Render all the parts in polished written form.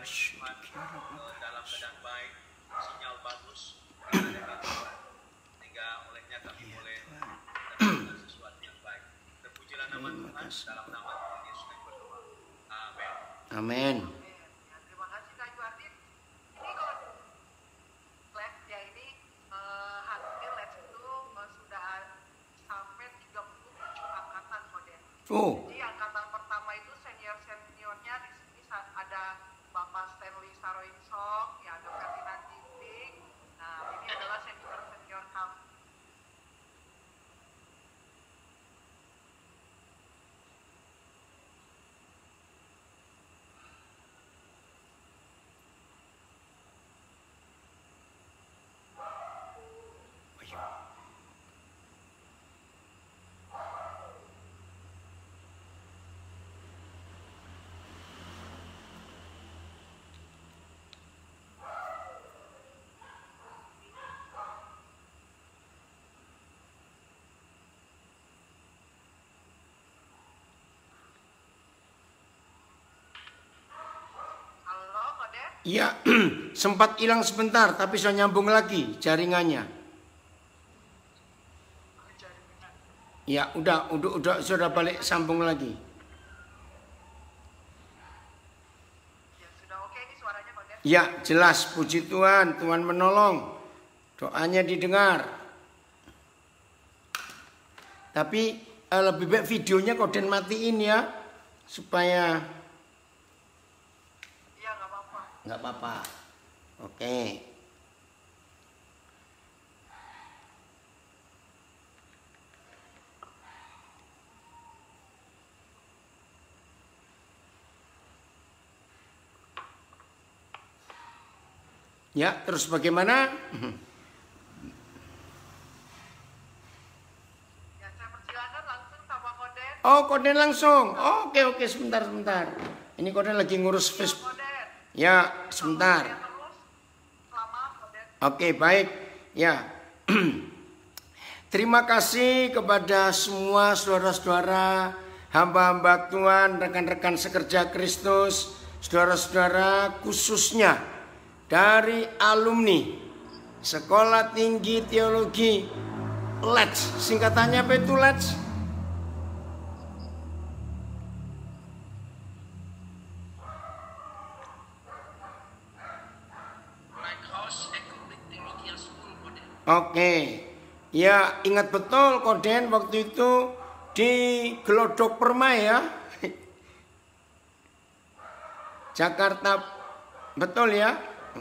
hari Jumat dalam keadaan baik, sinyal bagus, tidak ada gangguan, sehingga olehnya kami boleh mendapatkan sesuatu yang baik. Terpujilah nama Tuhan, dalam nama Tuhan Yesus kami berdoa. Amin. Amin. Terima kasih Kak Juardin. Ini kalau lab ya ini hasil lab itu sudah sampai 37 angkatan Koden. Oh. Jadi angkatan pertama itu seniornya di sini ada Bapak Stanley Saroinsong, ya ada Ferdinand Ginting. Nah ini adalah senior kami. Halo Koden. Iya, sempat hilang sebentar, tapi sudah nyambung lagi jaringannya. Ya, udah sudah balik sambung lagi. Ya sudah oke ini suaranya Koden. Ya, jelas, puji Tuhan, Tuhan menolong. Doanya didengar. Tapi lebih baik videonya Koden matiin ya, supaya Iya nggak apa-apa. nggak apa-apa. Oke. Ya, terus bagaimana? Ya saya persilakan langsung sama Koden. Oh, Koden langsung. Oke, sebentar. Ini Koden lagi ngurus Facebook. Koden. Ya, sebentar. Saya terus selama Koden. Oke, baik. Ya. Terima kasih kepada semua saudara-saudara, hamba-hamba Tuhan, rekan-rekan sekerja Kristus, saudara-saudara khususnya dari alumni Sekolah Tinggi Teologi LETS. Singkatannya apa itu LETS? Lighthouse Ecumenical Theological School Koden. Oke. Ya, ingat betul Koden waktu itu di Glodok Permai ya. Jakarta. Betul ya?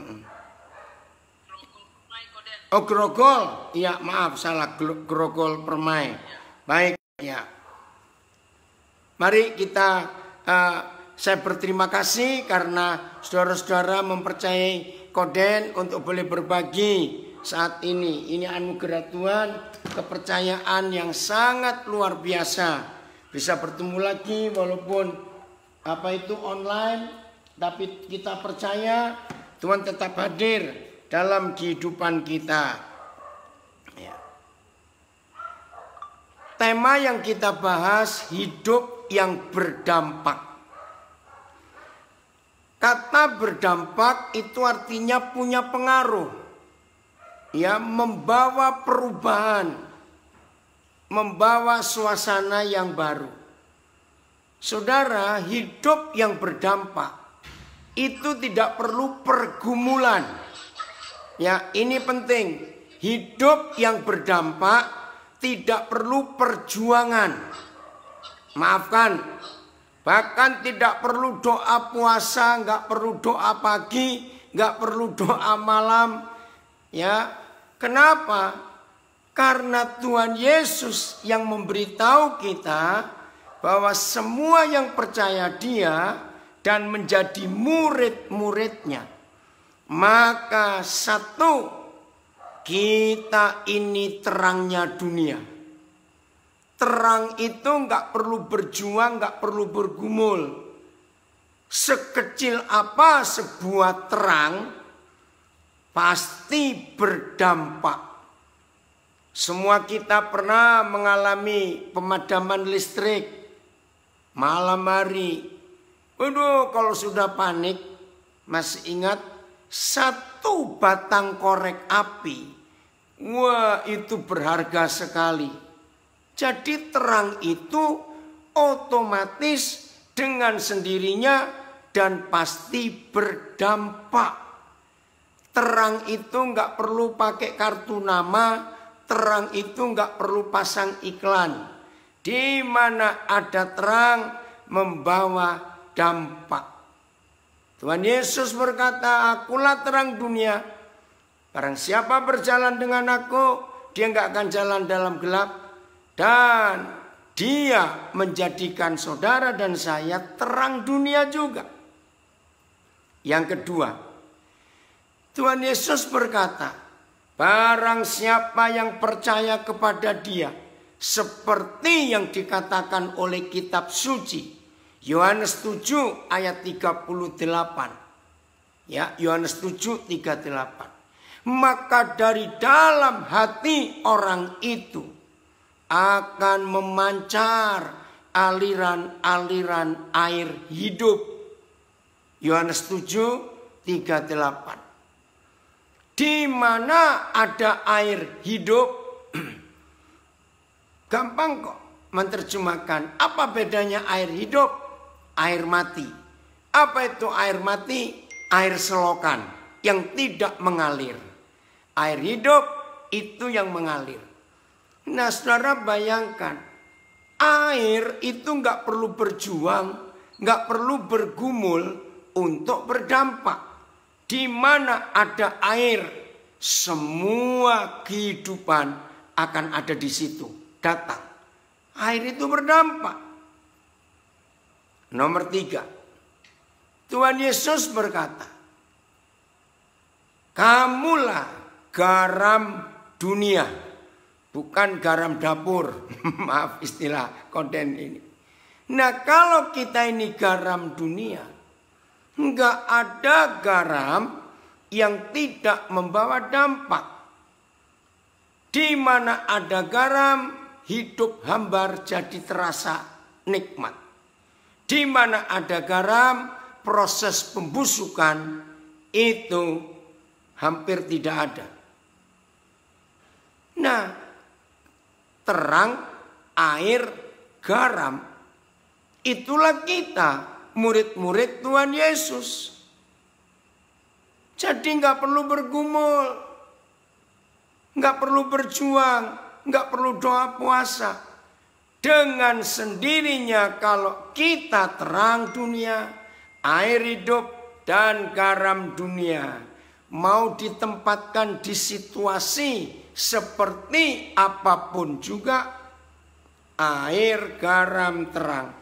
Grogol Permai Koden. Oh, Grogol. Iya, maaf salah, Grogol Permai. Baik ya. Mari kita saya berterima kasih karena saudara-saudara mempercayai Koden untuk boleh berbagi saat ini. Ini anugerah Tuhan, kepercayaan yang sangat luar biasa. Bisa bertemu lagi walaupun online, tapi kita percaya Tuhan tetap hadir dalam kehidupan kita. Ya. Tema yang kita bahas, hidup yang berdampak. Kata berdampak itu artinya punya pengaruh. Ya, membawa perubahan, membawa suasana yang baru. Saudara, hidup yang berdampak itu tidak perlu pergumulan. Ya, ini penting. Hidup yang berdampak tidak perlu perjuangan. Maafkan, bahkan tidak perlu doa puasa, nggak perlu doa pagi, nggak perlu doa malam. Ya, kenapa? Karena Tuhan Yesus yang memberitahu kita bahwa semua yang percaya Dia dan menjadi murid-muridnya, maka satu, kita ini terangnya dunia. Terang itu nggak perlu berjuang, nggak perlu bergumul. Sekecil apa sebuah terang, pasti berdampak. Semua kita pernah mengalami pemadaman listrik malam hari. Waduh, kalau sudah panik, Masih ingat? Satu batang korek api. Wah, itu berharga sekali. Jadi terang itu otomatis dengan sendirinya dan pasti berdampak. Terang itu nggak perlu pakai kartu nama, terang itu nggak perlu pasang iklan. Di mana ada terang membawa dampak. Tuhan Yesus berkata, akulah terang dunia. Barang siapa berjalan dengan aku, dia nggak akan jalan dalam gelap. Dan dia menjadikan saudara dan saya terang dunia juga. Yang kedua, Tuhan Yesus berkata, barang siapa yang percaya kepada dia, seperti yang dikatakan oleh kitab suci, Yohanes 7 ayat 38. Ya, Yohanes 7 38. Maka dari dalam hati orang itu akan memancar aliran-aliran air hidup. Yohanes 7 38. Di mana ada air hidup, gampang kok menerjemahkan. Apa bedanya air hidup? Air mati. Apa itu air mati? Air selokan yang tidak mengalir. Air hidup itu yang mengalir. Nah, saudara bayangkan, air itu nggak perlu berjuang, nggak perlu bergumul untuk berdampak. Di mana ada air, semua kehidupan akan ada di situ. Datang. Air itu berdampak. Nomor 3. Tuhan Yesus berkata, kamulah garam dunia. Bukan garam dapur. Maaf istilah konten ini. Nah, kalau kita ini garam dunia, enggak ada garam yang tidak membawa dampak. Di mana ada garam, hidup hambar jadi terasa nikmat. Di mana ada garam, proses pembusukan itu hampir tidak ada. Nah, terang, air, garam, itulah kita, murid-murid Tuhan Yesus. Jadi nggak perlu bergumul, nggak perlu berjuang, nggak perlu doa puasa. Dengan sendirinya kalau kita terang dunia, air hidup dan garam dunia, mau ditempatkan di situasi seperti apapun juga, air, garam, terang,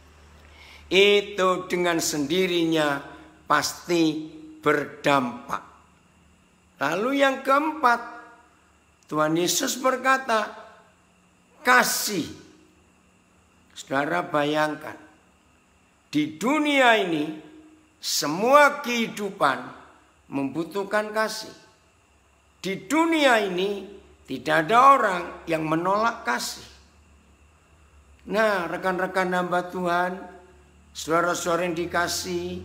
itu dengan sendirinya pasti berdampak. Lalu yang keempat, Tuhan Yesus berkata, kasih. Saudara bayangkan, di dunia ini semua kehidupan membutuhkan kasih. Di dunia ini tidak ada orang yang menolak kasih. Nah, rekan-rekan hamba Tuhan, saudara-saudara yang dikasihi,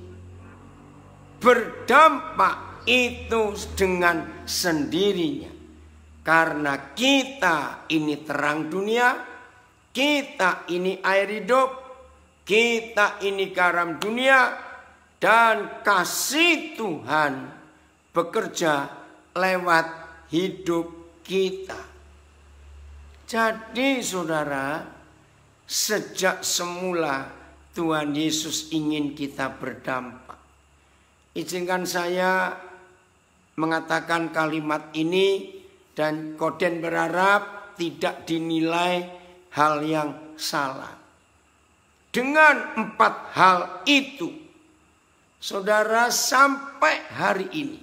berdampak itu dengan sendirinya. Karena kita ini terang dunia, kita ini air hidup, kita ini garam dunia, dan kasih Tuhan bekerja lewat hidup kita. Jadi saudara, sejak semula Tuhan Yesus ingin kita berdampak. Izinkan saya mengatakan kalimat ini, dan Koden berharap tidak dinilai hal yang salah. Dengan 4 hal itu, saudara, sampai hari ini,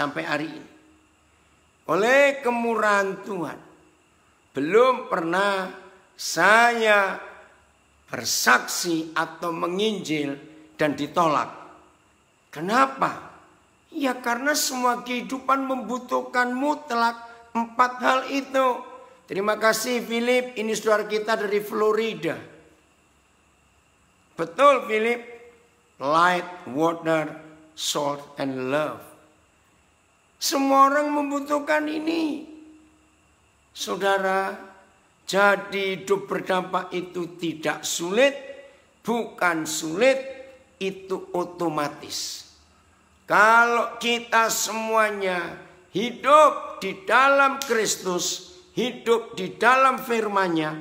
oleh kemurahan Tuhan, belum pernah saya bersaksi atau menginjil dan ditolak. Kenapa? Ya karena semua kehidupan membutuhkan mutlak 4 hal itu. Terima kasih Philip, ini saudara kita dari Florida. Betul Philip, light, water, salt, and love. Semua orang membutuhkan ini. Saudara, jadi hidup berdampak itu tidak sulit, bukan sulit, itu otomatis. Kalau kita semuanya hidup di dalam Kristus, hidup di dalam firman-Nya,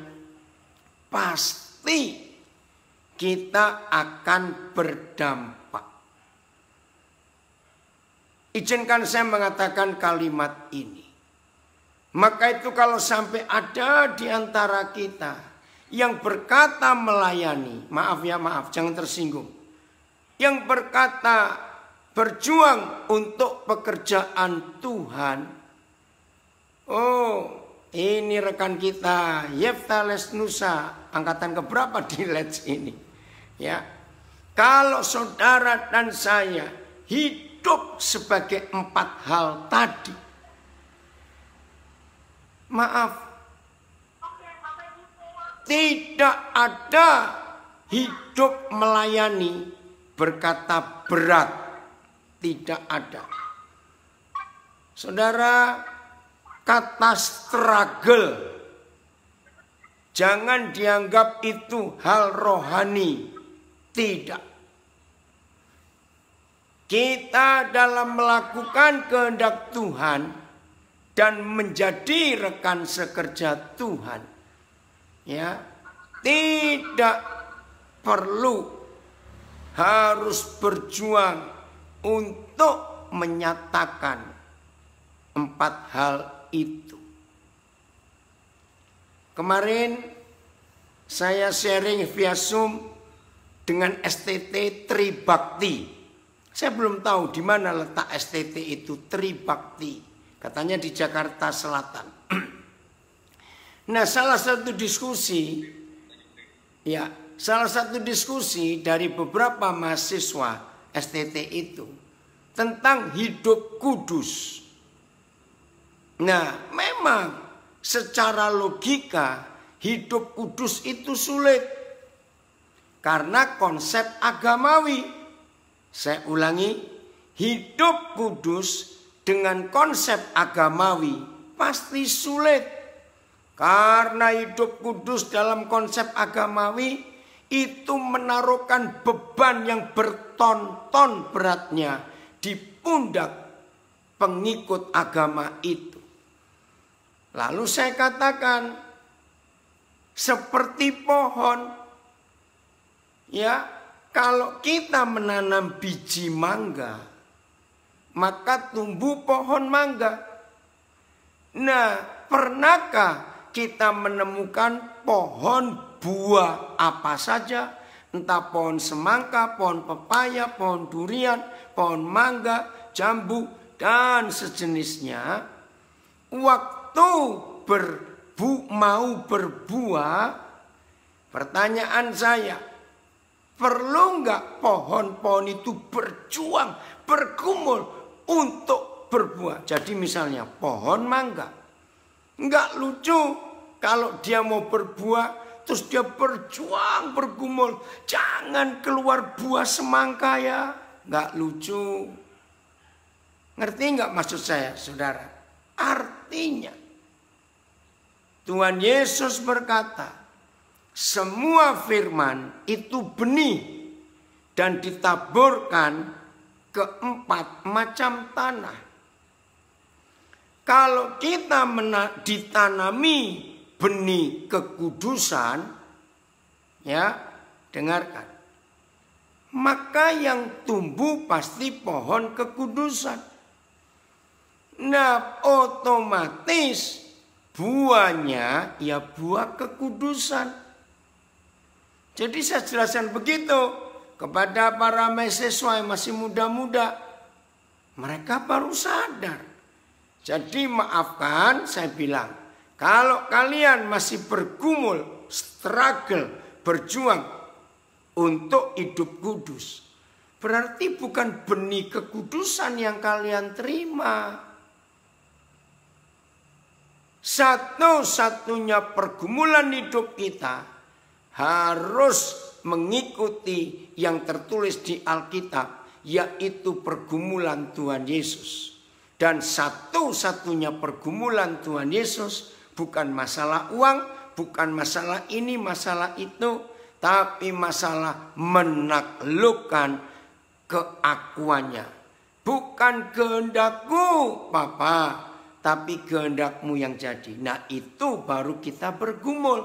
pasti kita akan berdampak. Izinkan saya mengatakan kalimat ini. Maka itu kalau sampai ada di antara kita yang berkata melayani, maaf, jangan tersinggung. Yang berkata berjuang untuk pekerjaan Tuhan. Oh, ini rekan kita, Yefta Lesnusa, angkatan keberapa di Let's ini? Ya, kalau saudara dan saya hidup sebagai 4 hal tadi, maaf, tidak ada hidup melayani berkata berat, tidak ada. Saudara, kata struggle jangan dianggap itu hal rohani, tidak. Kita dalam melakukan kehendak Tuhan dan menjadi rekan sekerja Tuhan, ya, tidak perlu harus berjuang untuk menyatakan 4 hal itu. Kemarin saya sharing via Zoom dengan STT Tribakti. Saya belum tahu di mana letak STT itu, Tribakti. Katanya di Jakarta Selatan. Nah, salah satu diskusi dari beberapa mahasiswa STT itu tentang hidup kudus. Nah, memang secara logika hidup kudus itu sulit karena konsep agamawi. Saya ulangi, hidup kudus dengan konsep agamawi pasti sulit. Karena hidup kudus dalam konsep agamawi itu menaruhkan beban yang berton-ton beratnya di pundak pengikut agama itu. Lalu saya katakan, seperti pohon, ya, kalau kita menanam biji mangga, maka tumbuh pohon mangga. Nah, pernahkah kita menemukan pohon buah apa saja? Entah pohon semangka, pohon pepaya, pohon durian, pohon mangga, jambu, dan sejenisnya. Waktu mau berbuah, pertanyaan saya, perlu nggak pohon-pohon itu berjuang, bergumul untuk berbuah? Jadi misalnya pohon mangga, nggak lucu kalau dia mau berbuah terus dia berjuang, bergumul, jangan keluar buah semangka ya, nggak lucu. Ngerti nggak maksud saya, saudara? Artinya Tuhan Yesus berkata, semua firman itu benih dan ditaburkan ke 4 macam tanah. Kalau kita ditanami benih kekudusan, ya, dengarkan, maka yang tumbuh pasti pohon kekudusan. Nah, otomatis buahnya ya buah kekudusan. Jadi saya jelaskan begitu kepada para mahasiswa yang masih muda-muda. Mereka baru sadar. Jadi maafkan, saya bilang, kalau kalian masih bergumul, struggle, berjuang untuk hidup kudus, berarti bukan benih kekudusan yang kalian terima. Satu-satunya pergumulan hidup kita harus mengikuti yang tertulis di Alkitab, yaitu pergumulan Tuhan Yesus. Dan satu-satunya pergumulan Tuhan Yesus bukan masalah uang, bukan masalah ini, masalah itu, tapi masalah menaklukkan keakuannya. Bukan kehendakku, Papa, tapi kehendakmu yang jadi. Nah, itu baru kita bergumul.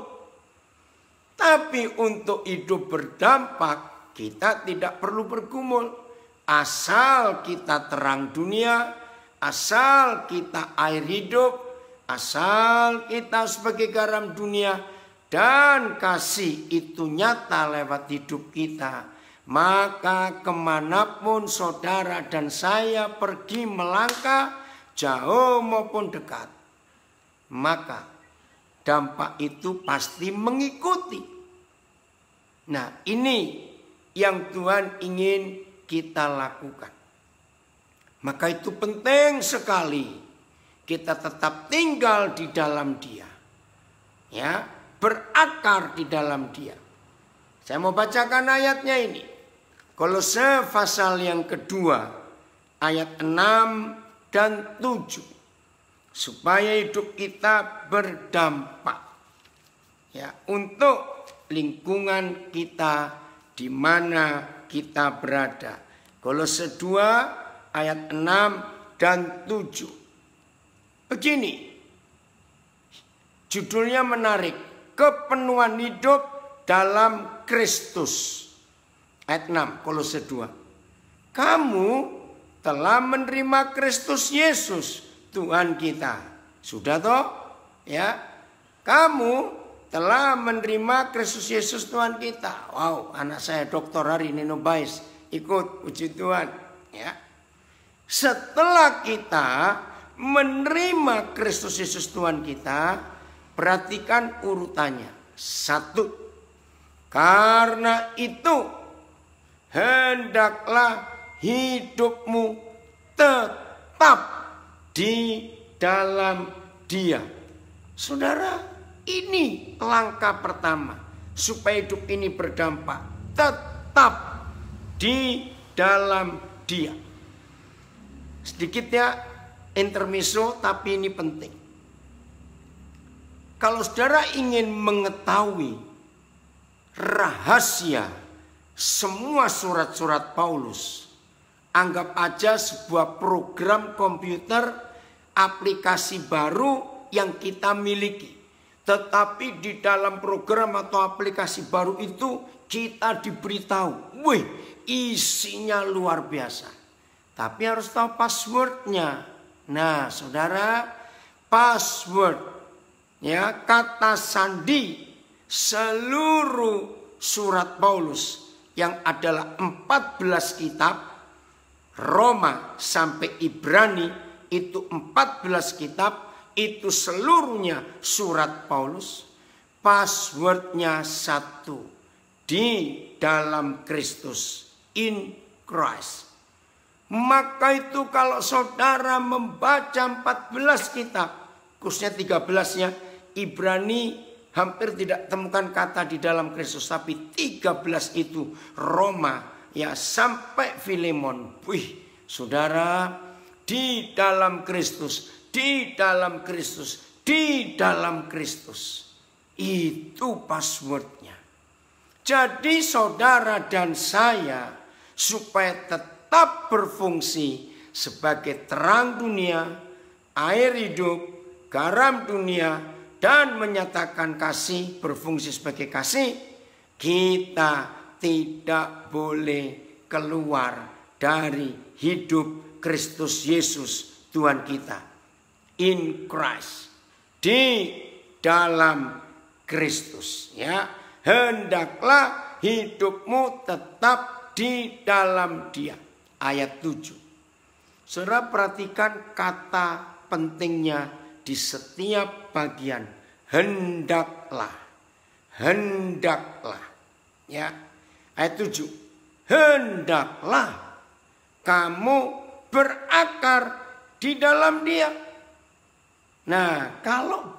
Tapi untuk hidup berdampak, kita tidak perlu bergumul. Asal kita terang dunia, asal kita air hidup, asal kita sebagai garam dunia, dan kasih itu nyata lewat hidup kita, maka kemanapun saudara dan saya pergi melangkah, jauh maupun dekat, maka dampak itu pasti mengikuti. Nah, ini yang Tuhan ingin kita lakukan. Maka itu penting sekali kita tetap tinggal di dalam Dia, ya, berakar di dalam Dia. Saya mau bacakan ayatnya ini. Kolose pasal yang kedua ayat 6 dan 7. Supaya hidup kita berdampak, ya, untuk lingkungan kita di mana kita berada. Kolose 2 ayat 6 dan 7. Begini, judulnya menarik, kepenuhan hidup dalam Kristus. Ayat 6, Kolose 2. Kamu telah menerima Kristus Yesus, Tuhan kita. Sudah toh? Ya. Kamu telah menerima Kristus Yesus, Tuhan kita. Wow, anak saya Dr. Hari Nino Bais ikut, puji Tuhan. Ya. Setelah kita menerima Kristus Yesus Tuhan kita, perhatikan urutannya. 1. Karena itu hendaklah hidupmu tetap di dalam Dia. Saudara, ini langkah pertama supaya hidup ini berdampak. Tetap di dalam Dia. Sedikit ya intermezzo, tapi ini penting. Kalau saudara ingin mengetahui rahasia semua surat-surat Paulus, anggap aja sebuah program komputer, aplikasi baru yang kita miliki. Tetapi di dalam program atau aplikasi baru itu kita diberitahu, wih, isinya luar biasa. Tapi harus tahu passwordnya. Nah, saudara, password, ya, kata sandi seluruh surat Paulus yang adalah 14 kitab, Roma sampai Ibrani itu 14 kitab, itu seluruhnya surat Paulus. Passwordnya 1, di dalam Kristus, in Christ. Maka itu kalau saudara membaca 14 kitab, khususnya 13-nya, Ibrani hampir tidak temukan kata di dalam Kristus, tapi 13 itu Roma, ya, sampai Filemon. Wih, saudara, di dalam Kristus, di dalam Kristus, di dalam Kristus. Itu passwordnya. Jadi saudara dan saya, supaya tetap berfungsi sebagai terang dunia, air hidup, garam dunia, dan menyatakan kasih, berfungsi sebagai kasih, kita tidak boleh keluar dari hidup Kristus Yesus Tuhan kita. In Christ, di dalam Kristus, ya. Hendaklah hidupmu tetap di dalam Dia. Ayat 7. Saudara perhatikan kata pentingnya di setiap bagian. Hendaklah. Hendaklah. Ya. Ayat 7. Hendaklah kamu berakar di dalam Dia. Nah, kalau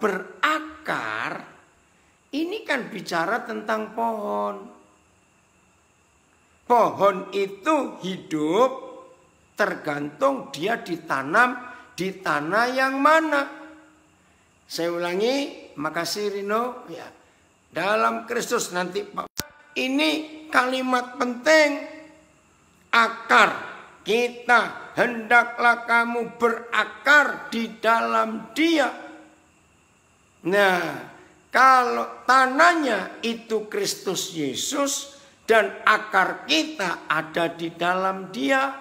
berakar, ini kan bicara tentang pohon. Pohon itu hidup tergantung dia ditanam di tanah yang mana. Saya ulangi, makasih Rino. Ya, dalam Kristus nanti Pak. Ini kalimat penting. Akar. Kita hendaklah kamu berakar di dalam Dia. Nah, kalau tanahnya itu Kristus Yesus dan akar kita ada di dalam Dia,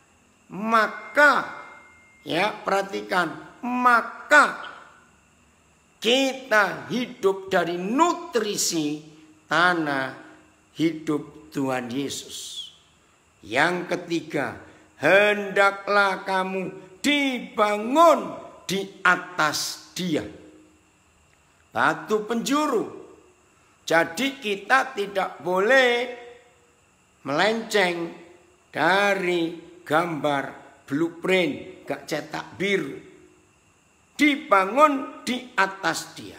maka ya perhatikan, maka kita hidup dari nutrisi tanah hidup Tuhan Yesus. Yang ketiga, hendaklah kamu dibangun di atas Dia. Batu penjuru. Jadi kita tidak boleh melenceng dari gambar blueprint, gak cetak biru. Dibangun di atas Dia.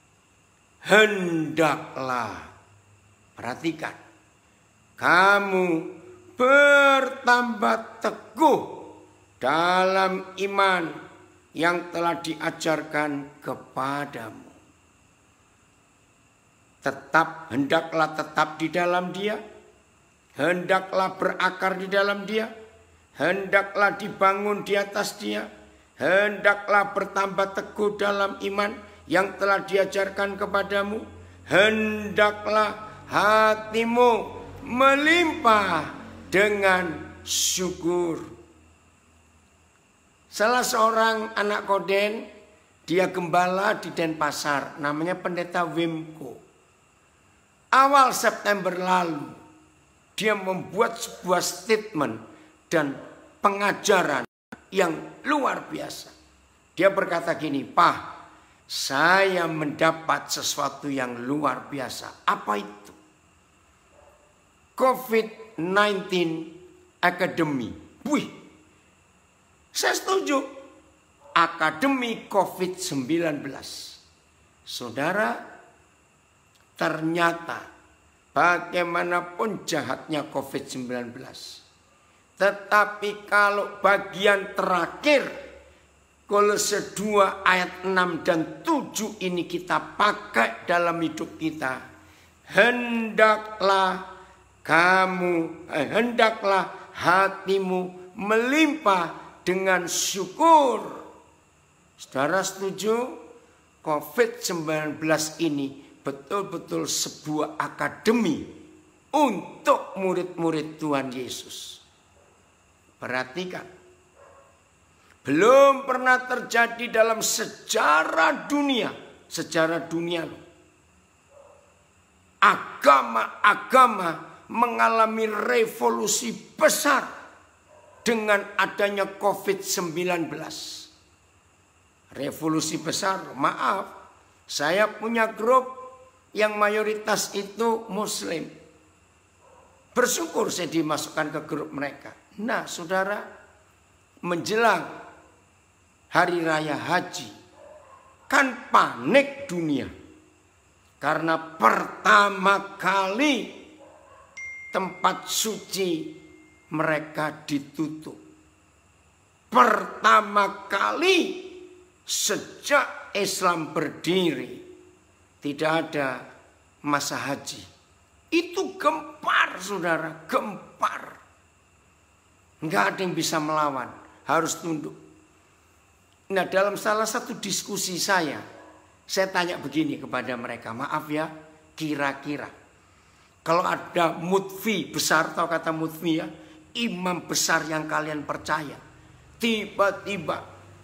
Hendaklah, perhatikan, kamu bertambah teguh dalam iman yang telah diajarkan kepadamu. Hendaklah tetap di dalam Dia, hendaklah berakar di dalam Dia, hendaklah dibangun di atas Dia, hendaklah bertambah teguh dalam iman yang telah diajarkan kepadamu, hendaklah hatimu melimpah dengan syukur. Salah seorang anak Koden, dia gembala di Denpasar, namanya Pendeta Wimko. Awal September lalu, dia membuat sebuah statement dan pengajaran yang luar biasa. Dia berkata gini, Pak, saya mendapat sesuatu yang luar biasa. Apa itu? COVID-19 Academy. Wih, saya setuju. Akademi COVID-19. Saudara, ternyata bagaimanapun jahatnya COVID-19. Tetapi kalau bagian terakhir Kolose 2 ayat 6 dan 7 ini kita pakai dalam hidup kita. Hendaklah hatimu melimpah dengan syukur. Saudara setuju? COVID-19 ini betul-betul sebuah akademi untuk murid-murid Tuhan Yesus. Perhatikan. Belum pernah terjadi dalam sejarah dunia. Sejarah dunia. Agama-agama mengalami revolusi besar dengan adanya COVID-19. Revolusi besar, maaf. Saya punya grup yang mayoritas itu Muslim. Bersyukur saya dimasukkan ke grup mereka. Nah, saudara, menjelang hari raya haji, kan panik dunia. Karena pertama kali tempat suci mereka ditutup. Pertama kali sejak Islam berdiri tidak ada masa haji. Itu gempar, saudara, gempar. Enggak ada yang bisa melawan, harus tunduk. Nah, dalam salah satu diskusi saya tanya begini kepada mereka, maaf ya, kira-kira kalau ada mutfi besar, tahu kata mutfi ya, imam besar yang kalian percaya, tiba-tiba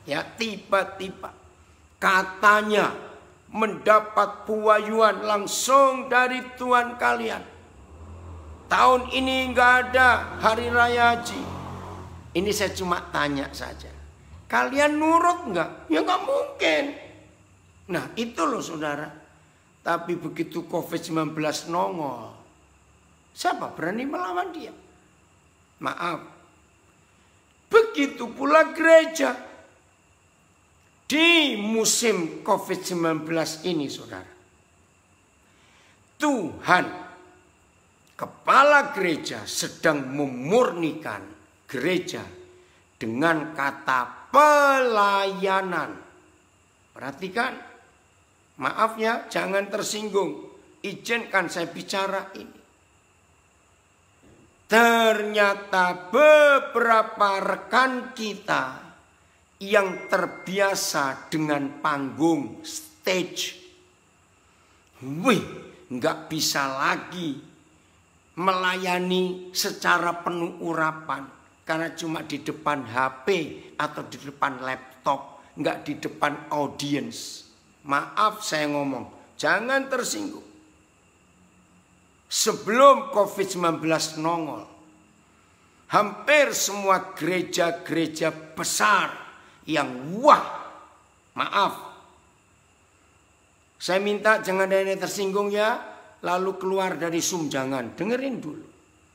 katanya mendapat pewahyuan langsung dari Tuhan kalian. Tahun ini nggak ada hari raya haji. Ini saya cuma tanya saja. Kalian nurut nggak? Ya nggak mungkin. Nah itu loh saudara. Tapi begitu COVID-19 nongol, siapa berani melawan dia? Maaf. Begitu pula gereja. Di musim COVID-19 ini saudara, Tuhan kepala gereja sedang memurnikan gereja dengan kata pelayanan. Perhatikan, maaf ya, jangan tersinggung. Izinkan saya bicara ini. Ternyata beberapa rekan kita yang terbiasa dengan panggung, stage, nggak bisa lagi melayani secara penuh urapan. Karena cuma di depan HP atau di depan laptop, nggak di depan audiens. Maaf saya ngomong, jangan tersinggung. Sebelum COVID-19 nongol, hampir semua gereja-gereja besar yang maaf. Saya minta jangan ada yang tersinggung ya, lalu keluar dari Zoom, jangan. Dengerin dulu.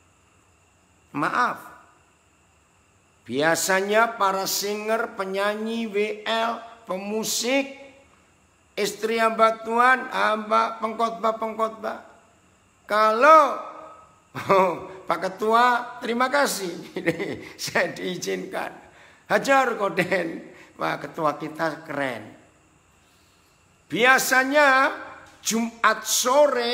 Maaf. Biasanya para singer, penyanyi, WL, pemusik, istri hamba Tuhan, hamba pengkhotbah. Kalau Pak Ketua, terima kasih. Saya diizinkan. Hajar Koden. Pak Ketua kita keren. Biasanya Jumat sore,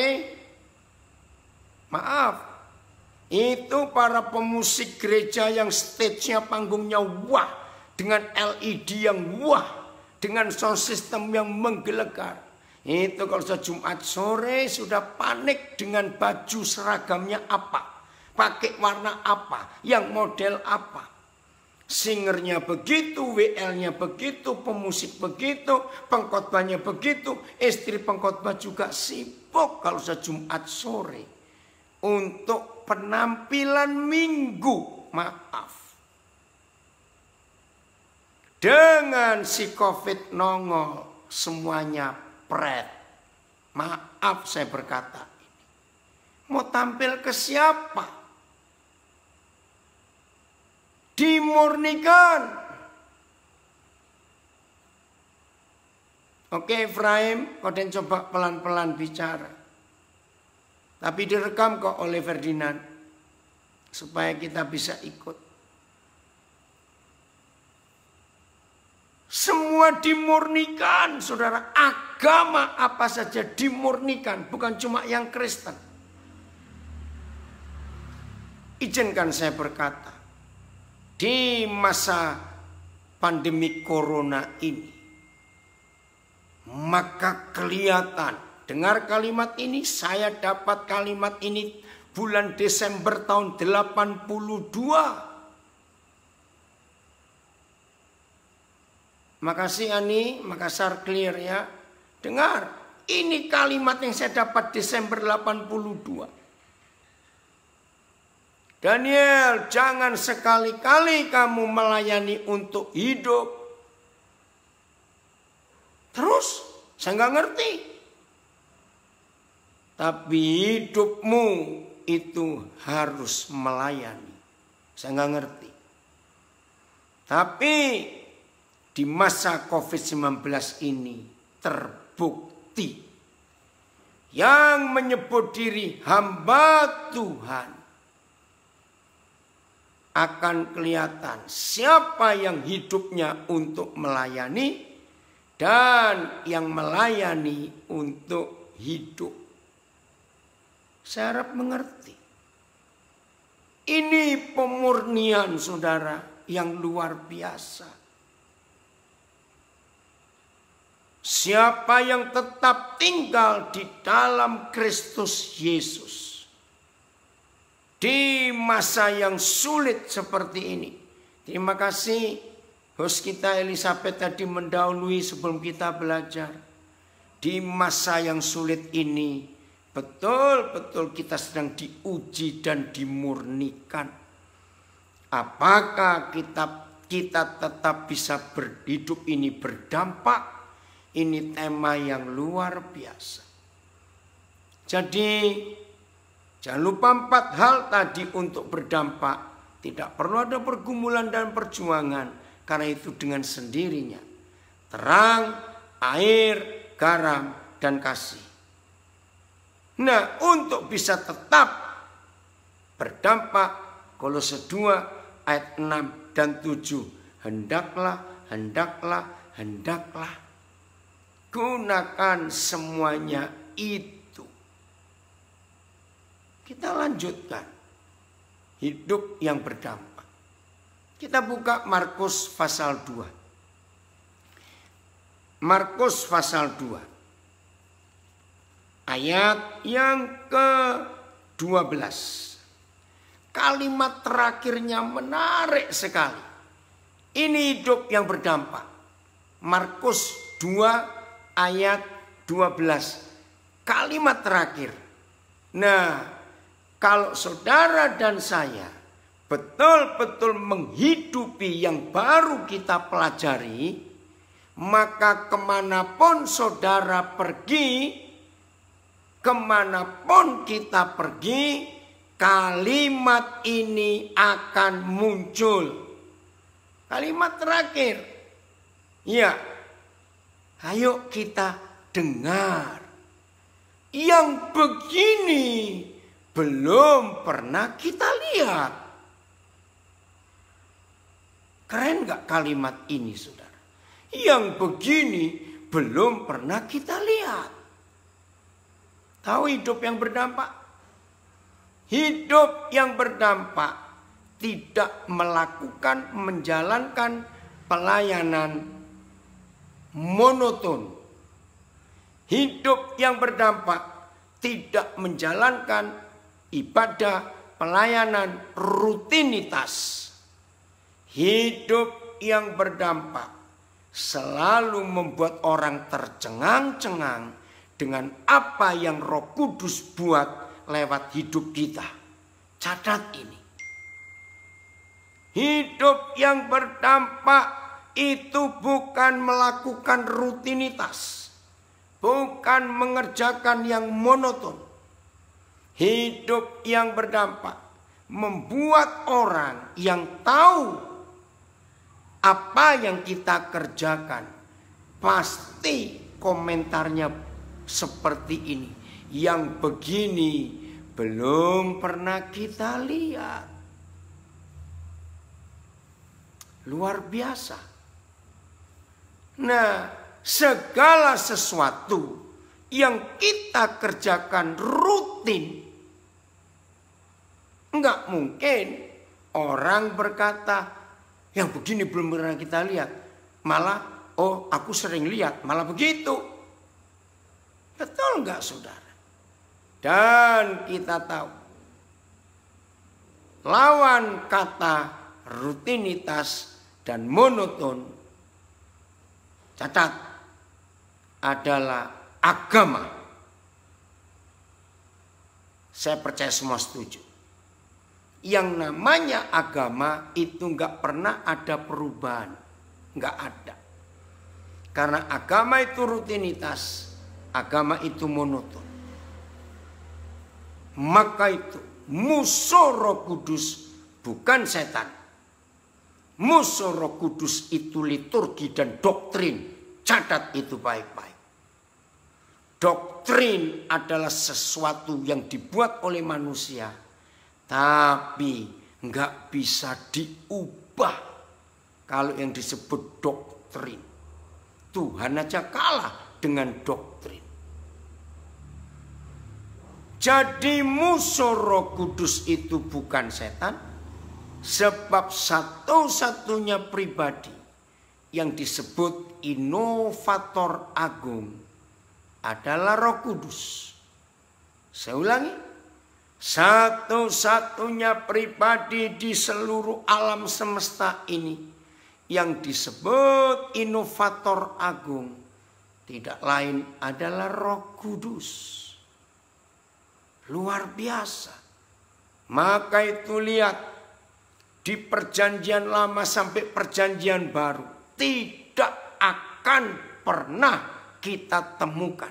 maaf, itu para pemusik gereja yang stage-nya, panggungnya dengan LED yang dengan sound system yang menggelegar. Itu kalau sudah Jumat sore sudah panik dengan baju seragamnya apa, pakai warna apa, yang model apa. Singernya begitu, WL-nya begitu, pemusik begitu, pengkhotbahnya begitu, istri pengkhotbah juga sibuk kalau sudah Jumat sore untuk penampilan minggu. Maaf. Dengan si COVID nongol, semuanya pret. Maaf saya berkata ini. Mau tampil ke siapa? Dimurnikan. Oke Efraim, kau dan coba pelan-pelan bicara. Tapi direkam kok oleh Ferdinand. Supaya kita bisa ikut. Semua dimurnikan, saudara. Agama apa saja dimurnikan, bukan cuma yang Kristen. Izinkan saya berkata, di masa pandemi corona ini, maka kelihatan, dengar kalimat ini, saya dapat kalimat ini bulan Desember tahun 82. Makasih Ani, Makassar clear ya. Dengar, ini kalimat yang saya dapat Desember 82. Daniel, jangan sekali-kali kamu melayani untuk hidup. Terus, saya nggak ngerti. Tapi hidupmu itu harus melayani. Saya nggak ngerti. Tapi di masa COVID-19 ini terbukti yang menyebut diri hamba Tuhan akan kelihatan siapa yang hidupnya untuk melayani dan yang melayani untuk hidup. Saya harap mengerti. Ini pemurnian saudara yang luar biasa. Siapa yang tetap tinggal di dalam Kristus Yesus di masa yang sulit seperti ini. Terima kasih host kita Elizabeth tadi mendahului sebelum kita belajar. Di masa yang sulit ini betul-betul kita sedang diuji dan dimurnikan. Apakah kita tetap bisa berhidup ini berdampak? Ini tema yang luar biasa. Jadi jangan lupa 4 hal tadi untuk berdampak. Tidak perlu ada pergumulan dan perjuangan. Karena itu dengan sendirinya. Terang, air, garam, dan kasih. Nah, untuk bisa tetap berdampak. Kolose 2 ayat 6 dan 7. Hendaklah, hendaklah, hendaklah. Gunakan semuanya itu. Kita lanjutkan. Hidup yang berdampak. Kita buka Markus pasal 2. Markus pasal 2. Ayat yang ke-12. Kalimat terakhirnya menarik sekali. Ini hidup yang berdampak. Markus 2 ayat 12. Kalimat terakhir. Nah, kalau saudara dan saya betul-betul menghidupi yang baru kita pelajari, maka kemanapun saudara pergi, kemanapun kita pergi, kalimat ini akan muncul. Kalimat terakhir. Ya, ayo kita dengar. Yang begini belum pernah kita lihat. Keren gak kalimat ini, saudara? Yang begini belum pernah kita lihat. Tahu hidup yang berdampak? Hidup yang berdampak tidak melakukan, menjalankan pelayanan monoton. Hidup yang berdampak tidak menjalankan ibadah pelayanan rutinitas. Hidup yang berdampak selalu membuat orang tercengang-cengang dengan apa yang Roh Kudus buat lewat hidup kita. Catat ini. Hidup yang berdampak itu bukan melakukan rutinitas. Bukan mengerjakan yang monoton. Hidup yang berdampak membuat orang yang tahu apa yang kita kerjakan pasti komentarnya seperti ini. Yang begini belum pernah kita lihat. Luar biasa. Nah, segala sesuatu yang kita kerjakan rutin, enggak mungkin orang berkata, yang begini belum pernah kita lihat. Malah, oh aku sering lihat, malah begitu. Betul enggak, saudara? Dan kita tahu, lawan kata rutinitas dan monoton, catat, adalah agama. Saya percaya semua setuju. Yang namanya agama itu nggak pernah ada perubahan. Nggak ada. Karena agama itu rutinitas. Agama itu monoton. Maka itu musuh Roh Kudus bukan setan. Musuh Roh Kudus itu liturgi dan doktrin. Catat itu baik-baik. Doktrin adalah sesuatu yang dibuat oleh manusia, tapi nggak bisa diubah. Kalau yang disebut doktrin, Tuhan aja kalah dengan doktrin. Jadi musuh Roh Kudus itu bukan setan, sebab satu-satunya pribadi yang disebut inovator agung adalah Roh Kudus. Saya ulangi, satu-satunya pribadi di seluruh alam semesta ini yang disebut inovator agung tidak lain adalah Roh Kudus. Luar biasa. Maka itu lihat, di perjanjian lama sampai perjanjian baru tidak akan pernah kita temukan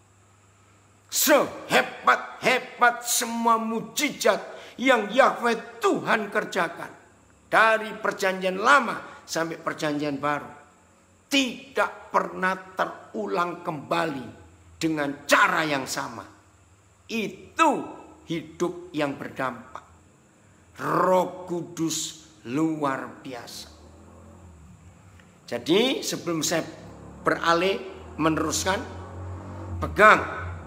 sehebat-hebat semua mujizat yang Yahweh Tuhan kerjakan dari perjanjian lama sampai perjanjian baru. Tidak pernah terulang kembali dengan cara yang sama. Itu hidup yang berdampak. Roh Kudus luar biasa. Jadi sebelum saya beralih meneruskan, pegang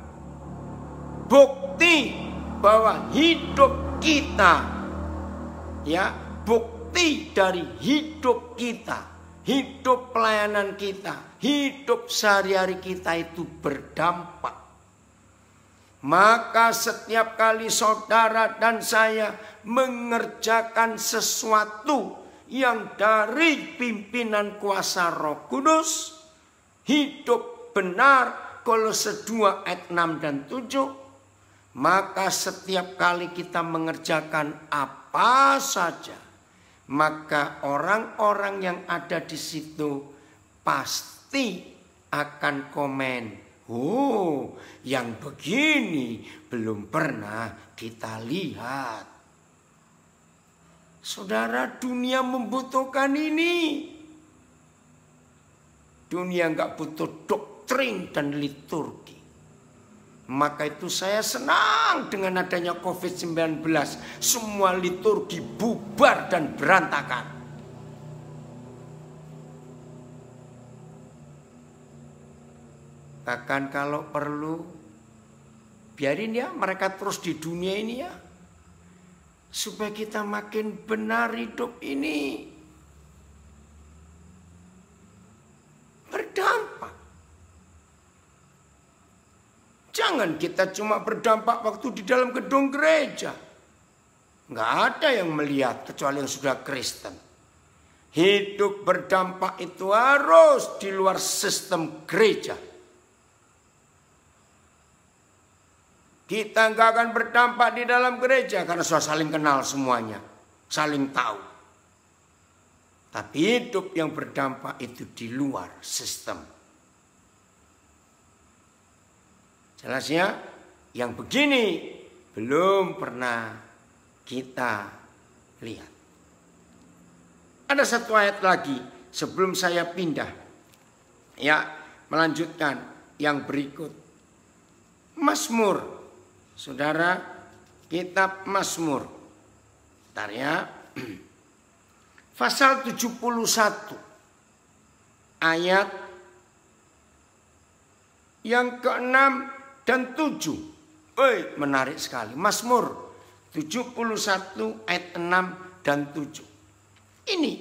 bukti bahwa hidup kita, ya, bukti dari hidup kita, hidup pelayanan kita, hidup sehari-hari kita itu berdampak. Maka setiap kali saudara dan saya mengerjakan sesuatu yang dari pimpinan kuasa Roh Kudus, hidup benar, Kolose 2 ayat 6 dan 7, maka setiap kali kita mengerjakan apa saja, maka orang-orang yang ada di situ pasti akan komen, oh, yang begini belum pernah kita lihat. Saudara, dunia membutuhkan ini. Dunia nggak butuh doktrin dan liturgi. Maka itu saya senang dengan adanya COVID-19. Semua liturgi bubar dan berantakan. Bahkan kalau perlu, biarin ya mereka terus di dunia ini ya. Supaya kita makin benar hidup ini. Berdampak. Jangan kita cuma berdampak waktu di dalam gedung gereja. Nggak ada yang melihat kecuali yang sudah Kristen. Hidup berdampak itu harus di luar sistem gereja. Kita nggak akan berdampak di dalam gereja karena sudah saling kenal semuanya, saling tahu. Tapi hidup yang berdampak itu di luar sistem. Jelas ya, yang begini belum pernah kita lihat. Ada satu ayat lagi sebelum saya pindah, ya, melanjutkan yang berikut. Mazmur. Saudara, kitab Mazmur. Bentar ya. Pasal 71. Ayat yang ke-6 dan 7. Menarik sekali. Mazmur 71 ayat 6 dan 7. Ini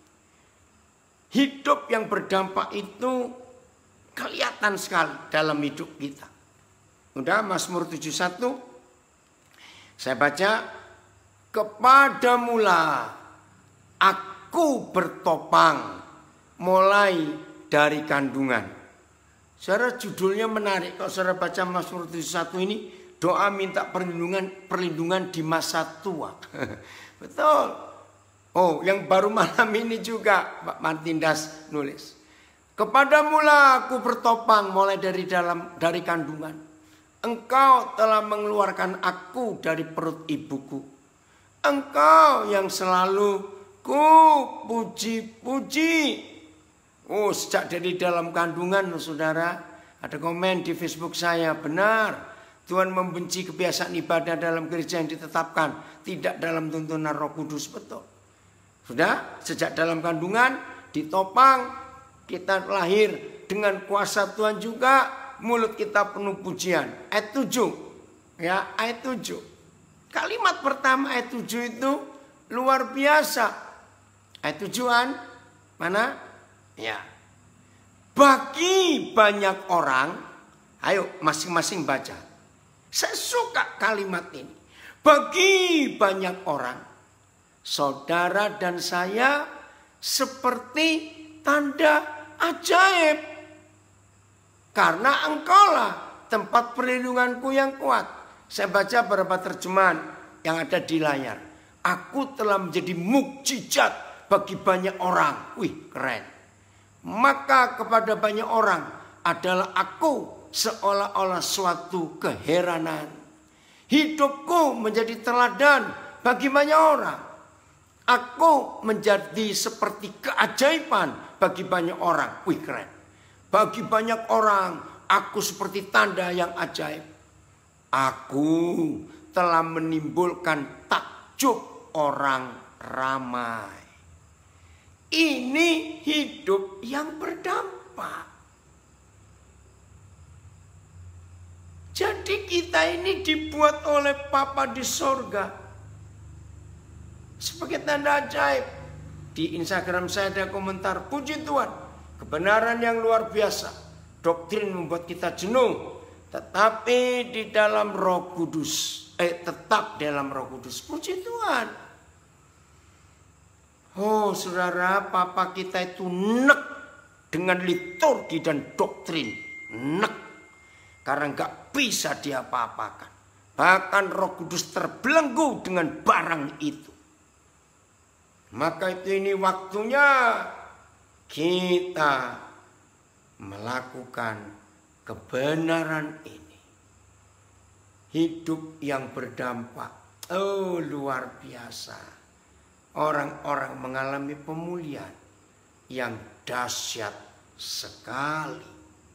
hidup yang berdampak itu kelihatan sekali dalam hidup kita. Udah, Mazmur 71. Saya baca, kepadamulah aku bertopang mulai dari kandungan. Saudara, judulnya menarik. Kalau saudara baca Mazmur 71 ini, doa minta perlindungan di masa tua. Betul. Oh, yang baru malam ini juga Pak Martindas nulis. Kepadamulah aku bertopang mulai dari kandungan. Engkau telah mengeluarkan aku dari perut ibuku. Engkau yang selalu ku puji-puji. Oh, sejak dari dalam kandungan, saudara. Ada komen di Facebook saya, benar. Tuhan membenci kebiasaan ibadah dalam gereja yang ditetapkan, tidak dalam tuntunan Roh Kudus. Betul. Sudah, sejak dalam kandungan, ditopang, kita lahir dengan kuasa Tuhan juga. Mulut kita penuh pujian. Ayat 7. Ya, ayat 7. Kalimat pertama ayat 7 itu luar biasa. Ayat 7-an mana? Ya. Bagi banyak orang, ayo masing-masing baca. Saya suka kalimat ini. Bagi banyak orang, saudara dan saya seperti tanda ajaib. Karena engkaulah tempat perlindunganku yang kuat. Saya baca beberapa terjemahan yang ada di layar. Aku telah menjadi mukjizat bagi banyak orang. Wih, keren. Maka kepada banyak orang adalah aku seolah-olah suatu keheranan. Hidupku menjadi teladan bagi banyak orang. Aku menjadi seperti keajaiban bagi banyak orang. Wih, keren. Bagi banyak orang, aku seperti tanda yang ajaib. Aku telah menimbulkan takjub orang ramai. Ini hidup yang berdampak. Jadi kita ini dibuat oleh Bapa di sorga sebagai tanda ajaib. Di Instagram saya ada komentar, puji Tuhan, kebenaran yang luar biasa. Doktrin membuat kita jenuh, tetapi di dalam Roh Kudus, tetap dalam Roh Kudus. Puji Tuhan. Oh saudara, Papa kita itu nek dengan liturgi dan doktrin. Nek. Karena nggak bisa diapa-apakan. Bahkan Roh Kudus terbelenggu dengan barang itu. Maka itu ini waktunya kita melakukan kebenaran ini. Hidup yang berdampak. Oh luar biasa. Orang-orang mengalami pemulihan yang dahsyat sekali.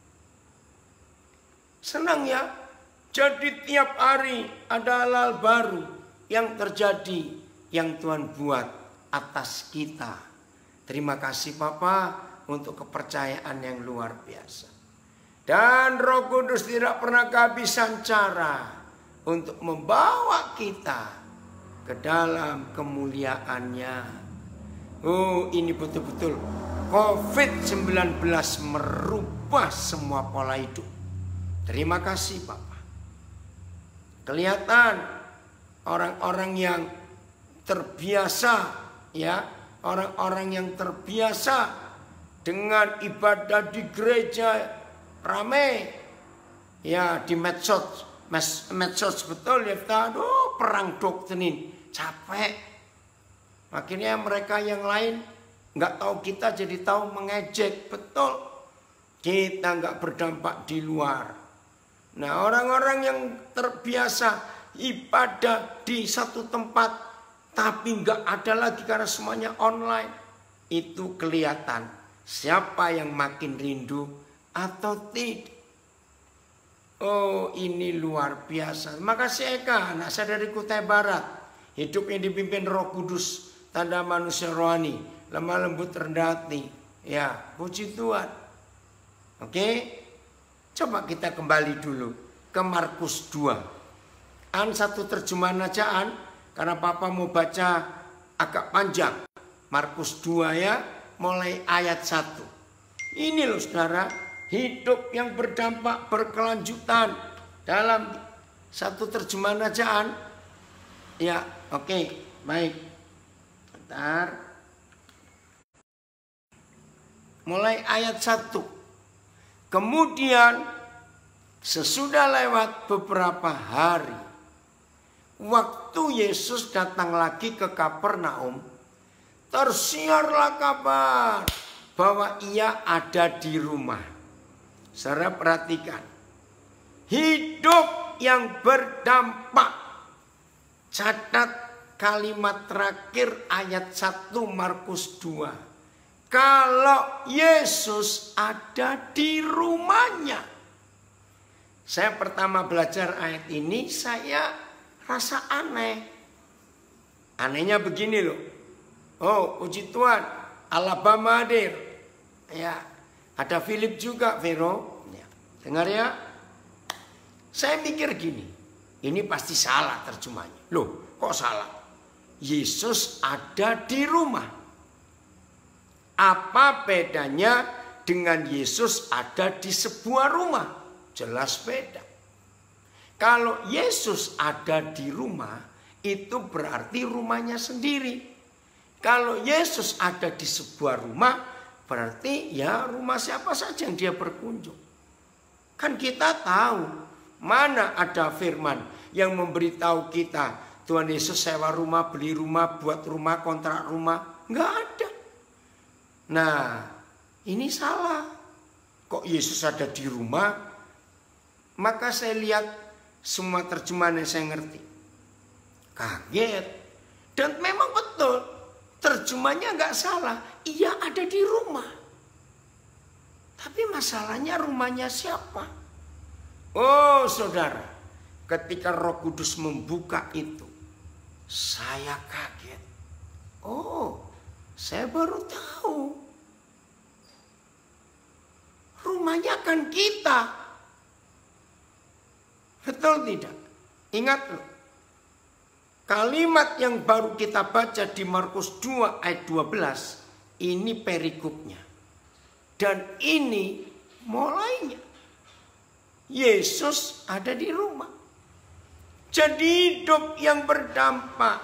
Senang ya. Jadi tiap hari ada hal baru yang terjadi, yang Tuhan buat atas kita. Terima kasih Papa untuk kepercayaan yang luar biasa. Dan Roh Kudus tidak pernah kehabisan cara untuk membawa kita ke dalam kemuliaannya. Oh ini betul-betul COVID-19 merubah semua pola hidup. Terima kasih Bapak. Kelihatan orang-orang yang terbiasa, ya, orang-orang yang terbiasa dengan ibadah di gereja ramai, ya di medsos betul ya, aduh perang doktrin, capek. Akhirnya mereka yang lain nggak tahu kita jadi tahu mengejek, betul. Kita nggak berdampak di luar. Nah orang-orang yang terbiasa ibadah di satu tempat tapi nggak ada lagi karena semuanya online, itu kelihatan siapa yang makin rindu atau tidak. Oh ini luar biasa. Makasih Eka, anak saya dari Kutai Barat. Hidupnya dipimpin Roh Kudus, tanda manusia rohani, lemah lembut rendah hati. Ya puji Tuhan. Oke. Coba kita kembali dulu ke Markus 2. Satu terjemahan aja karena Papa mau baca agak panjang. Markus 2 ya, mulai ayat 1. Ini loh saudara, hidup yang berdampak berkelanjutan dalam satu terjemahan aja. Ya, oke, baik. Bentar. Mulai ayat 1. Kemudian sesudah lewat beberapa hari, waktu Yesus datang lagi ke Kapernaum, tersiarlah kabar bahwa ia ada di rumah. Saudara perhatikan, hidup yang berdampak. Catat kalimat terakhir ayat 1 Markus 2. Kalau Yesus ada di rumahnya. Saya pertama belajar ayat ini, saya rasa aneh. Anehnya begini loh. Oh puji Tuhan, Alabama hadir. Ya, ada Philip juga, Vero. Ya, dengar ya. Saya mikir gini, ini pasti salah terjemahnya. Loh kok salah? Yesus ada di rumah. Apa bedanya dengan Yesus ada di sebuah rumah? Jelas beda. Kalau Yesus ada di rumah, itu berarti rumahnya sendiri. Kalau Yesus ada di sebuah rumah, berarti ya rumah siapa saja yang dia berkunjung. Kan kita tahu, mana ada firman yang memberitahu kita, Tuhan Yesus sewa rumah, beli rumah, buat rumah, kontrak rumah. Enggak ada. Nah, ini salah. Kok Yesus ada di rumah? Maka saya lihat semua terjemahan yang saya ngerti. Kaget. Dan memang betul, terjemahnya nggak salah. Ia ada di rumah. Tapi masalahnya rumahnya siapa? Oh saudara, ketika Roh Kudus membuka itu, Saya kaget. Oh, saya baru tahu. Rumahnya kan kita. Betul tidak? Ingat loh. Kalimat yang baru kita baca di Markus 2 ayat 12. Ini perikopnya. Dan ini mulainya. Yesus ada di rumah. Jadi hidup yang berdampak.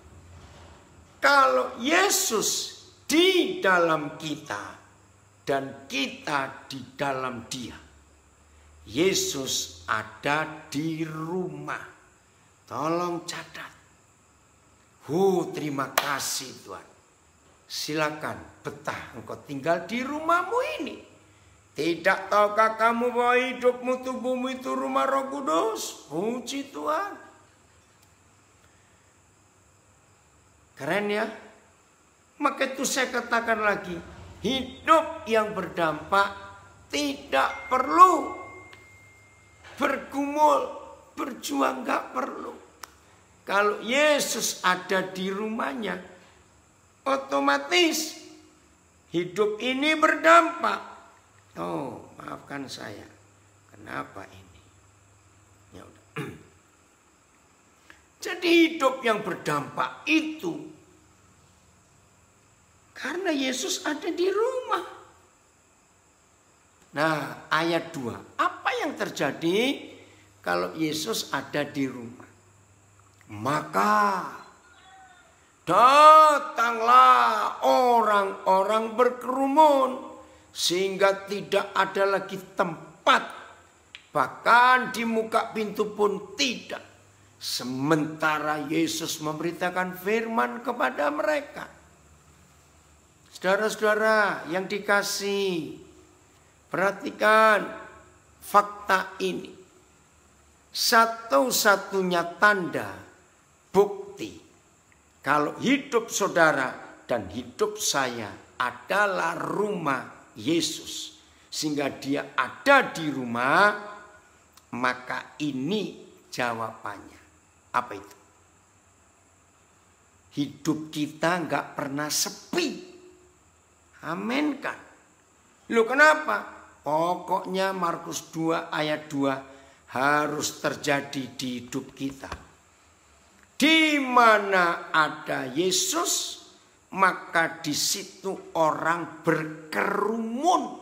Kalau Yesus di dalam kita dan kita di dalam Dia. Yesus ada di rumah. Tolong catat. Terima kasih Tuhan. Silakan betah engkau tinggal di rumahmu ini. Tidak tahukah kamu bahwa hidupmu, tubuhmu itu rumah Roh Kudus? Puji Tuhan. Keren ya? Maka itu saya katakan lagi. Hidup yang berdampak tidak perlu bergumul, berjuang gak perlu. Kalau Yesus ada di rumahnya, otomatis hidup ini berdampak. Oh, maafkan saya. Kenapa ini? Ya udah. Jadi hidup yang berdampak itu karena Yesus ada di rumah. Nah, ayat 2. Apa yang terjadi kalau Yesus ada di rumah? Maka datanglah orang-orang berkerumun. Sehingga tidak ada lagi tempat. Bahkan di muka pintu pun tidak. Sementara Yesus memberitakan firman kepada mereka. Saudara-saudara yang dikasihi, perhatikan fakta ini. Satu-satunya tanda, bukti. Kalau hidup saudara dan hidup saya adalah rumah Yesus, sehingga dia ada di rumah, maka ini jawabannya. Apa itu? Hidup kita nggak pernah sepi. Amin kan? Loh kenapa? Pokoknya Markus 2 ayat 2 harus terjadi di hidup kita. Di mana ada Yesus, maka di situ orang berkerumun.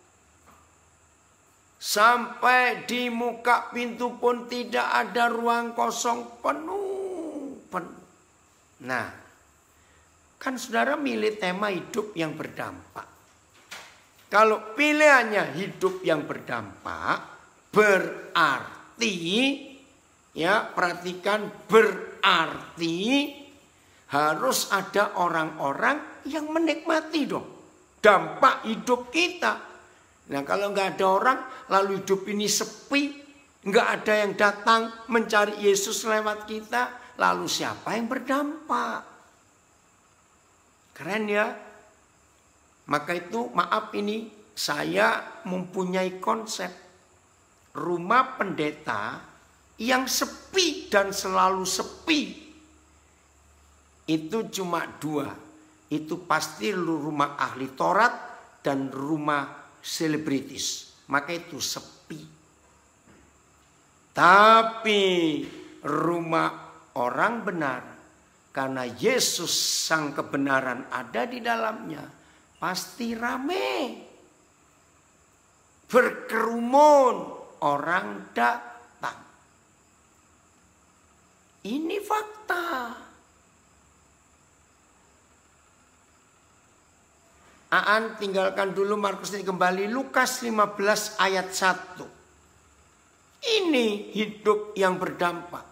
Sampai di muka pintu pun tidak ada ruang kosong, penuh. Nah, kan saudara milih tema hidup yang berdampak. Kalau pilihannya hidup yang berdampak, berarti, ya perhatikan, berarti harus ada orang-orang yang menikmati dong dampak hidup kita. Nah kalau nggak ada orang, lalu hidup ini sepi, nggak ada yang datang mencari Yesus lewat kita, lalu siapa yang berdampak? Keren ya? Maka itu maaf ini saya mempunyai konsep rumah pendeta yang sepi dan selalu sepi. Itu cuma 2. Itu pasti rumah ahli Taurat dan rumah selebritis. Maka itu sepi. Tapi rumah orang benar, karena Yesus sang kebenaran ada di dalamnya, pasti rame. Berkerumun, orang datang. Ini fakta. Aan tinggalkan dulu Markus ini, kembali Lukas 15 ayat 1. Ini hidup yang berdampak.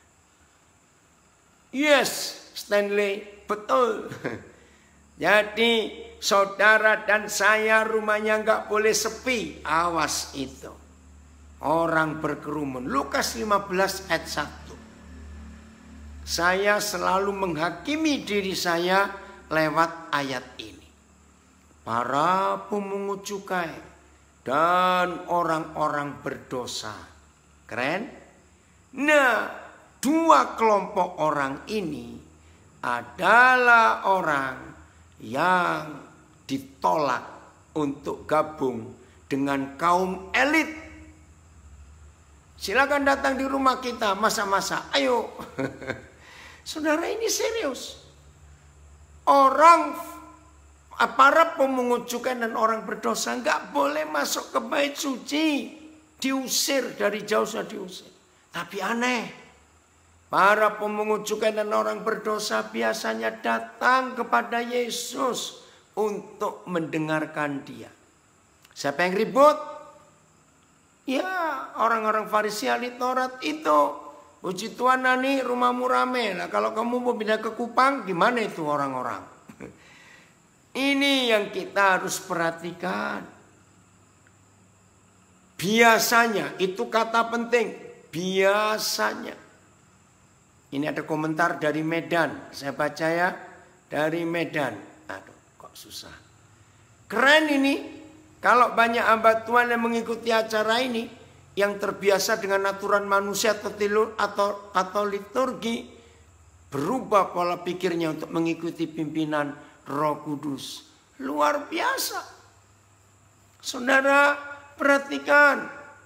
Yes, Stanley, betul. Jadi saudara dan saya rumahnya nggak boleh sepi. Awas itu. Orang berkerumun. Lukas 15 ayat 1. Saya selalu menghakimi diri saya lewat ayat ini. Para pemungut cukai dan orang-orang berdosa. Keren? Nah, dua kelompok orang ini adalah orang yang ditolak untuk gabung dengan kaum elit. Silakan datang di rumah kita masa-masa, ayo. Saudara, ini serius. Para pemungut cukai dan orang berdosa nggak boleh masuk ke bait suci, diusir dari jauh, sudah diusir. Tapi aneh, para pemungut cukai dan orang berdosa biasanya datang kepada Yesus untuk mendengarkan dia. Siapa yang ribut? Ya, orang-orang Farisi ahli Taurat itu. Puji Tuhan, Nani, rumahmu rame. Nah, kalau kamu mau pindah ke Kupang, gimana itu orang-orang? Ini yang kita harus perhatikan. Biasanya, itu kata penting. Biasanya. Ini ada komentar dari Medan. Saya baca ya. Dari Medan. Aduh, kok susah. Keren ini. Kalau banyak hamba Tuhan yang mengikuti acara ini, yang terbiasa dengan aturan manusia atau liturgi, berubah pola pikirnya untuk mengikuti pimpinan Roh Kudus. Luar biasa. Saudara, perhatikan.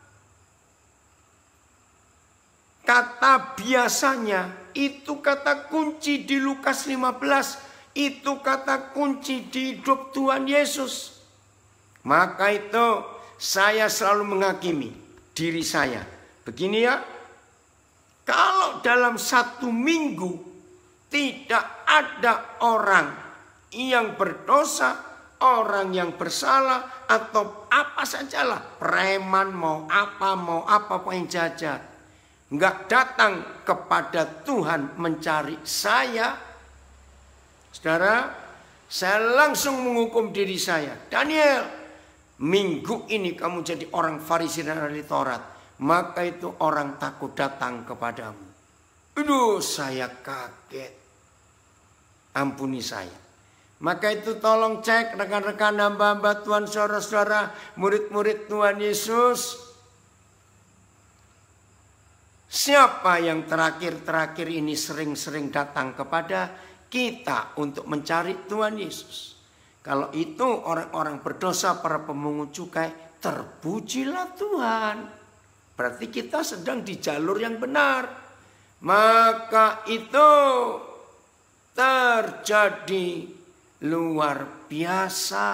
Kata biasanya itu kata kunci di Lukas 15. Itu kata kunci di hidup Tuhan Yesus. Maka itu saya selalu menghakimi diri saya. Begini ya. Kalau dalam 1 minggu tidak ada orang yang berdosa, orang yang bersalah, atau apa sajalah, preman mau apa yang jajan, nggak datang kepada Tuhan mencari saya, saudara, saya langsung menghukum diri saya. Daniel, minggu ini kamu jadi orang Farisi dan ahli Taurat, maka itu orang takut datang kepadamu. Aduh, saya kaget. Ampuni saya. Maka itu tolong cek rekan-rekan hamba-hamba Tuhan, saudara-saudara, murid-murid Tuhan Yesus. Siapa yang terakhir-terakhir ini sering-sering datang kepada kita untuk mencari Tuhan Yesus? Kalau itu orang-orang berdosa, para pemungut cukai, terpujilah Tuhan. Berarti kita sedang di jalur yang benar. Maka itu terjadi luar biasa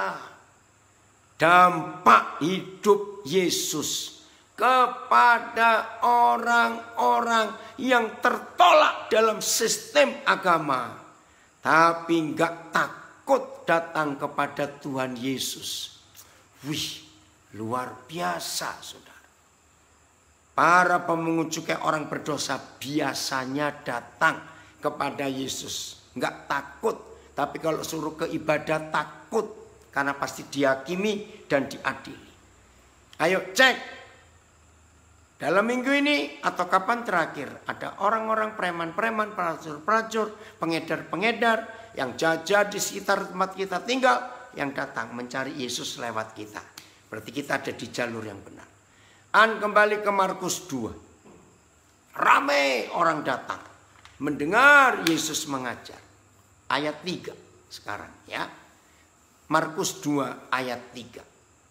dampak hidup Yesus kepada orang-orang yang tertolak dalam sistem agama, tapi nggak takut datang kepada Tuhan Yesus. Wih, luar biasa, saudara. Para pemungut cukai, orang berdosa biasanya datang kepada Yesus, nggak takut. Tapi kalau suruh ke ibadah takut, karena pasti dihakimi dan diadili. Ayo cek. Dalam minggu ini atau kapan terakhir ada orang-orang preman-preman, pelacur-pelacur, pengedar-pengedar yang jajan di sekitar tempat kita tinggal, yang datang mencari Yesus lewat kita. Berarti kita ada di jalur yang benar. Kembali ke Markus 2. Ramai orang datang mendengar Yesus mengajar. Ayat 3 sekarang ya. Markus 2 ayat 3.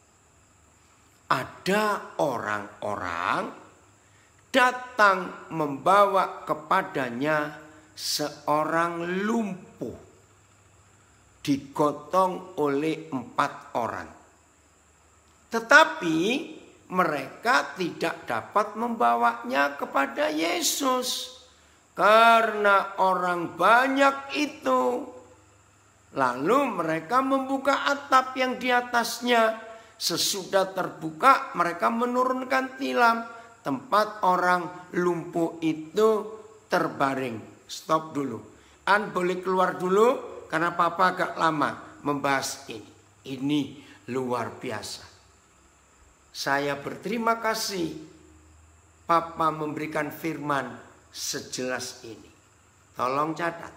Ada orang-orang datang membawa kepadanya seorang lumpuh, digotong oleh 4 orang. Tetapi mereka tidak dapat membawanya kepada Yesus karena orang banyak itu. Lalu mereka membuka atap yang di atasnya. Sesudah terbuka, mereka menurunkan tilam. Tempat orang lumpuh itu terbaring. Stop dulu. Boleh keluar dulu karena Papa agak lama membahas ini. Ini luar biasa. Saya berterima kasih Papa memberikan firman sejelas ini. Tolong catat.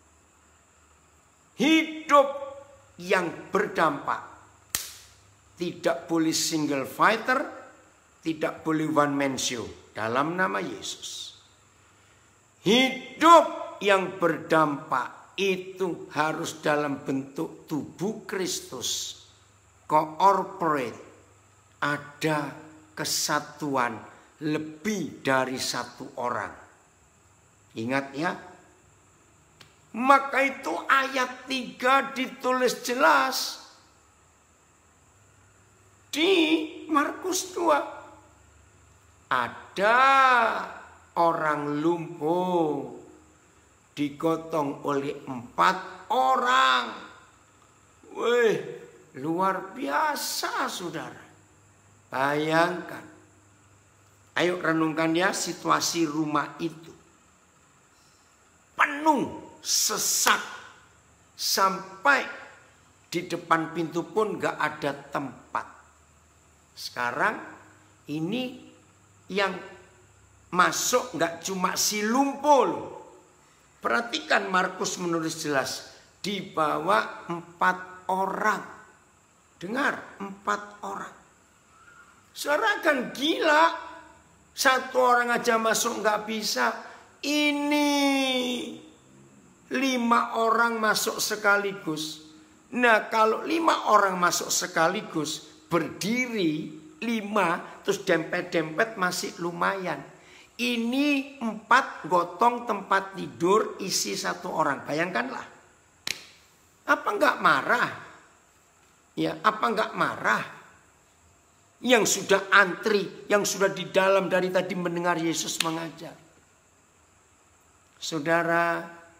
Hidup yang berdampak. Tidak boleh single fighter, tidak boleh one man show dalam nama Yesus. Hidup yang berdampak itu harus dalam bentuk tubuh Kristus. Corporate, ada kesatuan lebih dari satu orang. Ingat ya. Maka itu ayat 3 ditulis jelas di Markus 2. Ada orang lumpuh digotong oleh 4 orang. Wih, luar biasa saudara. Bayangkan. Ayo renungkan ya situasi rumah itu. Penuh, sesak. Sampai di depan pintu pun gak ada tempat. Sekarang ini yang masuk gak cuma si lumpuh. Perhatikan Markus menulis jelas. Dibawa 4 orang. Dengar, 4 orang. Saudara kan gila. 1 orang aja masuk gak bisa. Ini 5 orang masuk sekaligus. Nah kalau 5 orang masuk sekaligus. Berdiri 5 terus dempet-dempet masih lumayan. Ini 4 gotong tempat tidur isi 1 orang. Bayangkanlah. Apa enggak marah? Ya, apa enggak marah? Yang sudah antri, yang sudah di dalam dari tadi mendengar Yesus mengajar. Saudara,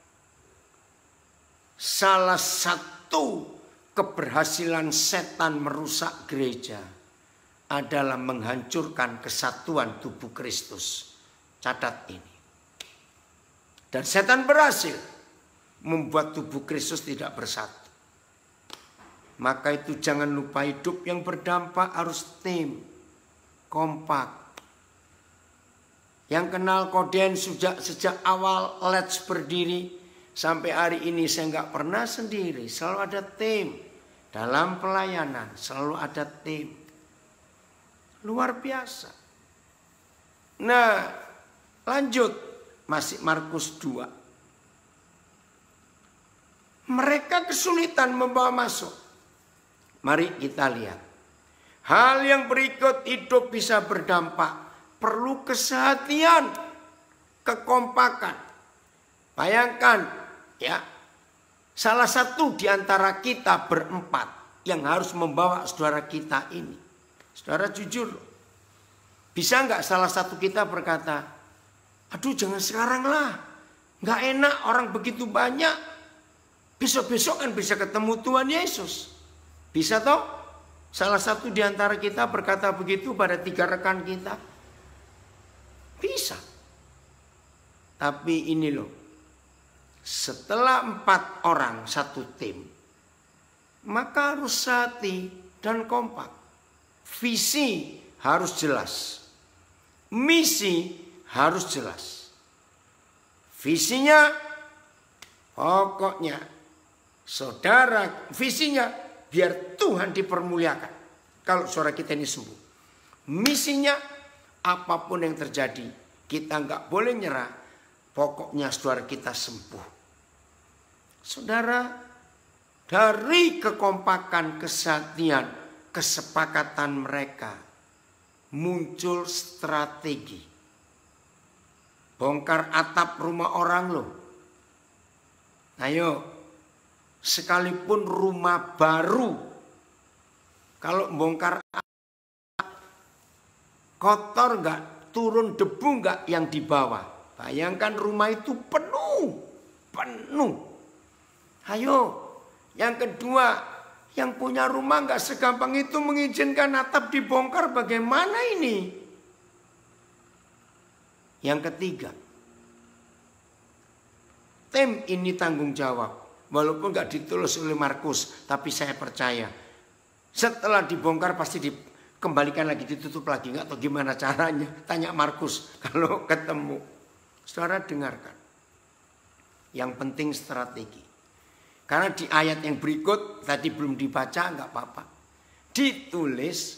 salah satu keberhasilan setan merusak gereja adalah menghancurkan kesatuan tubuh Kristus. Catat ini. Dan setan berhasil membuat tubuh Kristus tidak bersatu. Maka itu jangan lupa hidup yang berdampak harus tim, kompak. Yang kenal Koden sejak awal Let's berdiri sampai hari ini saya nggak pernah sendiri. Selalu ada tim. Dalam pelayanan selalu ada tim. Luar biasa. Nah, lanjut, masih Markus 2. Mereka kesulitan membawa masuk. Mari kita lihat. Hal yang berikut hidup bisa berdampak. Perlu kesehatian, kekompakan. Bayangkan ya. Salah satu di antara kita berempat yang harus membawa saudara kita ini. Saudara jujur. Bisa nggak salah satu kita berkata, aduh jangan sekarang lah. Nggak enak orang begitu banyak. Besok-besok kan bisa ketemu Tuhan Yesus. Bisa toh? Salah satu di antara kita berkata begitu pada 3 rekan kita. Bisa. Tapi ini loh. Setelah 4 orang satu tim. Maka harus hati dan kompak. Visi harus jelas. Misi harus jelas. Visinya pokoknya saudara, visinya biar Tuhan dipermuliakan. Kalau saudara kita ini sembuh. Misinya apapun yang terjadi kita nggak boleh nyerah. Pokoknya saudara kita sembuh. Saudara, dari kekompakan, kesatian, kesepakatan mereka muncul strategi. Bongkar atap rumah orang loh. Ayo, sekalipun rumah baru, kalau bongkar atap, kotor nggak, turun debu nggak yang di bawah. Bayangkan rumah itu penuh. Ayo, yang kedua, yang punya rumah nggak segampang itu mengizinkan atap dibongkar. Bagaimana ini? Yang ketiga, tim ini tanggung jawab. Walaupun nggak ditulis oleh Markus, tapi saya percaya setelah dibongkar pasti dikembalikan lagi, ditutup lagi. Nggak tahu gimana caranya. Tanya Markus kalau ketemu. Saudara dengarkan. Yang penting strategi. Karena di ayat yang berikut tadi belum dibaca, nggak apa-apa. Ditulis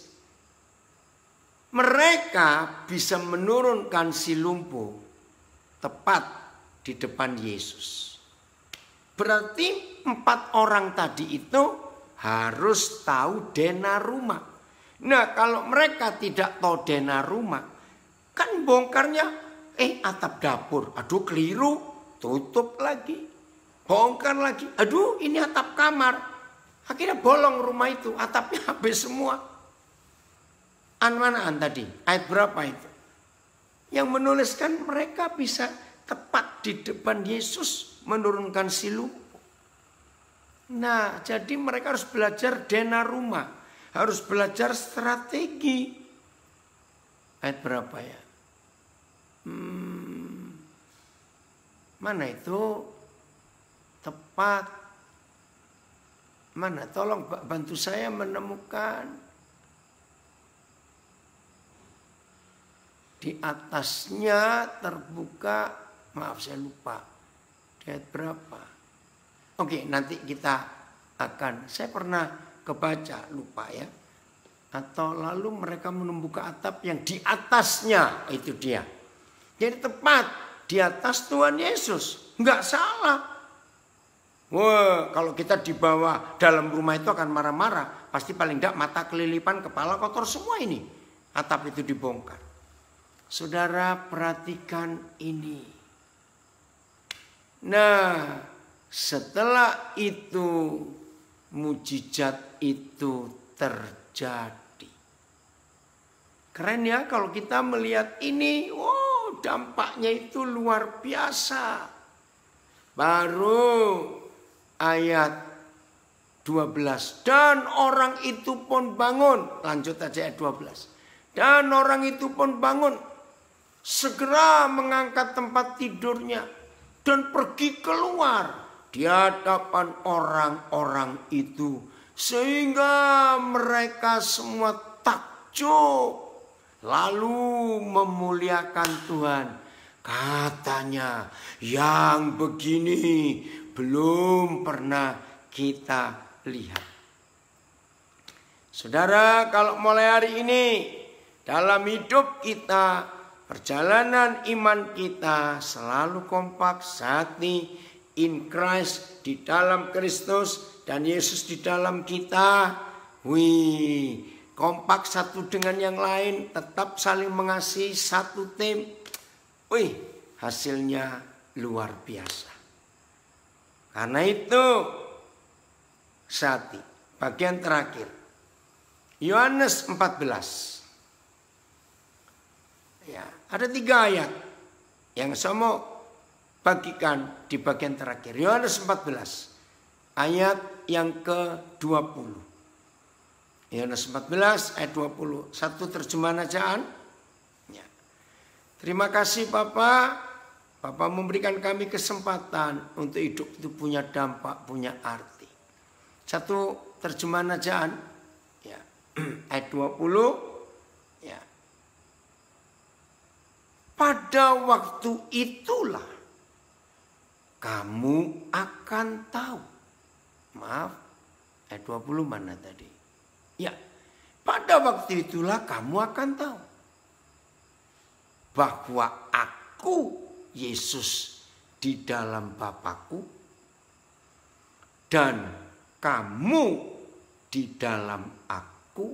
mereka bisa menurunkan si lumpuh tepat di depan Yesus. Berarti 4 orang tadi itu harus tahu denaruma. Nah, kalau mereka tidak tahu denaruma, kan bongkarnya atap dapur. Aduh, keliru, tutup lagi. Bongkar lagi. Aduh, ini atap kamar. Akhirnya bolong rumah itu, atapnya habis semua. Manaan tadi? Ayat berapa itu? Yang menuliskan mereka bisa tepat di depan Yesus menurunkan si lumpuh. Nah, jadi mereka harus belajar denaruma, harus belajar strategi. Ayat berapa ya? Mana itu? Tepat. Mana? Tolong bantu saya menemukan. Di atasnya terbuka, maaf saya lupa. Di ayat berapa? Oke, nanti kita akan, saya pernah kebaca, lupa ya. Atau lalu mereka membuka atap yang di atasnya, itu dia. Jadi tepat di atas Tuhan Yesus. Enggak salah. Wah, kalau kita di bawah dalam rumah itu akan marah-marah. Pasti paling enggak mata kelilipan, kepala kotor semua ini. Atap itu dibongkar. Saudara perhatikan ini. Nah, setelah itu mujizat itu terjadi. Keren ya kalau kita melihat ini. Wow, dampaknya itu luar biasa. Baru ayat 12. Dan orang itu pun bangun. Lanjut aja ayat 12. Dan orang itu pun bangun. Segera mengangkat tempat tidurnya dan pergi keluar di hadapan orang-orang itu, sehingga mereka semua takjub lalu memuliakan Tuhan. Katanya, yang begini belum pernah kita lihat. Saudara, kalau mulai hari ini dalam hidup kita, perjalanan iman kita selalu kompak, sati, in Christ, di dalam Kristus, dan Yesus di dalam kita. Wih, kompak satu dengan yang lain, tetap saling mengasihi, satu tim. Wih, hasilnya luar biasa. Karena itu, sati, bagian terakhir. Yohanes 14. Ya, ada 3 ayat yang saya mau bagikan di bagian terakhir. Yohanes 14 ayat yang ke-20. Yohanes 14 ayat 20. Satu terjemahan bacaan. Ya. Terima kasih Bapak. Bapak memberikan kami kesempatan untuk hidup itu punya dampak, punya arti. Satu terjemahan bacaan. Ya. Ayat 20. Pada waktu itulah kamu akan tahu. Maaf, ayat 20 mana tadi? Ya, pada waktu itulah kamu akan tahu bahwa aku, Yesus, di dalam Bapakku, dan kamu di dalam aku,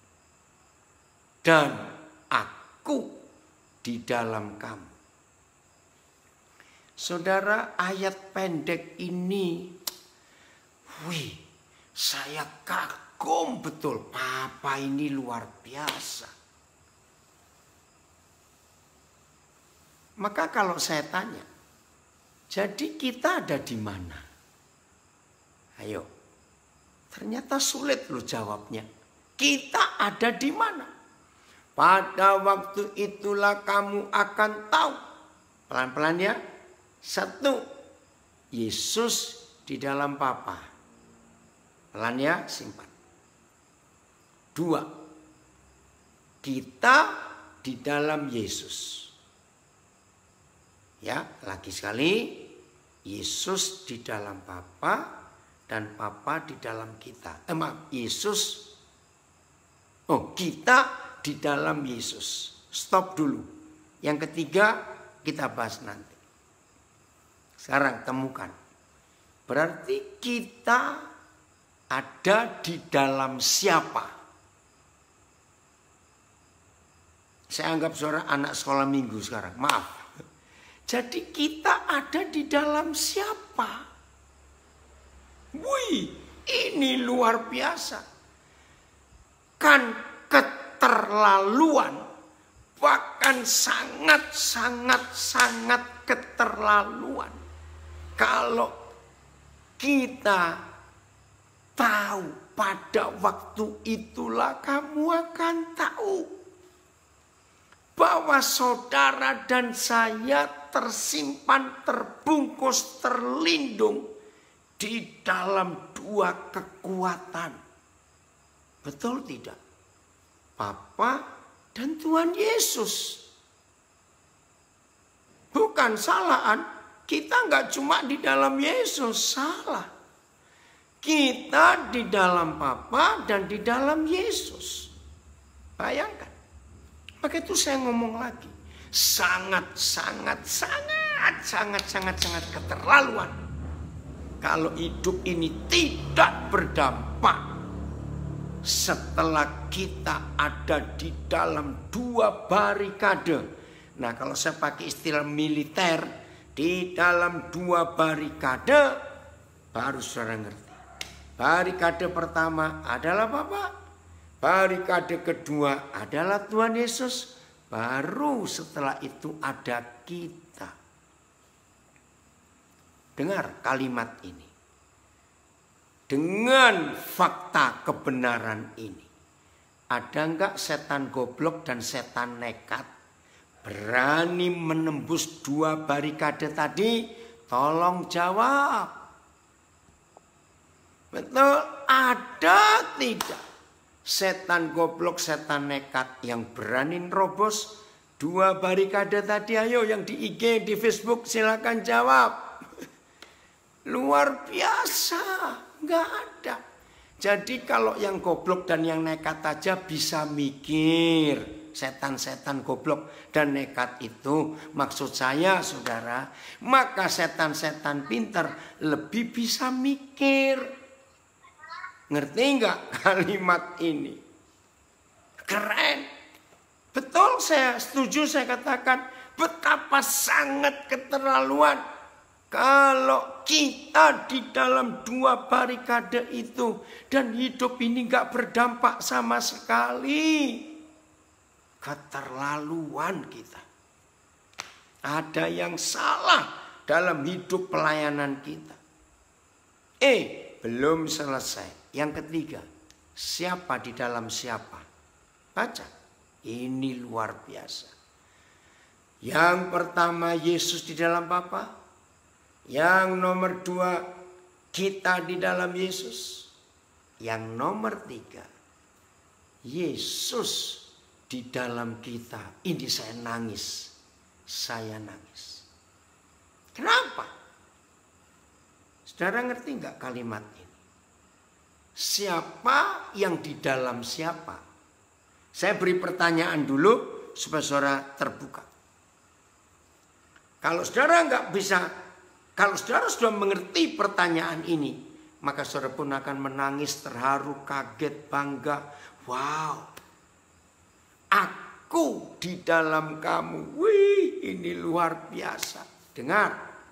dan aku di dalam kamu. Saudara, ayat pendek ini, wih, saya kagum betul. Papa ini luar biasa. Maka kalau saya tanya, jadi kita ada di mana? Ayo, ternyata sulit loh jawabnya. Kita ada di mana? Pada waktu itulah kamu akan tahu. Pelan-pelan ya. 1. Yesus di dalam Bapa. Pelan ya, simpan. 2. Kita di dalam Yesus. Ya, lagi sekali. Yesus di dalam Bapa dan Bapa di dalam kita. Yesus. Kita di dalam Yesus. Stop dulu. Yang ketiga kita bahas nanti. Sekarang temukan. Berarti kita ada di dalam siapa? Saya anggap saudara anak sekolah minggu sekarang. Maaf. Jadi kita ada di dalam siapa? Wih, ini luar biasa. Kan keterlaluan. Bahkan sangat keterlaluan. Kalau kita tahu pada waktu itulah kamu akan tahu bahwa saudara dan saya tersimpan, terbungkus, terlindung di dalam dua kekuatan. Betul tidak? Bapa dan Tuhan Yesus. Bukan salahan, kita nggak cuma di dalam Yesus, salah. Kita di dalam Bapa dan di dalam Yesus. Bayangkan. Maka itu saya ngomong lagi. Sangat keterlaluan. Kalau hidup ini tidak berdampak. Setelah kita ada di dalam dua barikade. Nah, kalau saya pakai istilah militer, di dalam dua barikade, baru saudara ngerti. Barikade pertama adalah Bapa. Barikade kedua adalah Tuhan Yesus. Baru setelah itu ada kita. Dengar kalimat ini. Dengan fakta kebenaran ini. Ada enggak setan goblok dan setan nekat berani menembus dua barikade tadi? Tolong jawab. Betul, ada tidak? Setan goblok, setan nekat yang berani nerobos dua barikade tadi? Ayo yang di IG, di Facebook silakan jawab. Luar biasa, nggak ada. Jadi kalau yang goblok dan yang nekat aja bisa mikir. Setan-setan goblok dan nekat itu maksud saya saudara. Maka setan-setan pintar lebih bisa mikir. Ngerti nggak kalimat ini? Keren. Betul, saya setuju, saya katakan betapa sangat keterlaluan. Kalau kita di dalam dua barikade itu dan hidup ini nggak berdampak sama sekali. Keterlaluan kita. Ada yang salah dalam hidup pelayanan kita. Belum selesai. Yang ketiga, siapa di dalam siapa? Baca. Ini luar biasa. Yang pertama, Yesus di dalam Bapa. Yang nomor dua, kita di dalam Yesus. Yang nomor tiga, Yesus di dalam kita. Ini saya nangis. Saya nangis. Kenapa? Saudara ngerti nggak kalimat ini? Siapa yang di dalam siapa? Saya beri pertanyaan dulu supaya saudara terbuka. Kalau saudara nggak bisa, kalau saudara sudah mengerti pertanyaan ini, maka saudara pun akan menangis, terharu, kaget, bangga. Wow. Aku di dalam kamu. Wih, ini luar biasa. Dengar.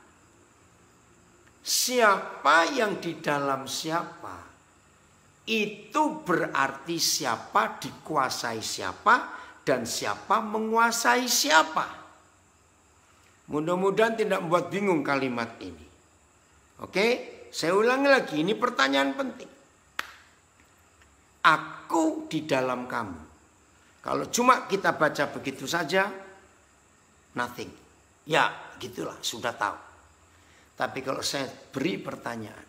Siapa yang di dalam siapa? Itu berarti siapa dikuasai siapa dan siapa menguasai siapa. Mudah-mudahan tidak membuat bingung kalimat ini. Oke, saya ulangi lagi. Ini pertanyaan penting. Aku di dalam kamu. Kalau cuma kita baca begitu saja, nothing. Ya, gitulah, sudah tahu. Tapi kalau saya beri pertanyaan,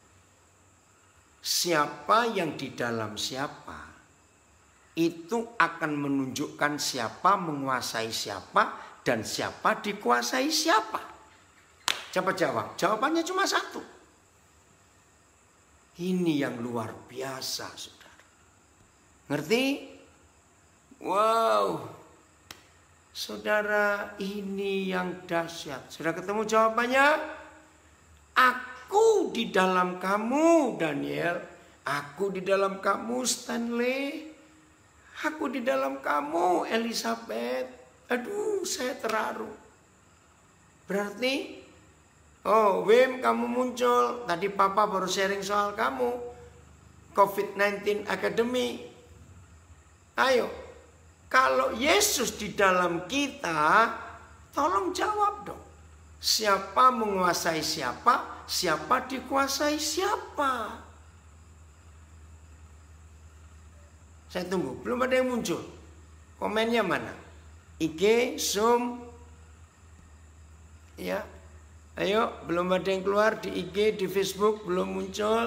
siapa yang di dalam siapa, itu akan menunjukkan siapa menguasai siapa dan siapa dikuasai siapa. Coba jawab. Jawabannya cuma satu. Ini yang luar biasa, saudara. Ngerti? Wow, saudara, ini yang dahsyat. Sudah ketemu jawabannya? Aku di dalam kamu, Daniel. Aku di dalam kamu, Stanley. Aku di dalam kamu, Elizabeth. Aduh, saya terharu. Berarti, oh Wim, kamu muncul. Tadi Papa baru sharing soal kamu. COVID-19 Academy. Ayo, kalau Yesus di dalam kita, tolong jawab dong. Siapa menguasai siapa? Siapa dikuasai siapa? Saya tunggu, belum ada yang muncul. Komennya mana? IG, Zoom. Ya. Ayo, belum ada yang keluar di IG, di Facebook, belum muncul.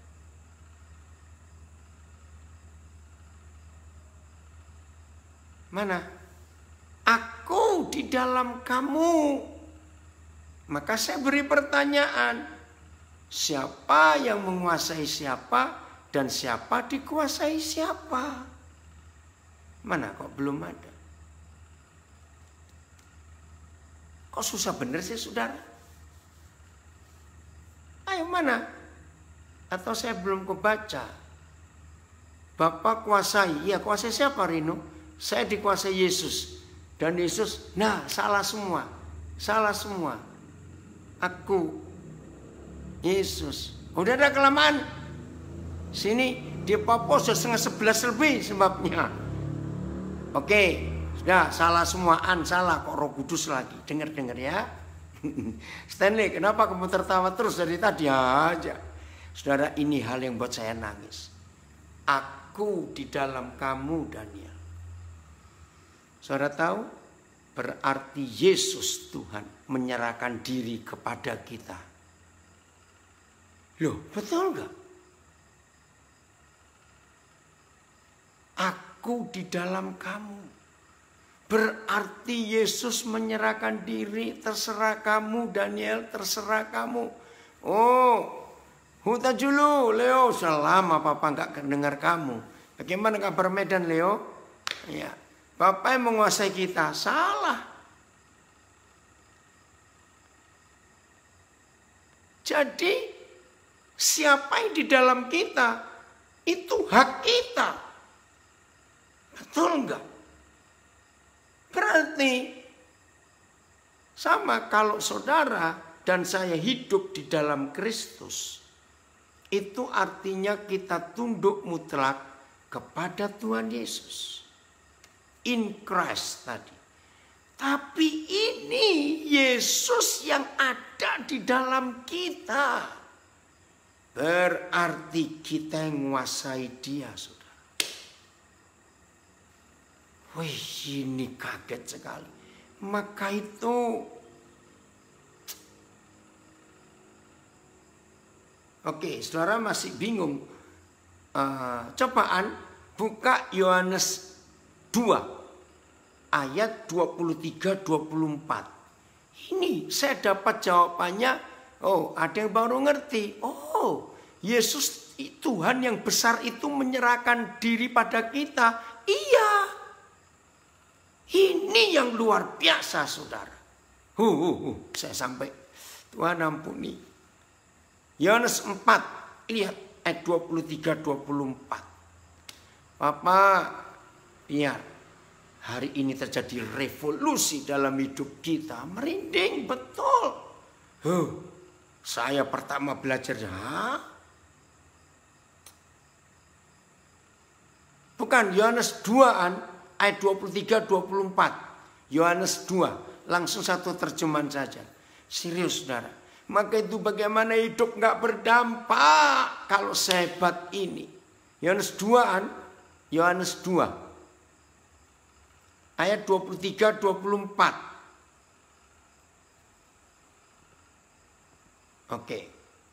Mana? Aku di dalam kamu. Maka saya beri pertanyaan. Siapa yang menguasai siapa dan siapa dikuasai siapa? Mana kok belum ada? Kok susah bener sih saudara? Ayo mana? Atau saya belum kebaca? Bapak kuasai. Ya kuasai siapa Rino? Saya dikuasai Yesus. Dan Yesus, nah salah semua. Salah semua. Aku, Yesus. Udah ada kelamaan. Sini di Papua sudah 10:30 lebih sebabnya. Oke, sudah salah semuaan, salah kok Roh Kudus lagi. Dengar ya. Stanley, kenapa kamu tertawa terus dari tadi aja? Saudara, ini hal yang buat saya nangis. Aku di dalam kamu, Daniel. Saudara tahu? Berarti Yesus Tuhan menyerahkan diri kepada kita. Loh, betul enggak? Aku di dalam kamu. Berarti Yesus menyerahkan diri. Terserah kamu Daniel, terserah kamu. Oh, huta dulu Leo. Selama Papa enggak dengar kamu. Bagaimana kabar Medan Leo? Ya. Bapak yang menguasai kita, salah. Jadi siapa yang di dalam kita itu hak kita. Betul enggak? Berarti sama kalau saudara dan saya hidup di dalam Kristus. Itu artinya kita tunduk mutlak kepada Tuhan Yesus. In Christ tadi. Tapi ini Yesus yang ada di dalam kita. Berarti kita yang menguasai dia, saudara. Wih, ini kaget sekali. Maka itu oke, saudara masih bingung. Cobaan buka Yohanes 2 ayat 23-24. Ini saya dapat jawabannya. Oh, ada yang baru ngerti. Oh, Yesus Tuhan yang besar itu menyerahkan diri pada kita. Iya. Ini yang luar biasa, saudara. Saya sampai. Tuhan ampuni. Yohanes 4, lihat ayat 23-24. Bapak, biar hari ini terjadi revolusi dalam hidup kita. Merinding betul. Saya pertama belajar. Bukan Yohanes 2-an ayat 23-24. Yohanes 2. Langsung satu terjemahan saja. Serius saudara. Maka itu bagaimana hidup gak berdampak kalau sehebat ini. Yohanes 2-an. Yohanes 2. Ayat 23-24. Oke.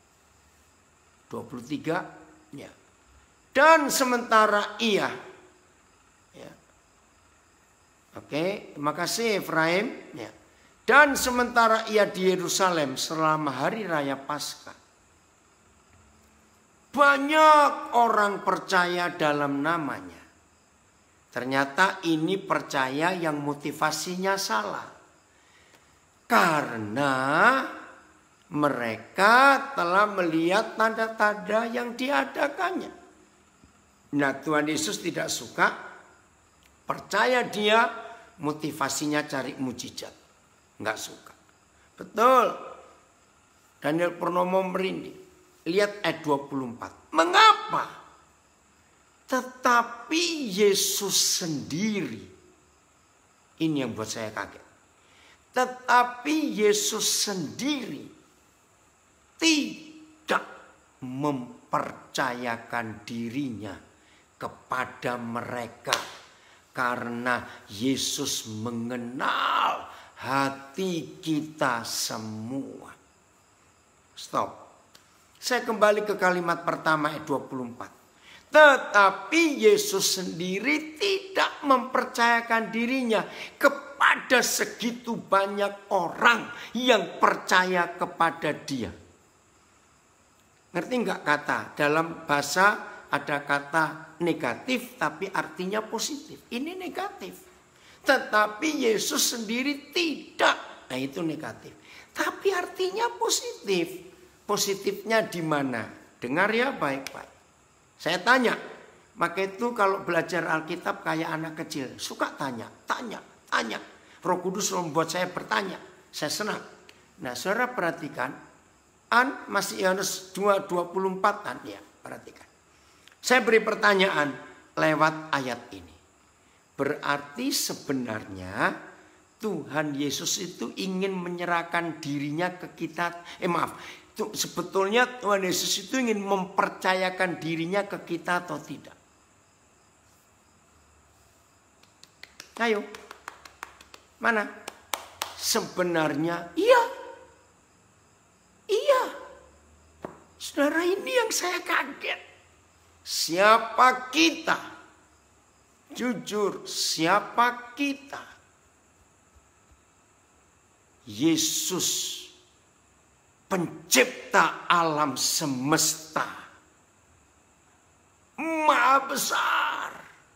23. Ya. Dan sementara ia. Ya. Oke. Terima kasih Efraim. Ya. Dan sementara ia di Yerusalem selama hari raya Paskah. Banyak orang percaya dalam namanya. Ternyata ini percaya yang motivasinya salah. Karena Mereka telah melihat tanda-tanda yang diadakannya. Nah, Tuhan Yesus tidak suka, percaya dia motivasinya cari mujizat. Enggak suka. Betul. Daniel Purnomo merinding. Lihat ayat 24. Mengapa? Tetapi Yesus sendiri. Ini yang buat saya kaget. Tetapi Yesus sendiri tidak mempercayakan dirinya kepada mereka. Karena Yesus mengenal hati kita semua. Stop. Saya kembali ke kalimat pertama ayat 24. Tetapi Yesus sendiri tidak mempercayakan dirinya kepada segitu banyak orang yang percaya kepada dia. Ngerti nggak kata? Dalam bahasa ada kata negatif tapi artinya positif. Ini negatif. Tetapi Yesus sendiri tidak. Nah, itu negatif. Tapi artinya positif. Positifnya di mana? Dengar ya baik-baik. Saya tanya, maka itu kalau belajar Alkitab kayak anak kecil, suka tanya. Roh Kudus membuat saya bertanya, saya senang. Nah, saudara perhatikan, masih Yohanes 2:24 ya, perhatikan. Saya beri pertanyaan lewat ayat ini. Berarti sebenarnya Tuhan Yesus itu ingin menyerahkan dirinya ke kita. Sebetulnya Tuhan Yesus itu ingin mempercayakan dirinya ke kita atau tidak? Ayo. Mana? Sebenarnya iya. Iya. Saudara, ini yang saya kaget. Siapa kita? Jujur, siapa kita? Yesus, pencipta alam semesta, Maha besar,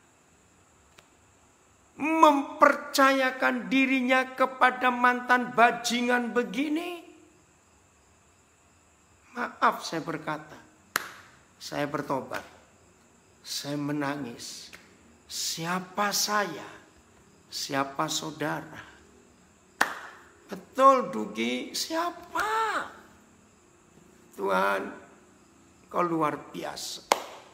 mempercayakan dirinya kepada mantan bajingan begini. Maaf saya berkata, saya bertobat, saya menangis. Siapa saya? Siapa saudara? Betul Dugi, siapa? Tuhan, kau luar biasa.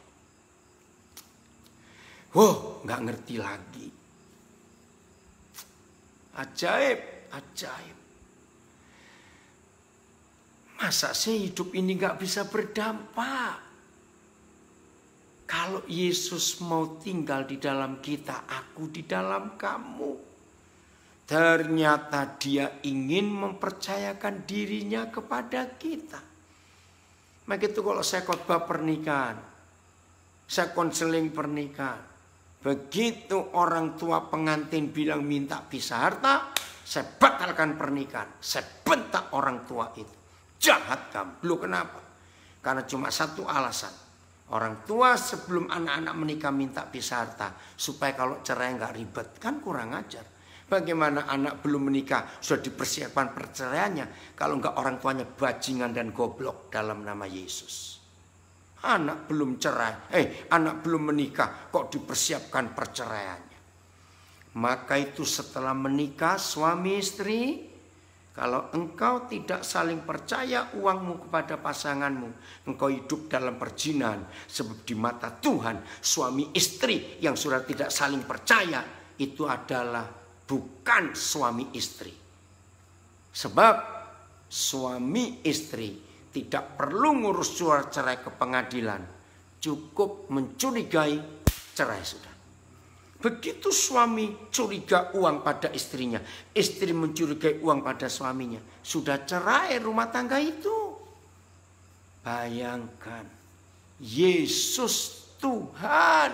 Nggak ngerti lagi. Ajaib, ajaib. Masa sih hidup ini nggak bisa berdampak? Kalau Yesus mau tinggal di dalam kita, aku di dalam kamu. Ternyata dia ingin mempercayakan dirinya kepada kita. Maka itu kalau saya khotbah pernikahan, saya konseling pernikahan. Begitu orang tua pengantin bilang minta pisah harta, saya batalkan pernikahan. Saya bentak orang tua itu. Jahat kamu. Loh kenapa? Karena cuma satu alasan. Orang tua sebelum anak-anak menikah minta pisah harta. Supaya kalau cerai nggak ribet. Kan kurang ajar. Bagaimana anak belum menikah sudah dipersiapkan perceraiannya. Kalau enggak orang tuanya bajingan dan goblok dalam nama Yesus. Anak belum cerai. Anak belum menikah kok dipersiapkan perceraiannya. Maka itu setelah menikah suami istri. Kalau engkau tidak saling percaya uangmu kepada pasanganmu. Engkau hidup dalam perzinahan. Sebab di mata Tuhan suami istri yang sudah tidak saling percaya. Itu adalah bukan suami istri. Sebab suami istri tidak perlu ngurus surat cerai ke pengadilan. Cukup mencurigai, cerai sudah. Begitu suami curiga uang pada istrinya, istri mencurigai uang pada suaminya, sudah cerai rumah tangga itu. Bayangkan, Yesus Tuhan.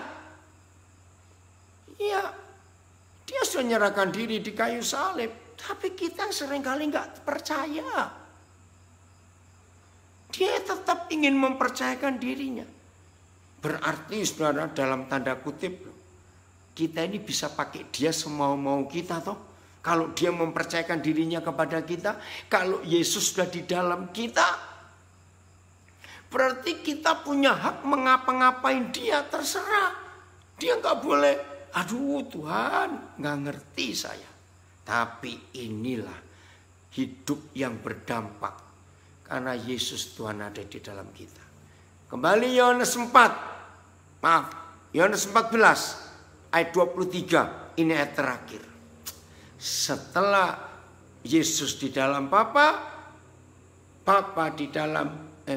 Ya, dia sudah menyerahkan diri di kayu salib. Tapi kita seringkali nggak percaya. Dia tetap ingin mempercayakan dirinya. Berarti saudara dalam tanda kutip, kita ini bisa pakai dia semau-mau kita toh. Kalau dia mempercayakan dirinya kepada kita, kalau Yesus sudah di dalam kita, berarti kita punya hak mengapa-ngapain dia, terserah. Dia nggak boleh, aduh Tuhan nggak ngerti saya. Tapi inilah hidup yang berdampak. Karena Yesus Tuhan ada di dalam kita. Kembali Yohanes 4. Maaf, Yohanes 14 ayat 23. Ini ayat terakhir. Setelah Yesus di dalam Bapa, Bapa di dalam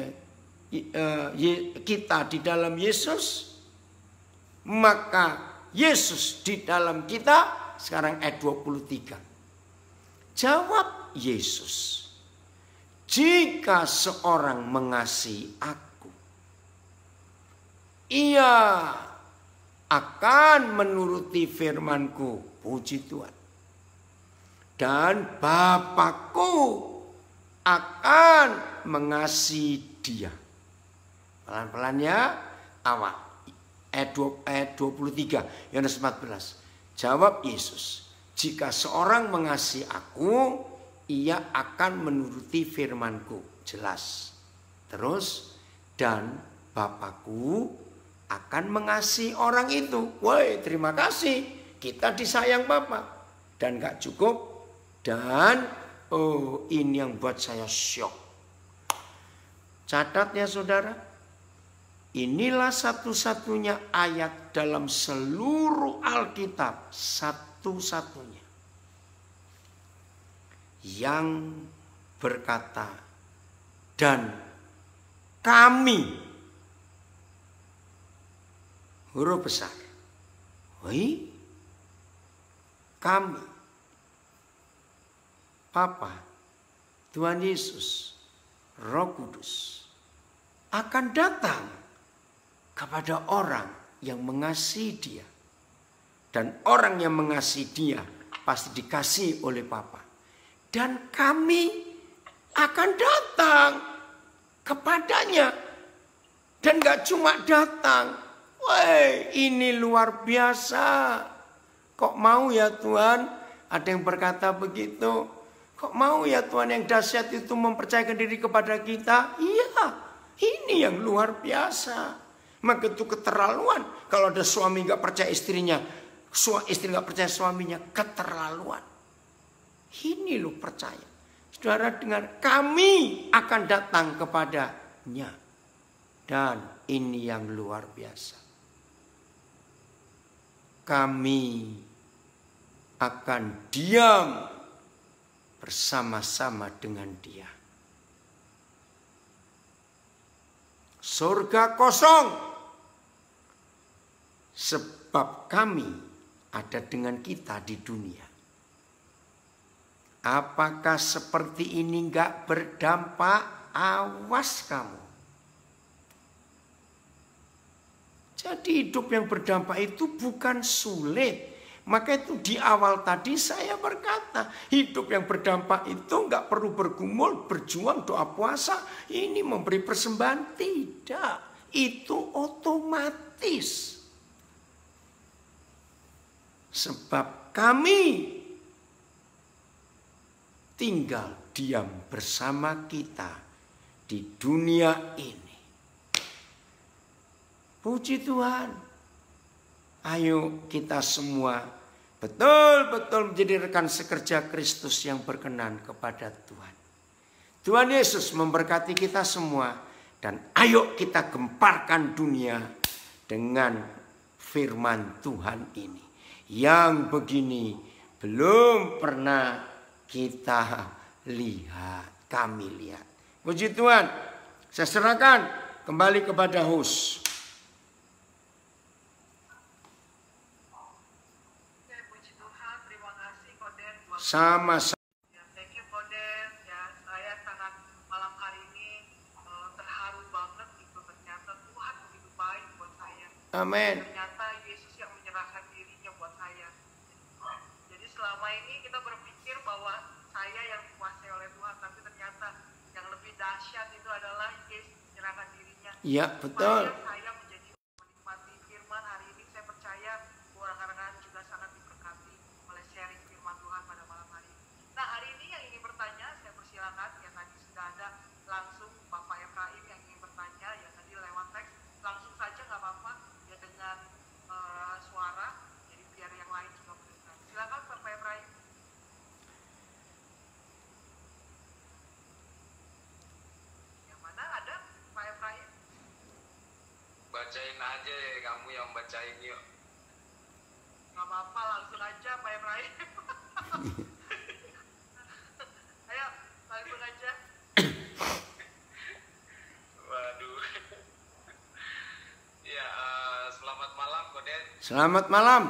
kita di dalam Yesus, maka Yesus di dalam kita. Sekarang ayat 23. Jawab Yesus, jika seorang mengasihi aku, ia akan menuruti firman-Ku. Puji Tuhan. Dan Bapa-Ku akan mengasihi dia. Pelan-pelan ya. Awal. Ayat 23. Yohanes 14. Jawab Yesus, jika seorang mengasihi aku, ia akan menuruti firman-Ku. Jelas. Terus, dan Bapa-Ku akan mengasihi orang itu. Woi, terima kasih. Kita disayang Bapa. Dan gak cukup. Dan, oh ini yang buat saya syok. Catat ya saudara. Inilah satu-satunya ayat dalam seluruh Alkitab, satu-satunya yang berkata, dan kami, huruf besar, kami, Bapa, Tuhan Yesus, Roh Kudus akan datang kepada orang yang mengasihi dia. Dan orang yang mengasihi dia pasti dikasihi oleh Bapa. Dan kami akan datang kepadanya. Dan gak cuma datang. Woi, ini luar biasa. Kok mau ya Tuhan? Ada yang berkata begitu. Kok mau ya Tuhan yang dahsyat itu mempercayakan diri kepada kita? Iya, ini yang luar biasa. Maka itu keterlaluan. Kalau ada suami gak percaya istrinya, istri gak percaya suaminya, keterlaluan. Ini lo percaya. Saudara dengar, kami akan datang kepadanya. Dan ini yang luar biasa. Kami akan diam bersama-sama dengan dia. Surga kosong. Sebab kami ada dengan kita di dunia. Apakah seperti ini enggak berdampak? Awas kamu. Jadi hidup yang berdampak itu bukan sulit. Maka itu di awal tadi saya berkata, hidup yang berdampak itu enggak perlu bergumul, berjuang, doa puasa. Ini memberi persembahan. Tidak. Itu otomatis. Sebab kami tinggal diam bersama kita di dunia ini. Puji Tuhan. Ayo kita semua betul-betul menjadi rekan sekerja Kristus yang berkenan kepada Tuhan. Tuhan Yesus memberkati kita semua. Dan ayo kita gemparkan dunia dengan firman Tuhan ini. Yang begini belum pernah kita lihat, kami lihat. Puji Tuhan, saya serahkan kembali kepada host. Puji Tuhan, terima kasih Koden. Sama-sama. Thank you Koden. Ya, saya sangat malam hari ini terharu banget itu ternyata Tuhan begitu baik buat saya. Amin. Ternyata Yesus yang menyerahkan dirinya buat saya. Jadi selama ini kita berpikir bahwa saya yang dikuasai oleh Tuhan, tapi ternyata yang lebih dahsyat itu adalah Yesus menyerahkan dirinya. Iya, betul. Saya menjadi menikmati firman hari ini. Saya percaya bahwa rekan-rekan juga sangat diberkati oleh sharing firman Tuhan pada malam bacain aja, kamu yang bacain yuk. Nggak apa-apa, langsung aja Pak Ibrahim. Ayo, langsung aja. Waduh. Ya, selamat malam Koden. Selamat malam.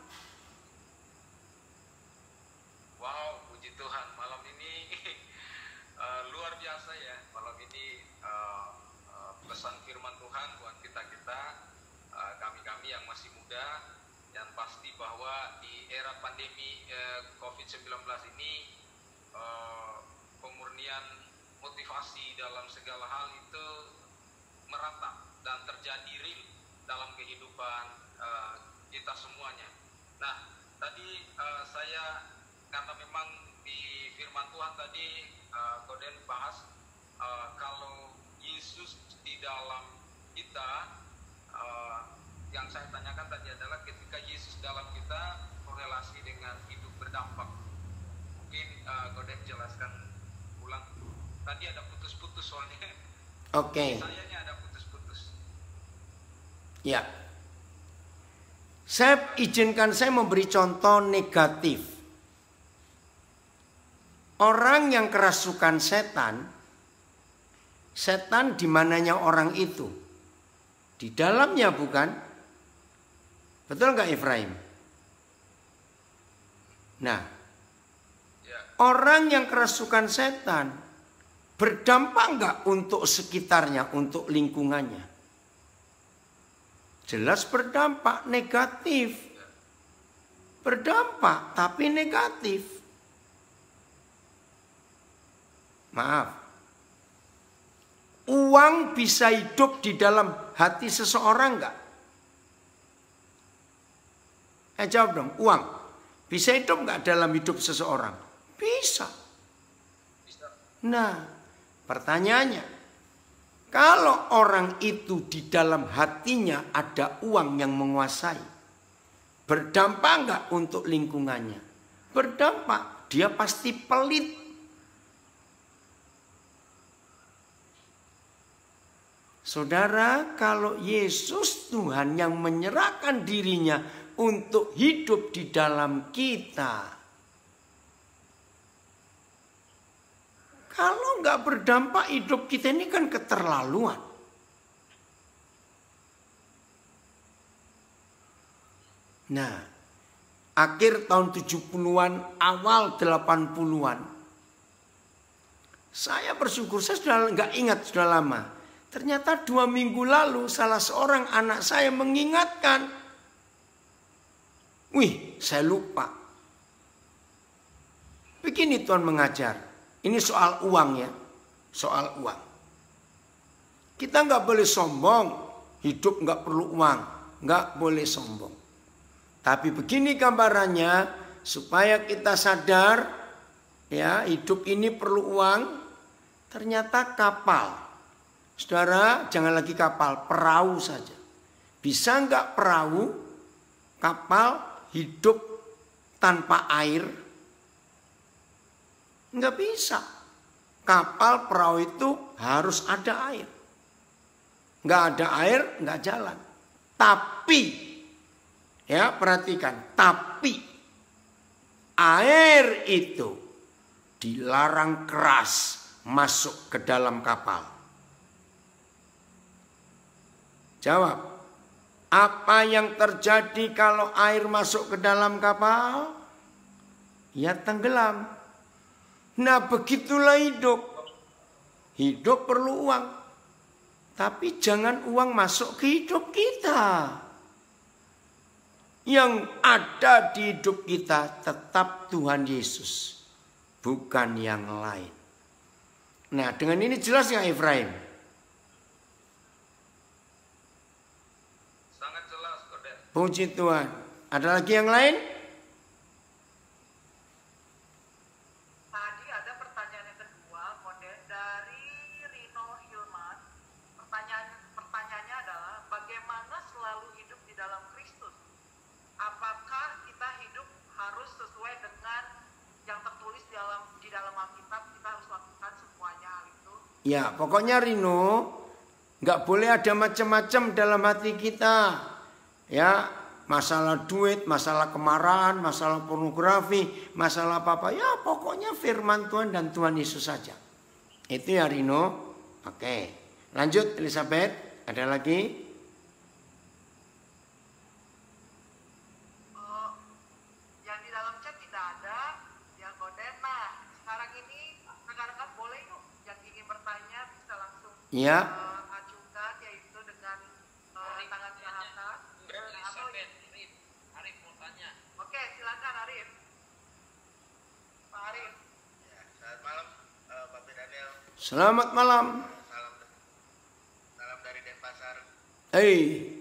Wow, puji Tuhan, malam ini luar biasa ya. Malam ini pesan firman Tuhan buat kita-kita, kami-kami yang masih muda, yang pasti bahwa di era pandemi COVID-19 ini pemurnian motivasi dalam segala hal itu merata dan terjadi real dalam kehidupan kita semuanya. Nah, tadi saya, karena memang di firman Tuhan tadi Koden bahas kalau Yesus di dalam kita, yang saya tanyakan tadi adalah ketika Yesus dalam kita korelasi dengan hidup berdampak. Mungkin Koden jelaskan ulang. Tadi ada putus-putus soalnya. Oke. Sayanya ada putus-putus. Ya. Izinkan saya memberi contoh negatif. Orang yang kerasukan setan di mananya orang itu? Di dalamnya bukan? Betul nggak Efraim? Nah, orang yang kerasukan setan berdampak nggak untuk sekitarnya, untuk lingkungannya? Jelas berdampak negatif. Berdampak tapi negatif. Maaf. Uang bisa hidup di dalam hati seseorang enggak? Jawab dong, uang bisa hidup enggak dalam hidup seseorang? Bisa. Nah, pertanyaannya, kalau orang itu di dalam hatinya ada uang yang menguasai, berdampak enggak untuk lingkungannya? Berdampak, dia pasti pelit. Saudara, kalau Yesus Tuhan yang menyerahkan dirinya untuk hidup di dalam kita, kalau nggak berdampak hidup kita ini kan keterlaluan. Nah, akhir tahun 70-an, awal 80-an, saya bersyukur, saya sudah nggak ingat, sudah lama. Ternyata 2 minggu lalu salah seorang anak saya mengingatkan. Wih, saya lupa. Begini Tuhan mengajar. Ini soal uang ya. Soal uang. Kita nggak boleh sombong. Hidup nggak perlu uang. Nggak boleh sombong. Tapi begini gambarannya. Supaya kita sadar. Ya, hidup ini perlu uang. Ternyata kapal. Saudara, jangan lagi kapal, perahu saja. Bisa enggak perahu, kapal hidup tanpa air? Enggak bisa. Kapal, perahu itu harus ada air. Enggak ada air, enggak jalan. Tapi, ya perhatikan, tapi air itu dilarang keras masuk ke dalam kapal. Jawab, apa yang terjadi kalau air masuk ke dalam kapal? Ya tenggelam. Nah begitulah hidup. Hidup perlu uang. Tapi jangan uang masuk ke hidup kita. Yang ada di hidup kita tetap Tuhan Yesus. Bukan yang lain. Nah dengan ini jelas ya Efraim? Puji Tuhan. Ada lagi yang lain? Tadi ada pertanyaan yang kedua, Koden, dari Rino Hilman. Pertanyaannya adalah, bagaimana selalu hidup di dalam Kristus? Apakah kita hidup harus sesuai dengan yang tertulis di dalam Alkitab? Kita harus lakukan semuanya hal itu? Ya, pokoknya Rino, Nggak boleh ada macam-macam dalam hati kita. Ya, masalah duit, masalah kemarahan, masalah pornografi, masalah apa-apa. Ya pokoknya firman Tuhan dan Tuhan Yesus saja. Itu ya Rino. Oke. Lanjut Elizabeth. Ada lagi? Yang di dalam chat tidak ada, yang konten. Nah, sekarang ini rekan-rekan boleh yuk yang ingin bertanya bisa langsung Ya. ajukan, yaitu dengan tangan ke atas. Elizabeth, Arif mau tanya. Oke, silakan Arif. Pak Arif. Ya, selamat malam Bapak Daniel. Selamat malam. Salam dari Denpasar. Hei.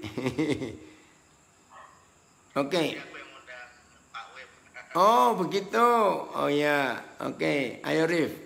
Oke. Ini aku yang undang Pak Web. Oh begitu. Oh ya. Oke. Ayo Rif.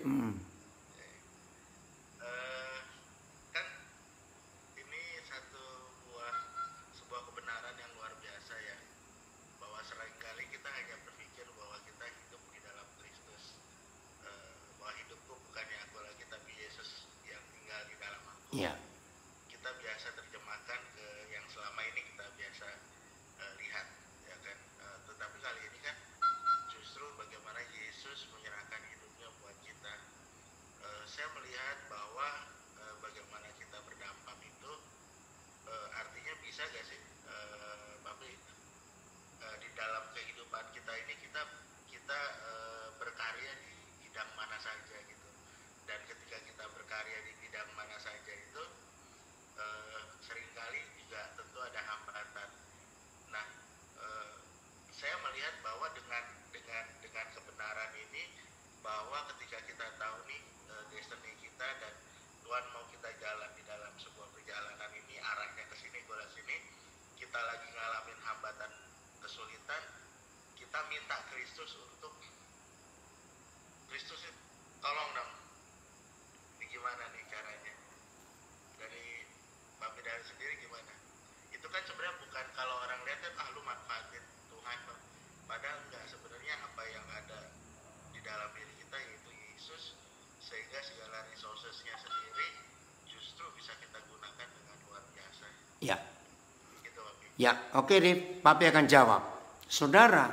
Kan ini sebuah kebenaran yang luar biasa ya, bahwa seringkali kita hanya berpikir bahwa kita hidup di dalam Kristus, bahwa hidupku bukannya aku lagi tapi Yesus yang tinggal di dalam aku. Ya. Kita biasa terjemahkan ke yang selama ini kita biasa lihat, ya kan. Tetapi kali ini kan justru bagaimana Yesus menyerahkan hidupnya buat kita. Saya melihat bahwa bagaimana kita berdampak itu artinya bisa gak sih Bapak, di dalam kehidupan kita ini kita berkarya di bidang mana saja gitu. Dan ketika kita berkarya di bidang mana saja itu seringkali juga tentu ada hambatan. Nah, saya melihat bahwa dengan kebenaran ini, bahwa ketika kita tahu nih destiny kita dan Tuhan mau kita jalan di dalam sebuah perjalanan ini, arahnya ke sini ke sini, kita lagi ngalamin hambatan, kesulitan, kita minta Kristus untuk Kristus tolong dong. Ini gimana nih caranya? Dari Bapak dari sendiri gimana? Itu kan sebenarnya bukan, kalau orang lihat kan lu manfaatin Tuhan, padahal enggak. Sebenarnya apa yang ada di dalam diri kita yaitu Yesus, sehingga segala resourcesnya sendiri justru bisa kita gunakan dengan luar biasa. Ya. Gitu Bapak. Ya. Oke Rif. Papi akan jawab. Saudara,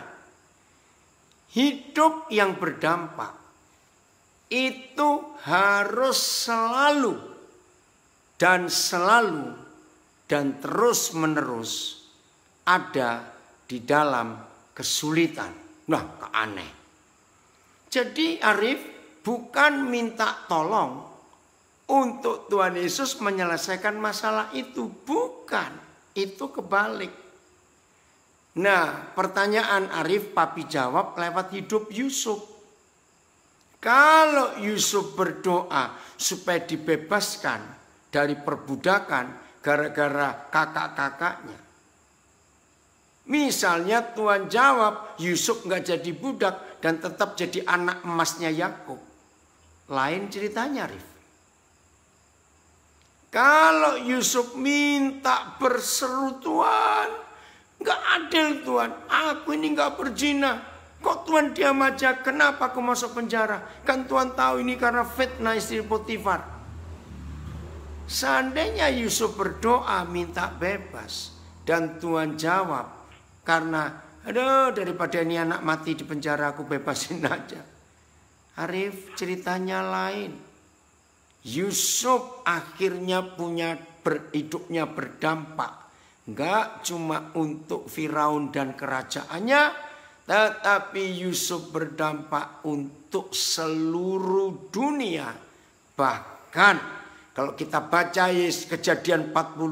hidup yang berdampak itu harus selalu dan terus menerus ada di dalam kesulitan. Nah, aneh. Jadi Arif bukan minta tolong untuk Tuhan Yesus menyelesaikan masalah itu. Bukan. Itu kebalik. Nah, pertanyaan Arif Papi jawab lewat hidup Yusuf. Kalau Yusuf berdoa supaya dibebaskan dari perbudakan gara-gara kakak-kakaknya. Misalnya Tuhan jawab Yusuf nggak jadi budak dan tetap jadi anak emasnya Yakub. Lain ceritanya Rif. Kalau Yusuf minta berseru, Tuhan, nggak adil Tuhan, aku ini nggak berzina. Kok Tuhan diam aja? Kenapa aku masuk penjara? Kan Tuhan tahu ini karena fitnah istri Potifar. Seandainya Yusuf berdoa minta bebas dan Tuhan jawab karena aduh daripada ini anak mati di penjara aku bebasin aja. Arif ceritanya lain. Yusuf akhirnya hidupnya berdampak. Enggak cuma untuk Firaun dan kerajaannya, tetapi Yusuf berdampak untuk seluruh dunia. Bahkan kalau kita baca Kejadian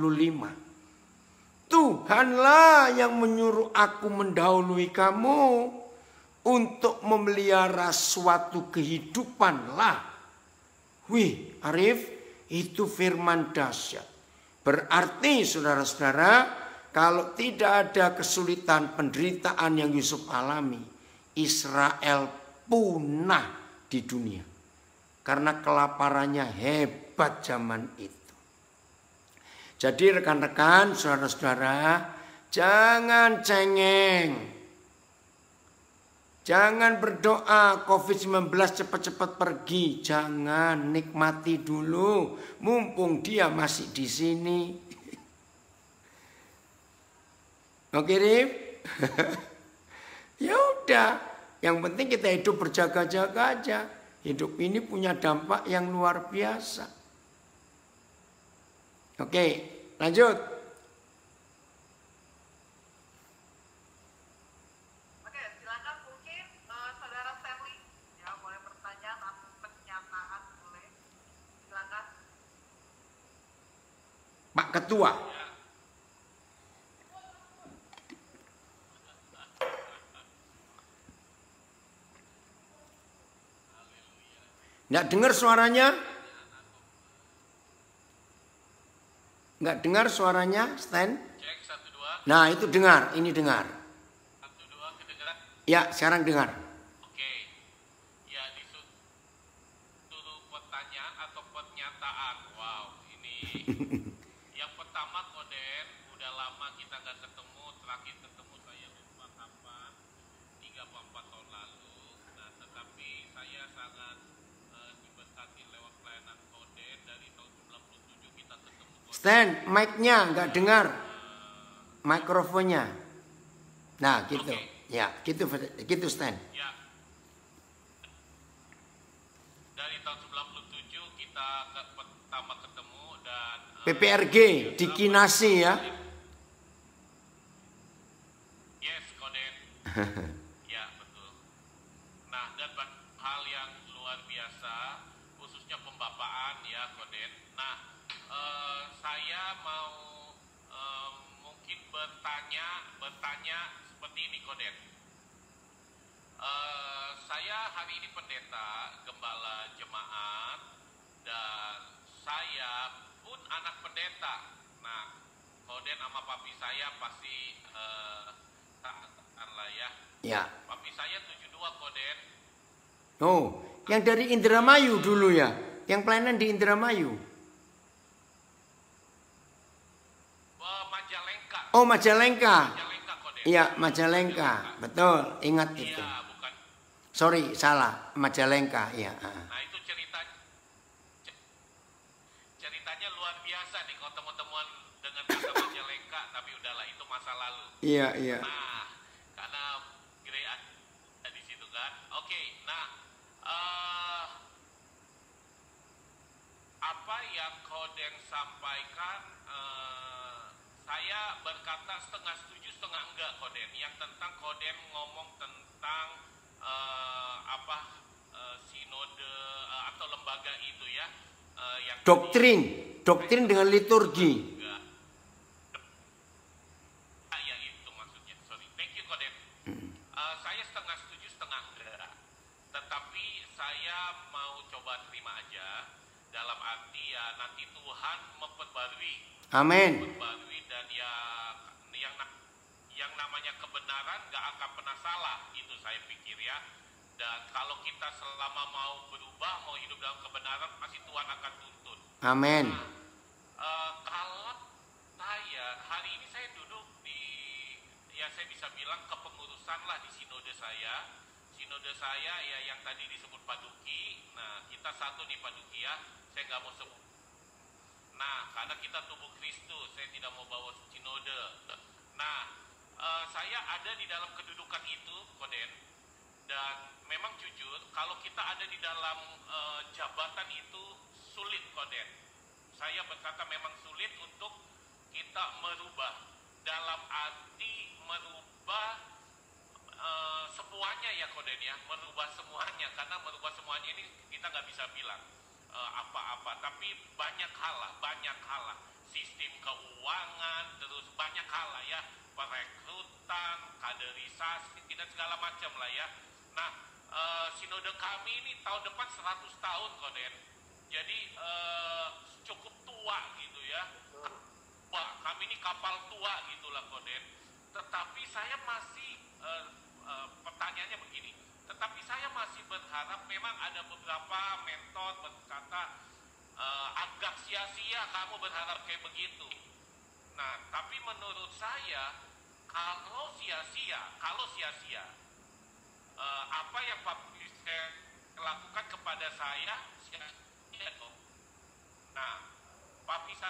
45. Tuhanlah yang menyuruh aku mendahului kamu untuk memelihara suatu kehidupan lah. Wih Arif, itu firman dahsyat. Berarti saudara-saudara, kalau tidak ada kesulitan penderitaan yang Yusuf alami, Israel punah di dunia. Karena kelaparannya hebat zaman itu. Jadi rekan-rekan, saudara-saudara, jangan cengeng. Jangan berdoa COVID-19 cepat-cepat pergi. Jangan, nikmati dulu. Mumpung dia masih di sini. Oke, Rif? Ya udah. Yang penting kita hidup berjaga-jaga aja. Hidup ini punya dampak yang luar biasa. Oke, lanjut. Oke, silakan mungkin Saudara Stanley ya boleh bertanya atau pernyataan boleh. Silakan. Pak Ketua. Nggak dengar suaranya? Nggak dengar suaranya, Stan? Cek 1 2. Nah, itu dengar, ini dengar. 1 2 kedengeran. Ya, sekarang dengar. Oke. Ya disuruh pertanyaan atau pernyataan. Wow, ini yang pertama Koden, udah lama kita nggak ketemu. Terakhir ketemu saya lupa kapan, 3 atau 4 tahun lalu. Nah, tetapi saya sangat diberkati lewat pelayanan Koden dari tahun 97 kita ketemu. Stan, mic-nya nggak dengar. Mikrofonnya. Nah, gitu. Ya, gitu Stan. Ya. Dari tahun 97 kita pertama ketemu dan PPRG di Kinasi ya. yes, Koden. Ya, betul. Nah, dan hal yang luar biasa khususnya pembapaan ya, Koden. Nah, saya mau mungkin bertanya seperti ini, Koden. Saya hari ini pendeta, gembala jemaat, dan saya pun anak pendeta. Nah, Koden sama papi saya pasti taatan lah ya. Ya. Papi saya 72, Koden. Oh, yang dari Indramayu dulu ya. Yang pelayanan di Indramayu. Majalengka. Oh, Majalengka. Majalengka, Koden. Iya, Majalengka. Betul, ingat itu. Iya, bukan. Sorry, salah. Majalengka, iya. Nah, itu ceritanya luar biasa nih kalau teman-teman dengan kata Majalengka, tapi udahlah itu masa lalu. Iya, iya. Nah, karena Grey ada di situ kan. Oke, nah apa yang Koden sampaikan, saya berkata setengah setuju setengah enggak, Koden. Yang tentang Koden ngomong tentang sinode atau lembaga itu ya, yang Doktrin dengan liturgi. ya itu maksudnya. Sorry, thank you, Koden. Saya setengah setuju setengah enggak, tetapi saya mau coba terima aja dalam arti ya nanti Tuhan memperbarui. Amin. Memperbarui dan yang namanya kebenaran gak akan pernah salah, itu saya pikir ya. Dan kalau kita selama mau berubah, mau hidup dalam kebenaran, pasti Tuhan akan tuntun. Amin. Kalau saya hari ini saya duduk di, ya saya bisa bilang kepengurusan lah di sinode saya. Sinode saya ya yang tadi disebut Paduki. Nah, kita satu di Paduki ya. Saya nggak mau sebut. Nah, karena kita tubuh Kristus, saya tidak mau bawa sinode. Nah, saya ada di dalam kedudukan itu, Koden. Dan memang jujur, kalau kita ada di dalam jabatan itu sulit, Koden. Saya berkata memang sulit untuk kita merubah. Dalam arti merubah semuanya ya, Koden ya. Merubah semuanya, karena merubah semuanya ini kita nggak bisa bilang apa-apa. Tapi banyak hal lah. Sistem keuangan, terus banyak hal lah ya. Perekrutan, kaderisasi, dan segala macam lah ya. Nah, sinode kami ini tahun depan 100 tahun, Koden. Jadi cukup tua gitu ya. Wah, kami ini kapal tua gitulah, Koden. Tetapi saya masih pertanyaannya begini. Tetapi saya masih berharap, memang ada beberapa mentor berkata agak sia-sia kamu berharap kayak begitu. Nah, tapi menurut saya kalau sia-sia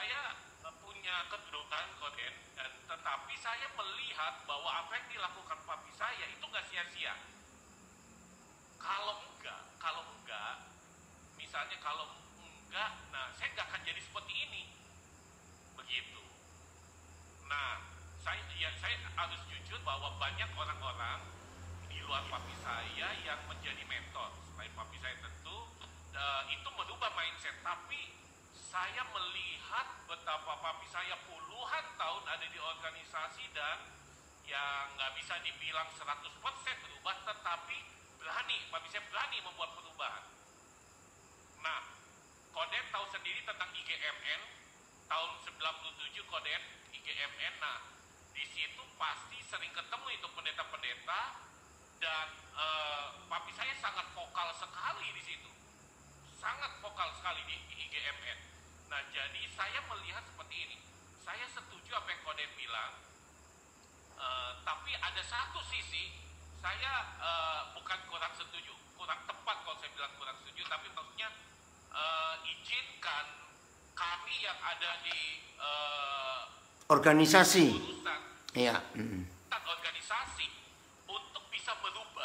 saya punya kedudukan Koden, dan tetapi saya melihat bahwa apa yang dilakukan papi saya itu nggak sia-sia. Kalau enggak, misalnya kalau enggak, nah saya nggak akan jadi seperti ini, begitu. Nah, saya harus jujur bahwa banyak orang-orang di luar papi saya yang menjadi mentor. Selain papi saya tentu, itu merubah mindset. Tapi saya melihat betapa papi saya puluhan tahun ada di organisasi dan yang nggak bisa dibilang 100% berubah, tetapi papi saya berani membuat perubahan. Nah, Koden tahu sendiri tentang IGMN, tahun 97 Koden, IGMN, nah di situ pasti sering ketemu itu pendeta-pendeta, dan papi saya sangat vokal sekali di situ. Sangat vokal sekali di IGMN. Nah, jadi saya melihat seperti ini. Saya setuju apa yang Koden bilang, tapi ada satu sisi saya bukan kurang setuju, kurang tepat kalau saya bilang kurang setuju, tapi maksudnya izinkan kami yang ada di organisasi, urusan ya, organisasi untuk bisa merubah.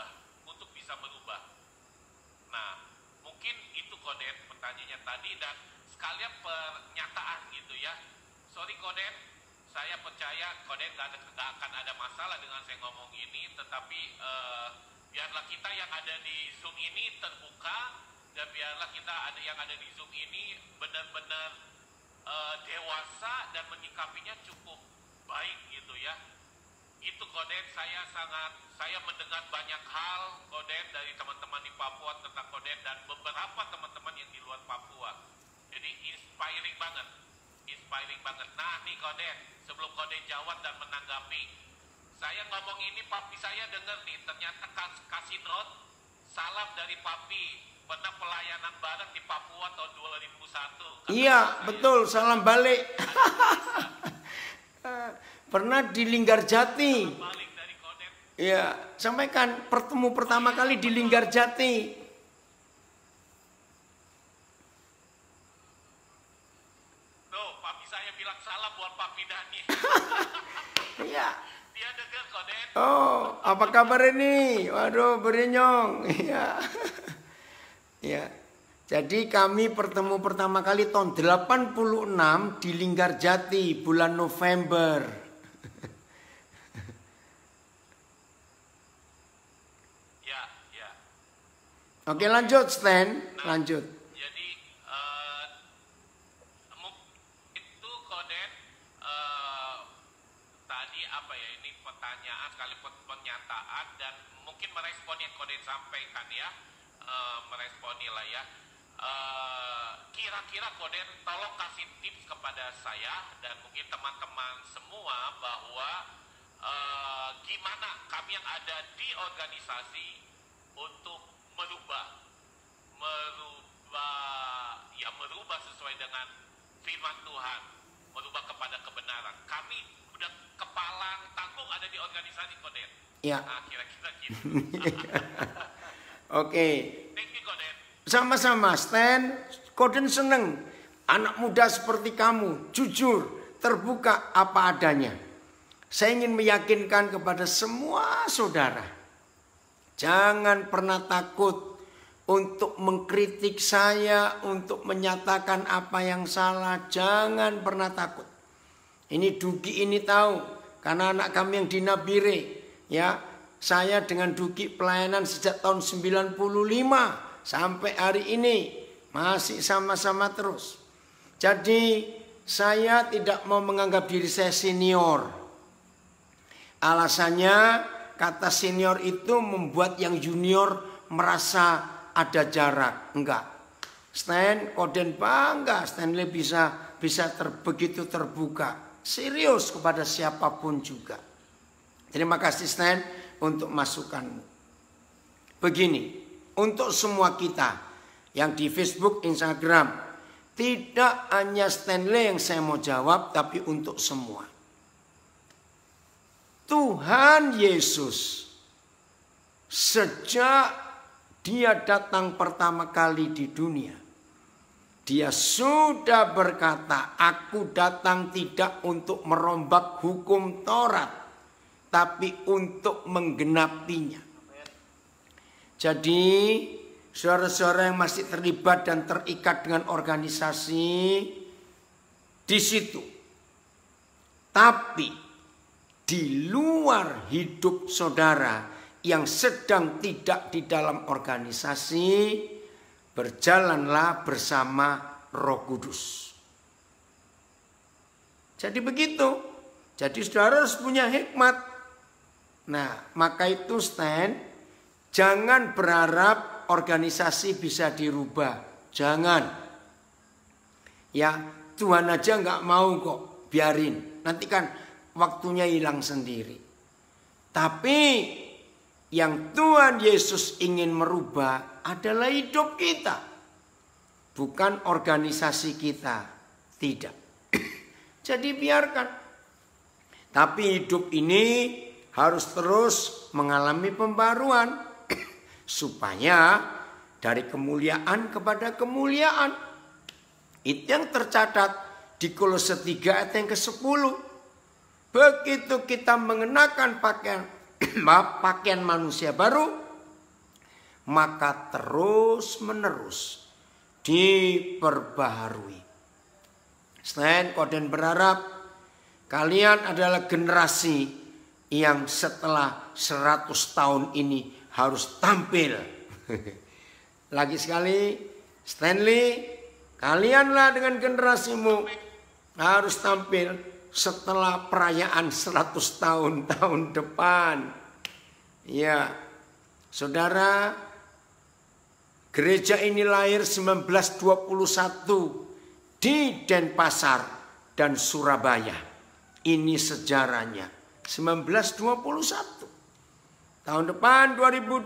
Nah, mungkin itu Koden pertanyaannya tadi, dan sekalian pernyataan gitu ya. Sorry Koden, saya percaya Koden gak akan ada masalah dengan saya ngomong ini, tetapi biarlah kita yang ada di Zoom ini terbuka, dan biarlah kita yang ada di Zoom ini benar-benar dewasa dan menyikapinya cukup baik gitu ya. Itu Koden, saya mendengar banyak hal Koden dari teman-teman di Papua tentang Koden dan beberapa teman-teman yang di luar Papua. Jadi inspiring banget. Nah nih Koden, sebelum Koden jawab dan menanggapi, saya ngomong ini papi saya denger nih, ternyata kasih note, salam dari papi, pernah pelayanan bareng di Papua tahun 2001. Iya betul, salam balik. Pernah di Linggarjati. Balik dari Koden. Iya, sampaikan pertemu pertama kali di Linggarjati. Tuh, papi saya bilang salam buat papi Dani. Iya. Dia denger Koden. Oh, apa kabar ini? Waduh, berenyong. Iya. Iya. Jadi kami bertemu pertama kali tahun 86 di Linggarjati bulan November. Ya. Oke, lanjut Stan, lanjut. Jadi itu Koden, tadi apa ya, ini pertanyaan sekaligus pernyataan dan mungkin merespon yang Koden sampaikan ya, meresponilah ya. Kira-kira Koden tolong kasih tips kepada saya dan mungkin teman-teman semua bahwa gimana kami yang ada di organisasi untuk merubah sesuai dengan firman Tuhan, merubah kepada kebenaran. Kami udah kepalang tanggung ada di organisasi Koden. Ya. Nah, kira-kira gitu. Oke. Thank you Koden. Sama-sama Stan, Koden seneng anak muda seperti kamu, jujur, terbuka apa adanya. Saya ingin meyakinkan kepada semua saudara, jangan pernah takut untuk mengkritik saya, untuk menyatakan apa yang salah. Jangan pernah takut. Ini Dugi ini tahu, karena anak kami yang di Nabire, ya, saya dengan Dugi pelayanan sejak tahun 95 sampai hari ini masih sama-sama terus. Jadi saya tidak mau menganggap diri saya senior. Alasannya kata senior itu membuat yang junior merasa ada jarak. Enggak. Stan, Koden bangga Stanley bisa begitu terbuka, serius kepada siapapun juga. Terima kasih Stan untuk masukanmu. Begini, untuk semua kita yang di Facebook, Instagram, tidak hanya Stanley yang saya mau jawab, tapi untuk semua. Tuhan Yesus sejak Dia datang pertama kali di dunia, Dia sudah berkata, aku datang tidak untuk merombak hukum Taurat, tapi untuk menggenapinya. Jadi saudara-saudara yang masih terlibat dan terikat dengan organisasi di situ. Tapi di luar hidup saudara yang sedang tidak di dalam organisasi, berjalanlah bersama Roh Kudus. Jadi begitu. Jadi saudara harus punya hikmat. Nah, maka itu Stan, jangan berharap organisasi bisa dirubah. Jangan. Ya, Tuhan aja nggak mau kok, biarin. Nanti kan waktunya hilang sendiri. Tapi yang Tuhan Yesus ingin merubah adalah hidup kita. Bukan organisasi kita. Tidak. Jadi biarkan. Tapi hidup ini harus terus mengalami pembaruan. Supaya dari kemuliaan kepada kemuliaan. Itu yang tercatat di Kolose 3 ayat yang ke-10. Begitu kita mengenakan pakaian manusia baru, maka terus menerus diperbaharui. Selain Koden berharap kalian adalah generasi yang setelah 100 tahun ini harus tampil. Lagi sekali, Stanley, kalianlah dengan generasimu harus tampil setelah perayaan 100 tahun depan. Ya, saudara, gereja ini lahir 1921 di Denpasar dan Surabaya. Ini sejarahnya. 1921. Tahun depan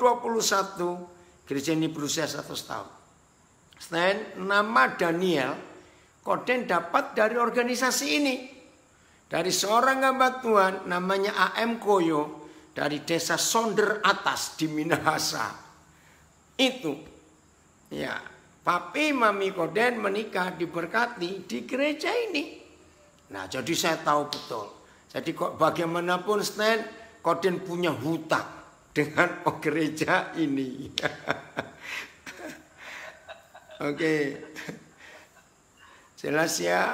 2021 gereja ini berusia 100 tahun. Selain nama Daniel, Koden dapat dari organisasi ini. Dari seorang hamba Tuhan namanya A.M. Koyo dari desa Sonder Atas di Minahasa. Itu. Ya, papi mami Koden menikah diberkati di gereja ini. Nah, jadi saya tahu betul. Jadi kok bagaimanapun Stan, Koden punya hutang dengan gereja ini. Oke. Jelas ya.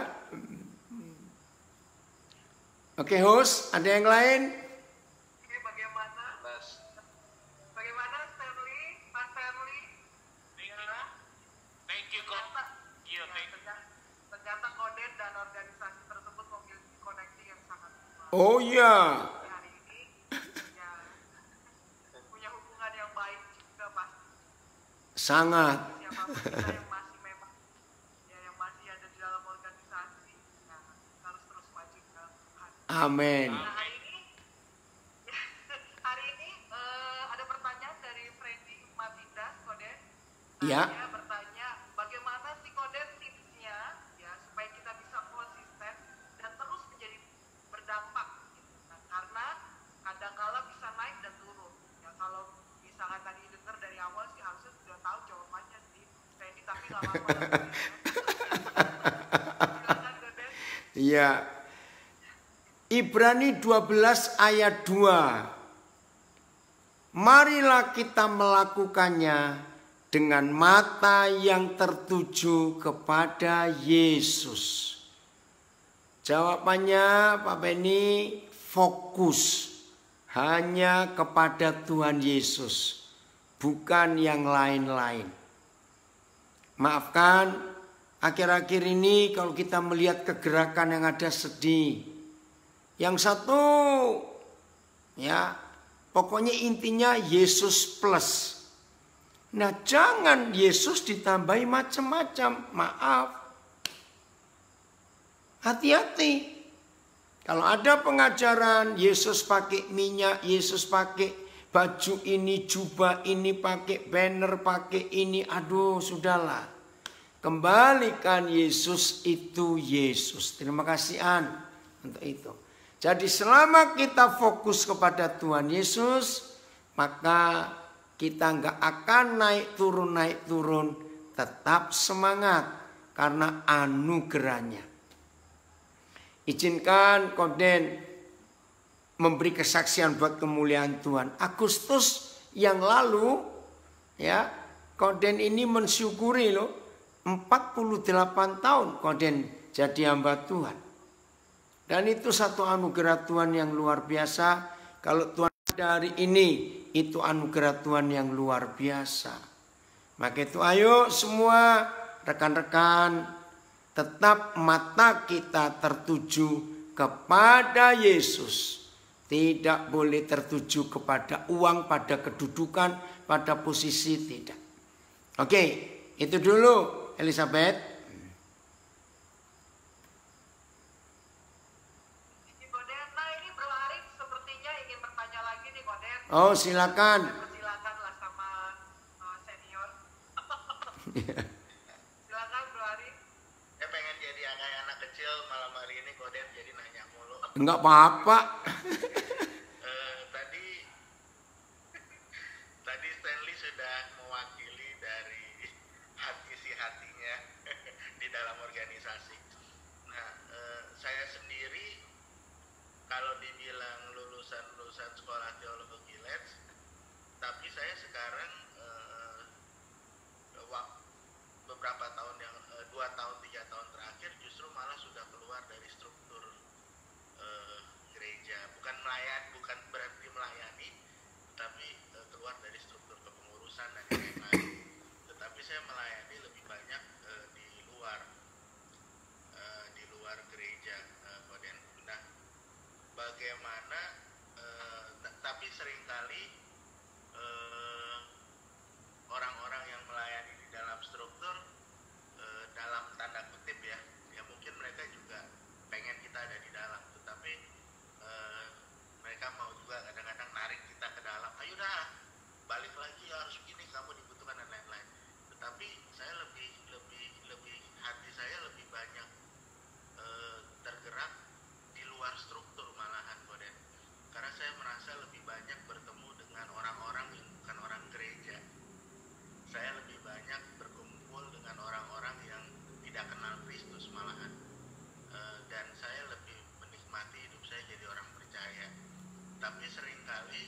Oke, host, ada yang lain? Oke, bagaimana Stanley, Mas Stanley? Thank you, Kok. Iya, thank you. Ternyata Koden dan organisasi tersebut memiliki koneksi yang sangat kuat. Oh iya. Hari ini ya, punya hubungan yang baik juga pasti. Sangat. Siapapun kita yang masih memang ya, yang masih ada di dalam organisasi, ya, harus terus maju ke dalam Tuhan. Amin. Nah, hari ini ada pertanyaan dari Freddy Matindas, Koden. Ya. Dia bertanya, bagaimana sih Koden tipsnya ya supaya kita bisa konsisten dan terus menjadi berdampak. Nah, karena kadang-kala bisa naik dan turun. Ya kalau misalkan tadi dengar dari awal sih harusnya sudah tahu jawabannya sih Freddy, tapi nggak apa-apa. Silakan Koden. Iya. Ibrani 12 ayat 2. Marilah kita melakukannya dengan mata yang tertuju kepada Yesus. Jawabannya Pak Benny, fokus hanya kepada Tuhan Yesus, bukan yang lain-lain. Maafkan, akhir-akhir ini kalau kita melihat kegerakan yang ada sedih. Yang satu, ya, pokoknya intinya Yesus plus. Nah, jangan Yesus ditambahi macam-macam. Maaf. Hati-hati. Kalau ada pengajaran Yesus pakai minyak, Yesus pakai baju ini, jubah ini, pakai banner, pakai ini. Aduh, sudahlah. Kembalikan Yesus itu Yesus. Terima kasih An untuk itu. Jadi selama kita fokus kepada Tuhan Yesus, maka kita nggak akan naik turun, tetap semangat. karena anugerahnya. Izinkan Koden memberi kesaksian buat kemuliaan Tuhan. Agustus yang lalu ya, Koden ini mensyukuri loh, 48 tahun Koden jadi hamba Tuhan. Dan itu satu anugerah Tuhan yang luar biasa. Kalau Tuhan ada hari ini, itu anugerah Tuhan yang luar biasa. Maka itu ayo semua rekan-rekan, tetap mata kita tertuju kepada Yesus. Tidak boleh tertuju kepada uang, pada kedudukan, pada posisi, tidak. Oke, itu dulu Elizabeth. Nah ini Bro Arif sepertinya ingin bertanya lagi nih Koden. Oh silakan. Silakanlah sama senior. Silakan Bro Arif. Saya pengen jadi kayak anak kecil, malam hari ini Koden jadi nanya mulu. Enggak apa-apa. Tadi Stanley sudah mewakili dari isi hatinya di dalam organisasi. Nah, saya sendiri kalau dibilang lulusan sekolah teologi Leeds, tapi saya sekarang beberapa tahun yang 2 tahun 3 tahun terakhir justru malah sudah keluar dari struktur gereja, bukan berarti melayani, tapi keluar dari struktur kepengurusan dan lain-lain. Tetapi saya melayani lebih banyak di luar gereja, Koden. Nah, bagaimana? Tapi seringkali orang-orang yang melayani di dalam struktur, dalam tanda kutip ya mungkin mereka juga pengen kita ada di dalam, tetapi mereka mau juga kadang-kadang narik kita ke dalam, ayo dah balik lagi, harus begini, kamu dibutuhkan dan lain-lain. Tetapi saya lebih hati saya lebih banyak tergerak di luar struktur malahan, Koden, karena saya merasa lebih banyak bertemu dengan orang-orang yang bukan orang gereja. Saya lebih banyak berkumpul dengan orang-orang yang tidak kenal Kristus malahan, dan saya lebih menikmati hidup saya jadi orang percaya. Tapi seringkali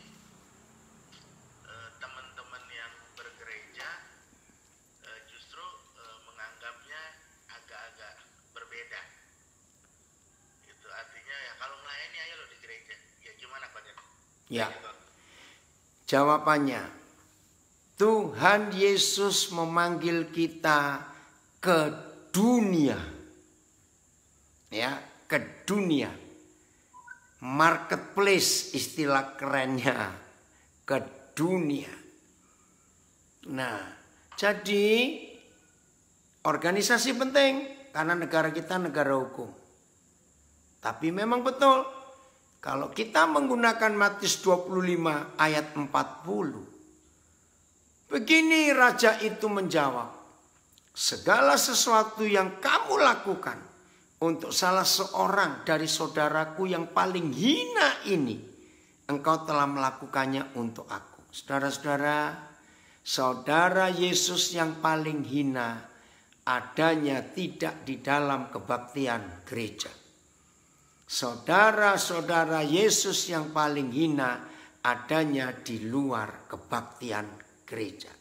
teman-teman yang bergereja justru menganggapnya agak-agak berbeda. Itu artinya ya kalau melayani ayo lo di gereja. Ya gimana Pak Den? Ya. Jawabannya, Tuhan Yesus memanggil kita ke dunia. Ya, ke dunia. Marketplace istilah kerennya, ke dunia. Nah, jadi organisasi penting karena negara kita negara hukum. Tapi memang betul, kalau kita menggunakan Matius 25 ayat 40, begini raja itu menjawab, segala sesuatu yang kamu lakukan untuk salah seorang dari saudaraku yang paling hina ini, engkau telah melakukannya untuk aku. Saudara-saudara, saudara Yesus yang paling hina adanya tidak di dalam kebaktian gereja. Saudara-saudara Yesus yang paling hina adanya di luar kebaktian gereja.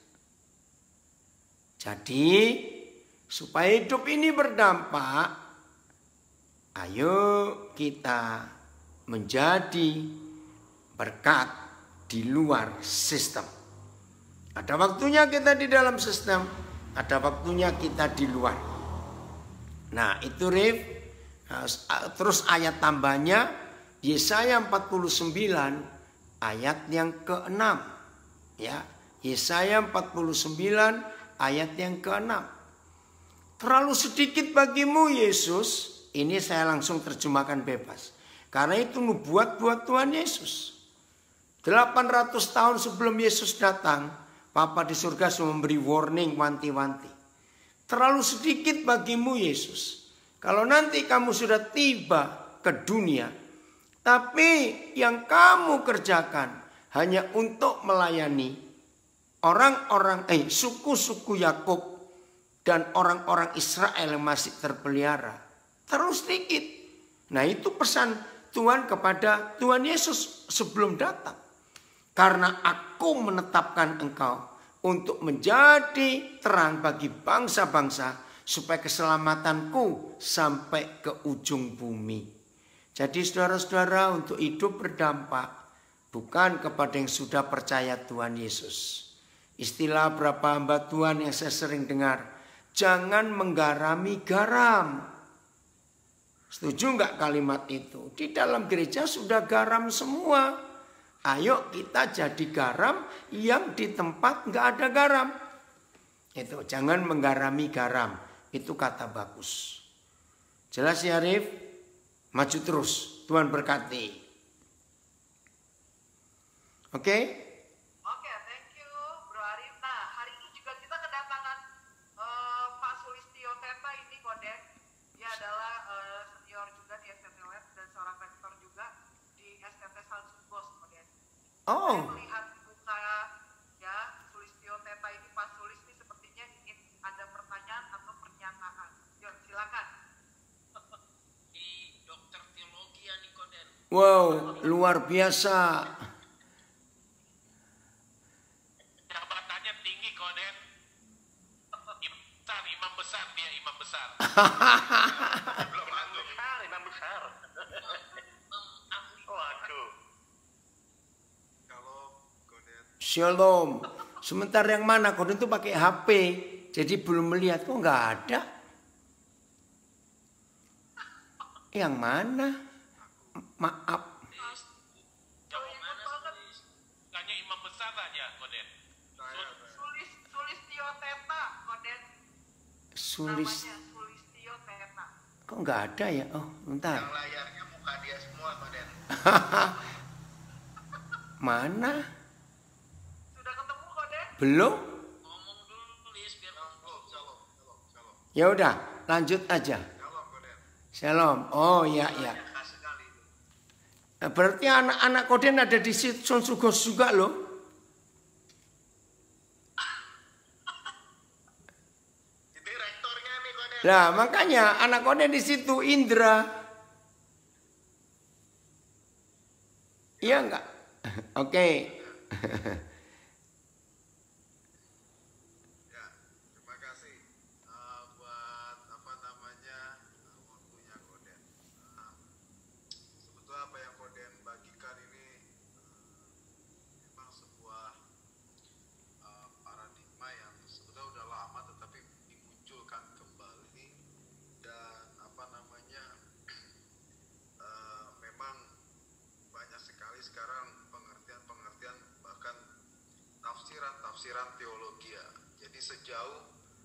Jadi, supaya hidup ini berdampak, ayo kita menjadi berkat di luar sistem. Ada waktunya kita di dalam sistem, ada waktunya kita di luar. Nah, itu Rif. Terus ayat tambahnya Yesaya 49 ayat yang ke-6. Ya, Yesaya 49 ayat yang ke-6. Terlalu sedikit bagimu Yesus. Ini saya langsung terjemahkan bebas. Karena itu nubuat buat Tuhan Yesus. 800 tahun sebelum Yesus datang, Bapa di surga sudah memberi warning, wanti-wanti. Terlalu sedikit bagimu Yesus. Kalau nanti kamu sudah tiba ke dunia, tapi yang kamu kerjakan hanya untuk melayani orang-orang suku-suku Yakub dan orang-orang Israel yang masih terpelihara. Terlalu sedikit. Nah itu pesan Tuhan kepada Tuhan Yesus sebelum datang. Karena aku menetapkan engkau untuk menjadi terang bagi bangsa-bangsa, supaya keselamatanku sampai ke ujung bumi. Jadi saudara-saudara, untuk hidup berdampak bukan kepada yang sudah percaya Tuhan Yesus. Istilah berapa hamba Tuhan yang saya sering dengar, jangan menggarami garam. Setuju nggak kalimat itu? Di dalam gereja sudah garam semua. Ayo kita jadi garam yang di tempat nggak ada garam. Itu jangan menggarami garam. Itu kata bagus. Jelas ya Arif? Maju terus. Tuhan berkati. Oke? Oke, thank you Bro Arif. Nah, hari ini juga kita kedatangan Pak Sulistyo Teta ini Koden. Dia adalah senior juga di STT Lab dan seorang rektor juga di STT Salzburg Koden. Oh. Saya melihat muka ya Sulistyo Teta ini, Pak Sulis ini sepertinya ingin ada pertanyaan atau pernyataan. Yuk, silakan. Di dokter teologi ya Nikoden. Wow, luar biasa. Jabatannya tinggi Koden. Imam besar dia, imam besar. Belum besar, imam besar. Waduh. Kalau Koden Shalom. Sementara yang mana? Kau itu pakai HP. Jadi belum melihat. Kok nggak ada? Yang mana? Maaf. Tanya imam besar aja Koden. Sulistyo Teta Koden. Sulis. Namanya Sulistyo Teta. Kok nggak ada ya? Oh, bentar. yang layarnya muka dia semua Koden. Mana? Sudah ketemu Koden? Belum? Ngomong dulu Lis biar ngomong. Shalom. Ya udah, lanjut aja. Shalom Koden. Shalom. Oh ya ya. Khas sekali itu. Nah, berarti anak-anak Koden ada di Son Sugos juga loh. Itu rektornya nih Koden. Nah makanya anak Koden di situ Indra. Iya enggak? Oke. Ya, terima kasih buat apa namanya waktunya Koden. Sebetulnya apa yang Koden bagikan ini memang sebuah paradigma yang sebetulnya udah lama tetapi dimunculkan kembali dan apa namanya memang banyak sekali sekarang pengertian-pengertian bahkan tafsiran-tafsiran teologi ya. Jadi sejauh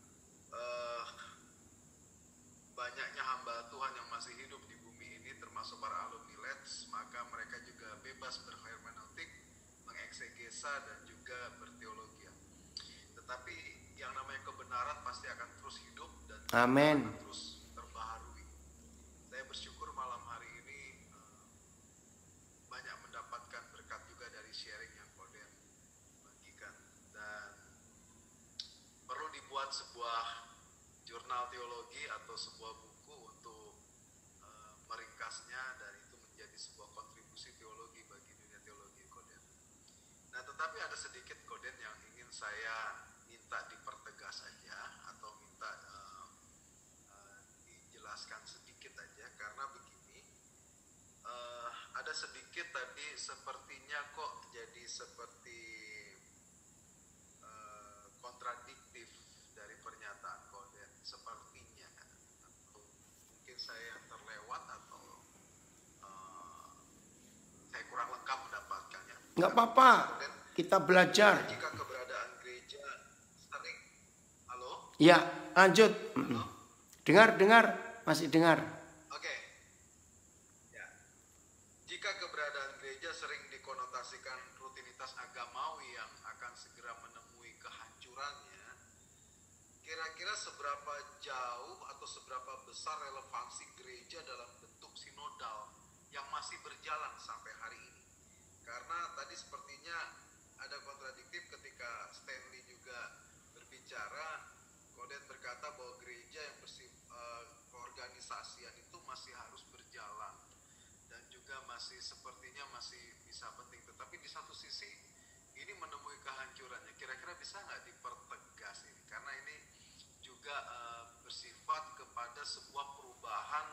banyaknya hamba Tuhan yang masih hidup di bumi ini termasuk para alumni LEDS, maka mereka juga bebas berhermeneutik, mengeksegesa dan juga berteologi. Tetapi yang namanya kebenaran pasti akan terus hidup dan Amin. akan terus terbaharui. Saya bersyukur malam hari ini banyak mendapatkan berkat juga dari sharing yang Koden bagikan, dan perlu dibuat sebuah jurnal teologi atau sebuah buku untuk meringkasnya dan itu menjadi sebuah kontribusi teologi bagi dunia teologi Koden. Nah tetapi ada sedikit Koden yang ingin saya minta dipertegas saja atau minta dijelaskan sedikit aja, karena begini, ada sedikit tadi sepertinya kok jadi seperti kontradiktif dari pernyataan Koden, sepertinya, atau mungkin saya yang terlewat atau saya kurang lengkap mendapatkannya. Nggak apa-apa. Koden, Kita belajar. jika keberadaan gereja sering, halo? Ya, lanjut. Dengar, masih dengar. Oke. Ya. Jika keberadaan gereja sering dikonotasikan rutinitas agamawi yang akan segera menemui kehancurannya, kira-kira seberapa jauh atau seberapa besar relevansi gereja dalam bentuk sinodal yang masih berjalan sampai hari ini? Karena tadi sepertinya ada kontradiktif ketika Stanley juga berbicara, Koden berkata bahwa kesaksian itu masih harus berjalan dan juga masih sepertinya masih bisa penting. Tetapi di satu sisi ini menemui kehancurannya. Kira-kira bisa nggak dipertegas ini? Karena ini juga bersifat kepada sebuah perubahan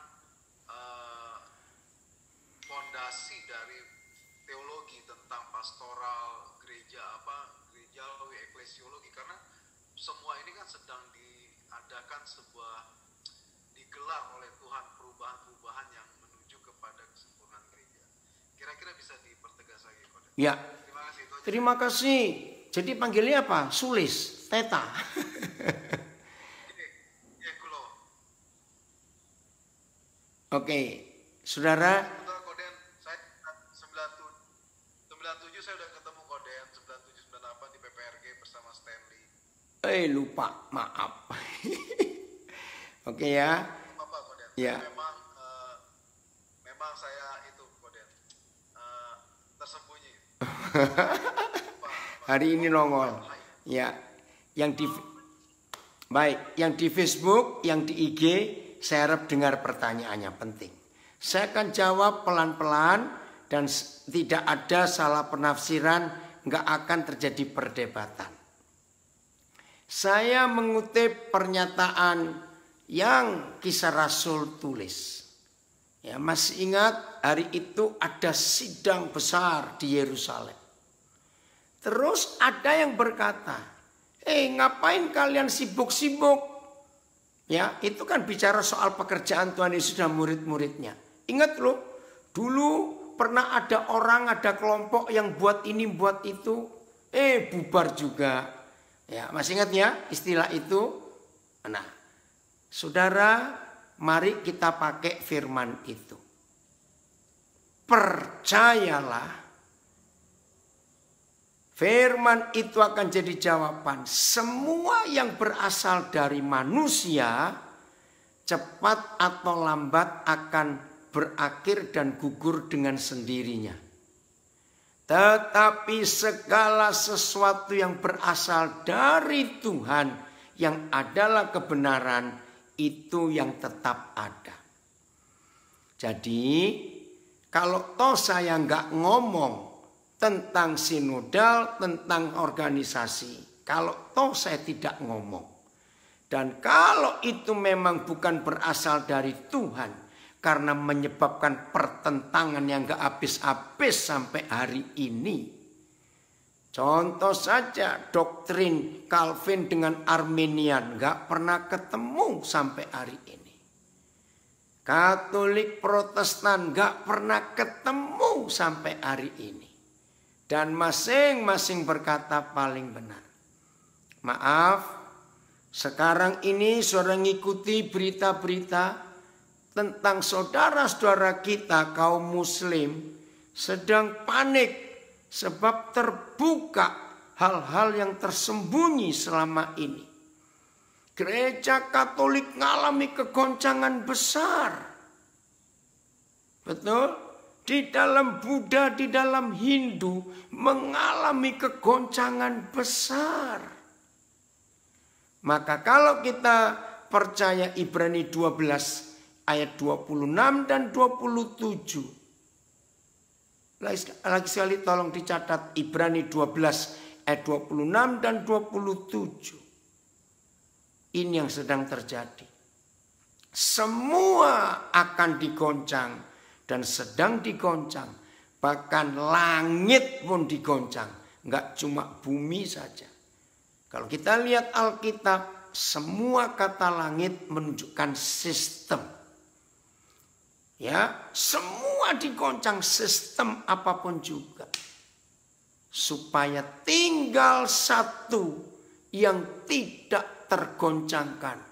fondasi dari teologi tentang pastoral gerejawi eklesiologi, karena semua ini kan sedang diadakan digelar oleh Tuhan perubahan-perubahan yang menuju kepada kesempurnaan gereja. Kira-kira bisa dipertegas lagi, Koden? Ya. Terima kasih. Terima kasih. Jadi panggilnya apa? Sulis, Teta. Oke, saudara. Betul, Koden. Saya 97 saya udah ketemu Koden, 97-98 di PPRG bersama Stanley. Lupa, maaf. Oke ya. Apa, Koden? Ya. Memang saya itu, Koden, tersembunyi. Hari ini nongol. Ya. Yang di Facebook, yang di IG, saya harap dengar pertanyaannya, penting. Saya akan jawab pelan-pelan dan tidak ada salah penafsiran, nggak akan terjadi perdebatan. Saya mengutip pernyataan yang Kisah Rasul tulis. Ya, masih ingat hari itu ada sidang besar di Yerusalem. Terus ada yang berkata, ngapain kalian sibuk-sibuk? Ya, itu kan bicara soal pekerjaan Tuhan Yesus dan murid-muridnya. Ingat loh, dulu pernah ada orang, ada kelompok yang buat ini, buat itu. Bubar juga. Ya, masih ingat ya istilah itu? Nah, saudara, mari kita pakai firman itu. Percayalah, firman itu akan jadi jawaban. Semua yang berasal dari manusia, cepat atau lambat akan berakhir dan gugur dengan sendirinya. Tetapi segala sesuatu yang berasal dari Tuhan, yang adalah kebenaran, itu yang tetap ada. Jadi, kalau toh saya nggak ngomong tentang sinodal, tentang organisasi, kalau toh saya tidak ngomong, dan kalau itu memang bukan berasal dari Tuhan, karena menyebabkan pertentangan yang gak habis-habis sampai hari ini. Contoh saja doktrin Calvin dengan Arminian gak pernah ketemu sampai hari ini. Katolik Protestan gak pernah ketemu sampai hari ini. Dan masing-masing berkata paling benar. Maaf, sekarang ini saudara ngikuti berita-berita tentang saudara-saudara kita kaum muslim sedang panik sebab terbuka hal-hal yang tersembunyi selama ini. Gereja Katolik mengalami kegoncangan besar. Betul? Di dalam Buddha, di dalam Hindu mengalami kegoncangan besar. Maka kalau kita percaya Ibrani 12 ayat 26 dan 27. Lagi sekali tolong dicatat Ibrani 12 ayat 26 dan 27. Ini yang sedang terjadi. Semua akan digoncang dan sedang digoncang. Bahkan langit pun digoncang. Enggak cuma bumi saja. Kalau kita lihat Alkitab, semua kata langit menunjukkan sistem. Ya, semua digoncang sistem apapun juga. Supaya tinggal satu yang tidak tergoncangkan.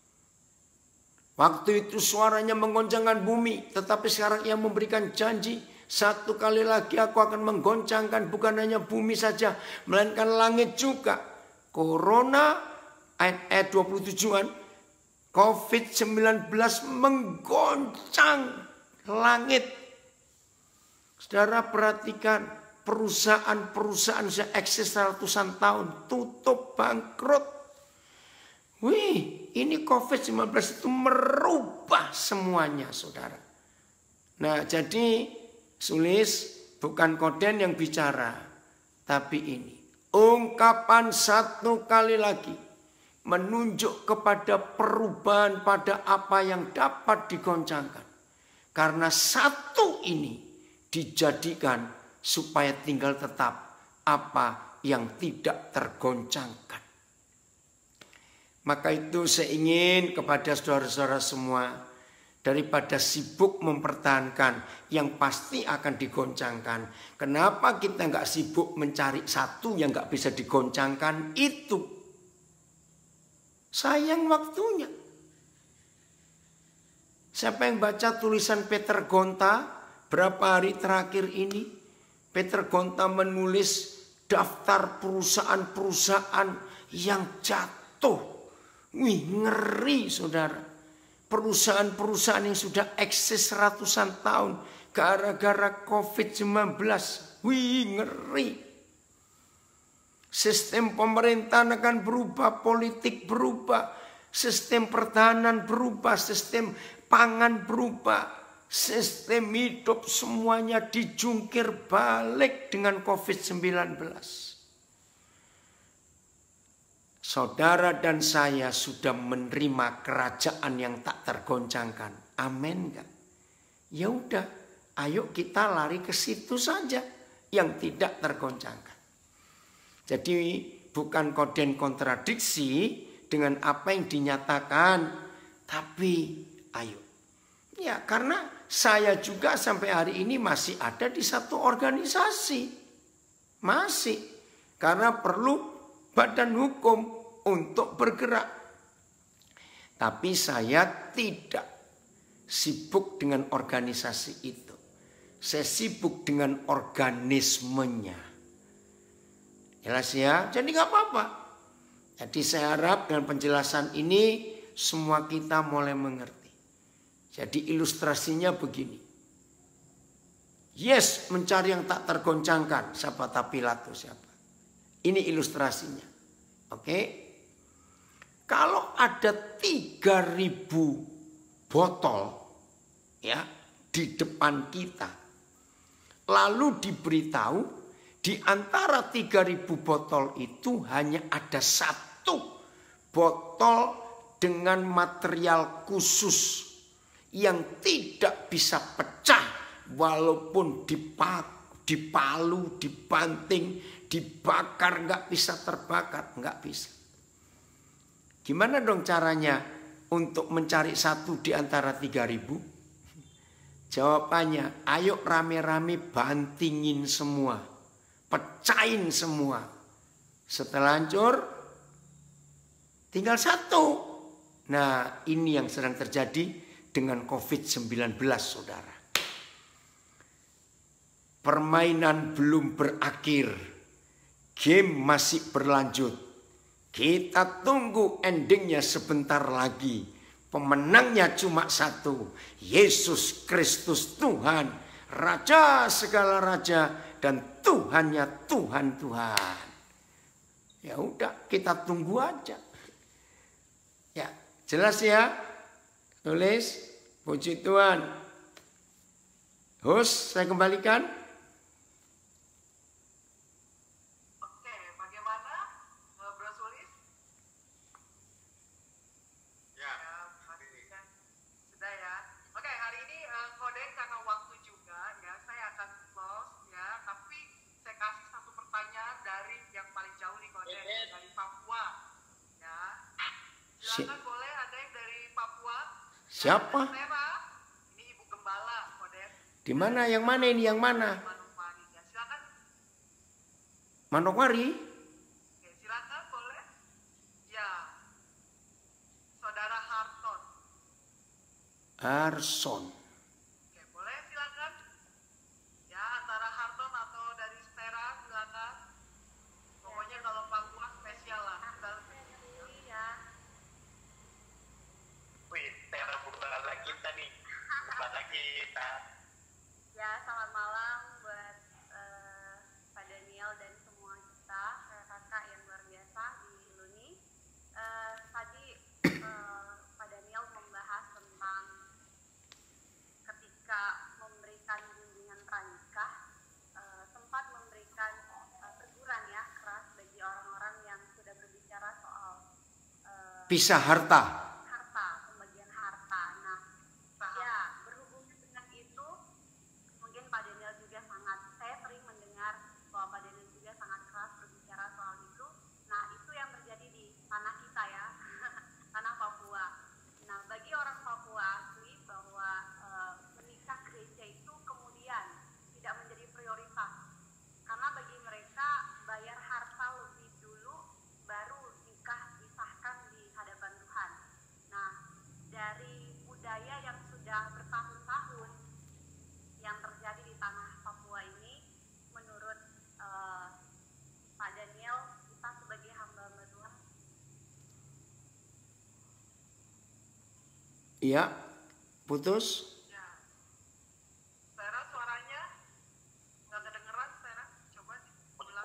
Waktu itu suaranya menggoncangkan bumi, tetapi sekarang ia memberikan janji, satu kali lagi aku akan menggoncangkan bukan hanya bumi saja, melainkan langit juga. Corona ayat 27-an, COVID-19 menggoncang langit. Saudara perhatikan, perusahaan-perusahaan yang eksis ratusan tahun tutup, bangkrut. Wih, ini COVID-19 itu merubah semuanya, saudara. Nah, jadi Sulis bukan Koden yang bicara, tapi ini ungkapan satu kali lagi menunjuk kepada perubahan pada apa yang dapat digoncangkan. Karena satu ini dijadikan supaya tinggal tetap apa yang tidak tergoncangkan. Maka itu saya ingin kepada saudara-saudara semua, daripada sibuk mempertahankan yang pasti akan digoncangkan. Kenapa kita nggak sibuk mencari satu yang nggak bisa digoncangkan itu? Sayang waktunya. Siapa yang baca tulisan Peter Gonta berapa hari terakhir ini? Peter Gonta menulis daftar perusahaan-perusahaan yang jatuh. Wih, ngeri saudara. Perusahaan-perusahaan yang sudah eksis ratusan tahun gara-gara COVID-19. Wih, ngeri. Sistem pemerintahan akan berubah, politik berubah, sistem pertahanan berubah, sistem pangan berubah, sistem hidup semuanya dijungkir balik dengan COVID-19. Saudara dan saya sudah menerima kerajaan yang tak tergoncangkan. Amin kan? Ya udah, ayo kita lari ke situ saja yang tidak tergoncangkan. Jadi bukan Koden kontradiksi dengan apa yang dinyatakan, tapi ayo. Ya, karena saya juga sampai hari ini masih ada di satu organisasi. Masih. Karena perlu badan hukum untuk bergerak. Tapi saya tidak sibuk dengan organisasi itu. Saya sibuk dengan organismenya. Jelas ya? Jadi gak apa-apa. Jadi saya harap dengan penjelasan ini semua kita mulai mengerti. Jadi ilustrasinya begini. Yes, mencari yang tak tergoncangkan. Siapa Pilatus siapa? Ini ilustrasinya. Oke. Kalau ada 3.000 botol ya di depan kita, lalu diberitahu di antara 3.000 botol itu hanya ada satu botol dengan material khusus yang tidak bisa pecah walaupun dipalu, dibanting, dibakar, nggak bisa terbakar, nggak bisa. Gimana dong caranya untuk mencari satu di antara 3.000? Jawabannya, ayo rame-rame bantingin semua, pecahin semua. Setelah hancur, tinggal satu. Nah, ini yang sedang terjadi dengan COVID-19, saudara. Permainan belum berakhir, game masih berlanjut. Kita tunggu endingnya sebentar lagi. Pemenangnya cuma satu, Yesus Kristus Tuhan, Raja segala raja dan Tuhannya Tuhan-Tuhan. Ya udah, kita tunggu aja. Ya, jelas ya? Tulis, puji Tuhan. Host, saya kembalikan. Oke, bagaimana Bro Sulis? Ya, Hari ini kan sudah ya. Oke, hari ini Koden karena waktu juga ya, saya akan close ya. Tapi saya kasih satu pertanyaan dari yang paling jauh nih Koden, dari Papua. Ya, silakan boleh ada yang dari Papua. Siapa? Sarah, ini Ibu Gembala Koden. Di mana? Yang mana ini? Yang mana? Manokwari ya, silakan. Manokwari? Oke, silakan boleh. Ya, Saudara Harton. Arson. Oke, boleh silakan. Ya, antara Harton atau dari Stera silakan. Pokoknya kalau Papua spesial lah. Wih, Tera Bubala kita nih. Bubala kita. Ya, selamat malam buat Pak Daniel dan semua kita, kakak yang luar biasa di Luni. Tadi Pisah harta. pembagian harta. Nah, ya berhubungan dengan itu, mungkin Pak Daniel juga saya sering mendengar bahwa Pak Daniel juga sangat keras berbicara soal itu. Nah, itu yang terjadi di tanah kita ya, tanah Papua. Nah, bagi orang Papua asli bahwa menikah gereja itu kemudian tidak menjadi prioritas. Karena bagi mereka bayar harta lebih dulu, baru nikah disahkan di hadapan Tuhan. Nah, dari budaya yang sudah bertahun-tahun yang terjadi di tanah Papua ini, menurut Pak Daniel, kita sebagai hamba Tuhan. Iya, putus. Ya. Sarah, suaranya nggak kedengeran, Sarah. Coba diulang.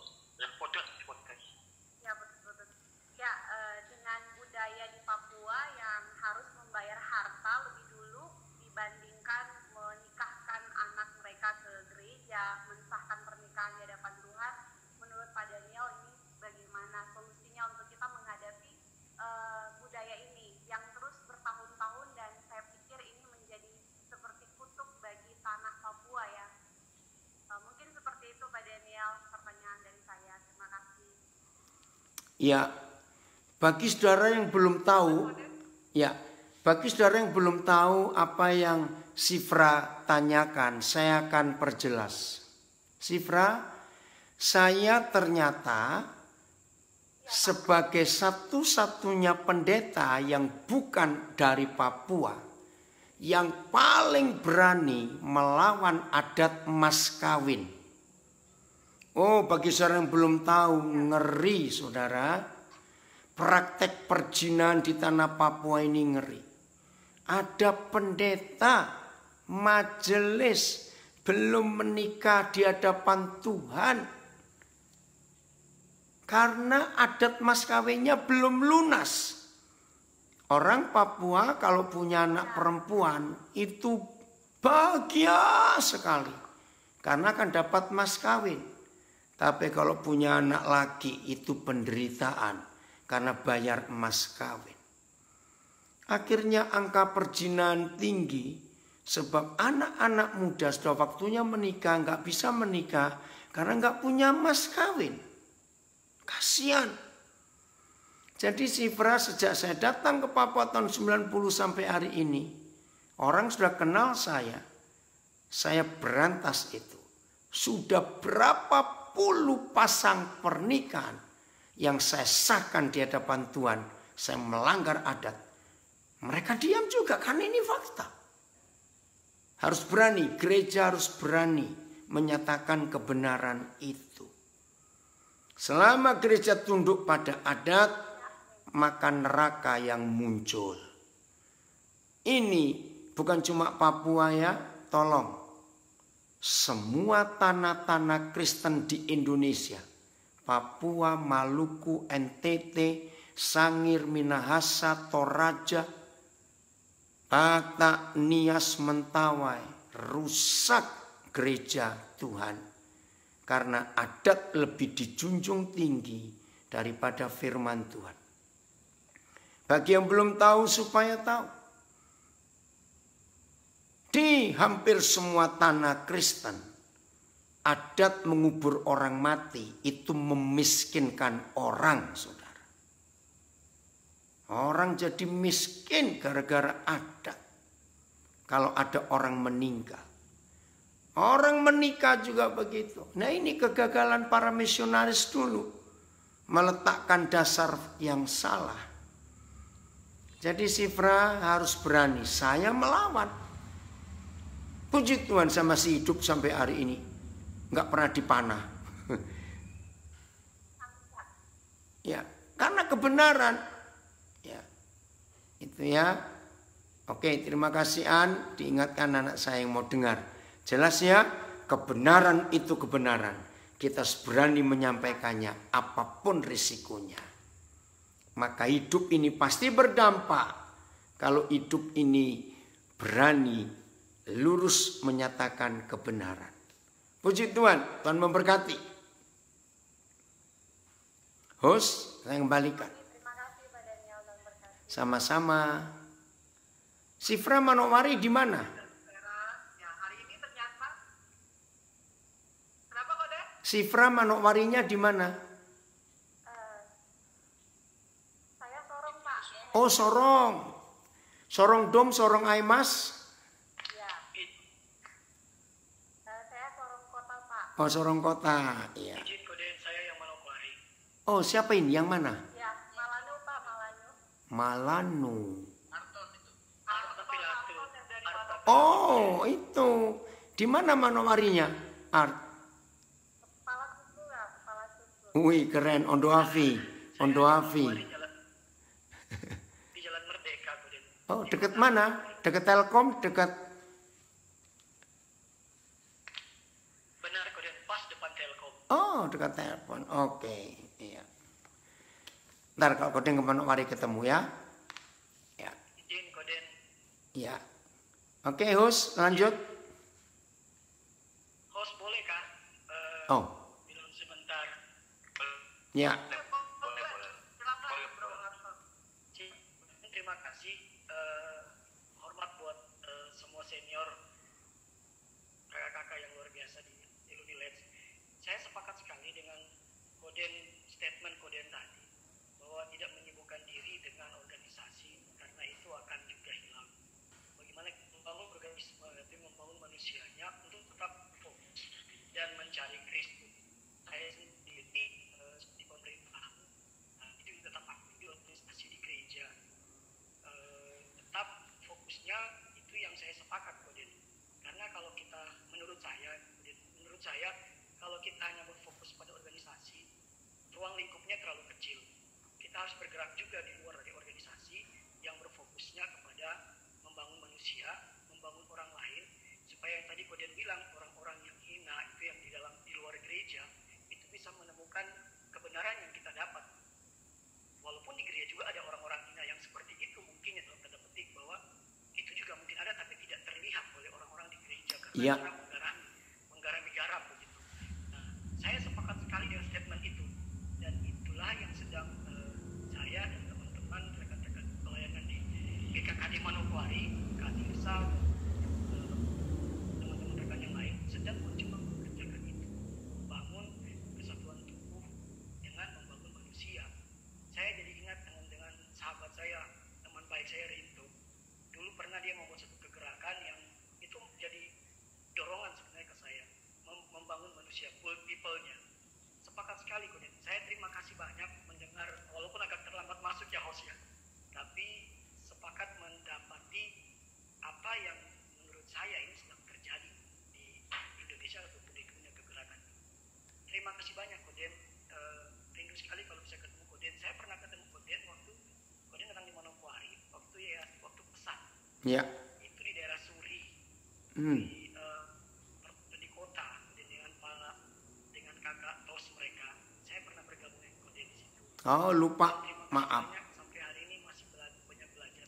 Ya, betul-betul. Ya, dengan budaya di Papua yang harus membayar harta lebih dulu dibandingkan menikahkan anak mereka ke gereja, mensahkan pernikahan di hadapan Tuhan, menurut Pak Daniel ini bagaimana solusinya untuk kita menghadapi budaya ini yang terus bertahun-tahun, dan saya pikir ini menjadi seperti kutuk bagi tanah Papua ya. Mungkin seperti itu Pak Daniel, pertanyaan dari saya. Terima kasih. Ya, bagi saudara yang belum tahu, ya, bagi saudara yang belum tahu apa yang Sifra tanyakan, saya akan perjelas. Sifra, saya ternyata sebagai satu-satunya pendeta yang bukan dari Papua, yang paling berani melawan adat mas kawin. Oh, bagi saudara yang belum tahu, ngeri saudara. Praktek perjinahan di tanah Papua ini ngeri. Ada pendeta majelis belum menikah di hadapan Tuhan karena adat mas kawinnya belum lunas. Orang Papua kalau punya anak perempuan itu bahagia sekali karena akan dapat mas kawin. Tapi kalau punya anak laki itu penderitaan karena bayar mas kawin. Akhirnya angka perjinahan tinggi sebab anak-anak muda sudah waktunya menikah nggak bisa menikah karena nggak punya mas kawin. Kasihan. Jadi Sifra, sejak saya datang ke Papua tahun 90 sampai hari ini, orang sudah kenal saya berantas itu. Sudah berapa puluh pasang pernikahan yang saya sahkan di hadapan Tuhan, saya melanggar adat. Mereka diam juga karena ini fakta. Harus berani, gereja harus berani menyatakan kebenaran itu. Selama gereja tunduk pada adat, maka neraka yang muncul. Ini bukan cuma Papua ya, tolong. Semua tanah-tanah Kristen di Indonesia, Papua, Maluku, NTT, Sangir, Minahasa, Toraja, Batak, Nias, Mentawai, rusak gereja Tuhan. Karena adat lebih dijunjung tinggi daripada firman Tuhan. Bagi yang belum tahu supaya tahu. Di hampir semua tanah Kristen, adat mengubur orang mati itu memiskinkan orang, saudara. Orang jadi miskin gara-gara adat. Kalau ada orang meninggal. Orang menikah juga begitu. Nah, ini kegagalan para misionaris dulu. Meletakkan dasar yang salah. Jadi Sifra harus berani. Saya melawan. Puji Tuhan saya masih hidup sampai hari ini. Nggak pernah dipanah. Ya, karena kebenaran. Ya, itu ya. Oke, terima kasih An. Diingatkan anak saya yang mau dengar. Jelas ya, kebenaran itu kebenaran. Kita berani menyampaikannya apapun risikonya. Maka hidup ini pasti berdampak. Kalau hidup ini berani lurus menyatakan kebenaran. Puji Tuhan, Tuhan memberkati. Host, saya kembalikan. Terima kasih Pak Daniel. Sama-sama. Sifra Manokwari di mana? Ya, hari ini ternyata. Kenapa Koden? Sifra Manokwarinya di mana? Saya Sorong, Pak. Oh, Sorong. Sorong Dom, Sorong Aimas. Ya. Saya Sorong Kota, Pak. Oh, Sorong Kota. Iya. Izin Koden, saya yang Manokwari. Oh, siapa ini? Yang mana? Ya, Malanu, Pak, Malanu. Malanu. Arton itu. Arto yang dari mana? Oh, itu. Di mana Manokwarinya? Kepala susu ya, kepala susu. Wih, keren. Ondo Afi. Ondo Afi. Di Jalan Merdeka Koden. Oh, dekat mana? Dekat Telkom, dekat. Benar Koden, pas depan Telkom. Oh, dekat telepon. Oke, iya. Ntar kalau Koden ke Manokwari ketemu ya. Ya, Izin Koden. ya. Oke, Hus, lanjut. Host boleh kah? Oh, Bilang sebentar. ya. Terima kasih. Hormat buat semua senior kakak-kakak yang luar biasa di Ilunilet. Saya sepakat sekali dengan statement Koden tadi bahwa tidak menyibukkan diri dengan organisasi karena itu akan juga hilang. Bagaimana membangun organisme itu membangun manusianya untuk tetap fokus dan mencari Kristus. Saya sendiri di pemerintahan itu tetap aktif di organisasi di gereja. Tetap fokusnya itu yang saya sepakat Koden. Karena kalau kita menurut saya kalau kita hanya berfokus pada organisasi, ruang lingkupnya terlalu kecil. Kita harus bergerak juga di luar dari organisasi yang berfokusnya kepada membangun manusia, membangun orang lain, supaya yang tadi Koden bilang orang-orang yang hina itu yang di luar gereja itu bisa menemukan kebenaran yang kita dapat. Walaupun di gereja juga ada orang-orang hina yang seperti itu mungkin ya dalam tanda petik bahwa itu juga mungkin ada tapi tidak terlihat oleh orang-orang di gereja karena Iya. cara menggarami garam begitu. Nah, saya sepakat sekali dengan statement itu dan itulah yang sedang saya dan teman-teman rekan-rekan pelayanan di GKKD Manokwari, Kak Tirsa, teman-teman rekan yang lain sedang mencoba mengerjakan itu, membangun kesatuan tubuh dengan membangun manusia. Saya jadi ingat dengan sahabat saya, teman baik saya Rinto. Dulu pernah dia membuat satu kegerakan yang itu menjadi dorongan sebenarnya ke saya, membangun manusia, build people-nya. Sepakat sekali Koden. Saya terima kasih banyak mendengar, walaupun agak terlambat masuk ya host ya, tapi sepakat mendapati apa yang menurut saya ini sedang terjadi di Indonesia ataupun di dunia kegerakan. Terima kasih banyak Koden. Rindu sekali kalau bisa ketemu Koden. Saya pernah ketemu Koden waktu Koden datang di Manokwari, waktu pesan. Ya. Itu di daerah Suri, Hmm. di kota, dengan kakak tos mereka. Saya pernah bergabung dengan Koden di situ. Oh, lupa. Terima kasih Maaf. banyak, sampai hari ini masih banyak belajar.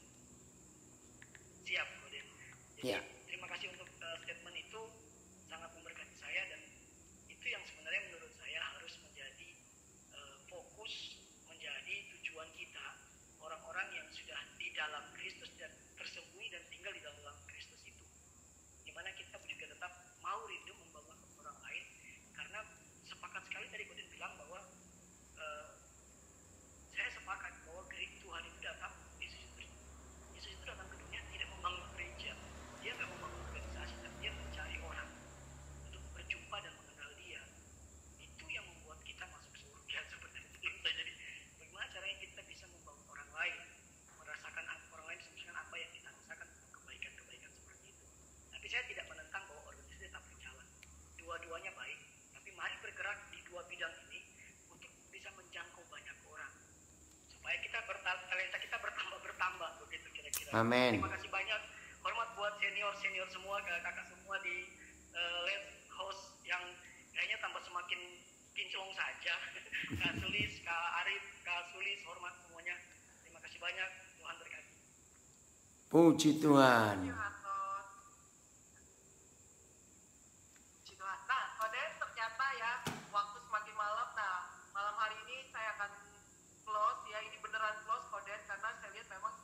Siap Koden. Jadi Ya. terima kasih untuk statement itu, sangat memberkati saya dan itu yang sebenarnya menurut saya harus menjadi fokus, menjadi tujuan kita, orang-orang yang sudah di dalam Kristus dan tersembunyi dan tinggal di dalam Kristus itu. Dimana kita juga tetap mau rindu membangun orang lain, karena sepakat sekali tadi Koden bilang bahwa saya sepakat bahwa Tuhan itu datang, Yesus itu datang ke dunia tidak membangun gereja, dia nggak membangun organisasi, tapi dia mencari orang untuk berjumpa dan mengenal dia. Itu yang membuat kita masuk surga sebenarnya. Jadi bagaimana caranya kita bisa membangun orang lain, merasakan orang lain merasakan apa yang kita rasakan, kebaikan-kebaikan seperti itu. Tapi saya tidak menentang bahwa organisasi tetap berjalan. Dua-duanya baik, tapi mari bergerak di dua bidang ini untuk bisa menjangkau banyak orang. Supaya talenta kita bertambah begitu kira-kira. Amin. Terima kasih banyak. Hormat buat senior semua, kakak semua di Let's Host yang kayaknya tambah semakin kinclong saja. Kak Sulis, Kak Arif, Kak Sulis, hormat semuanya. Terima kasih banyak. Tuhan berkati. Puji Tuhan. Puji Tuhan. Nah, Koden ternyata ya waktu semakin malam. Nah, malam hari ini saya akan close ya. Ini beneran close Koden karena saya lihat memang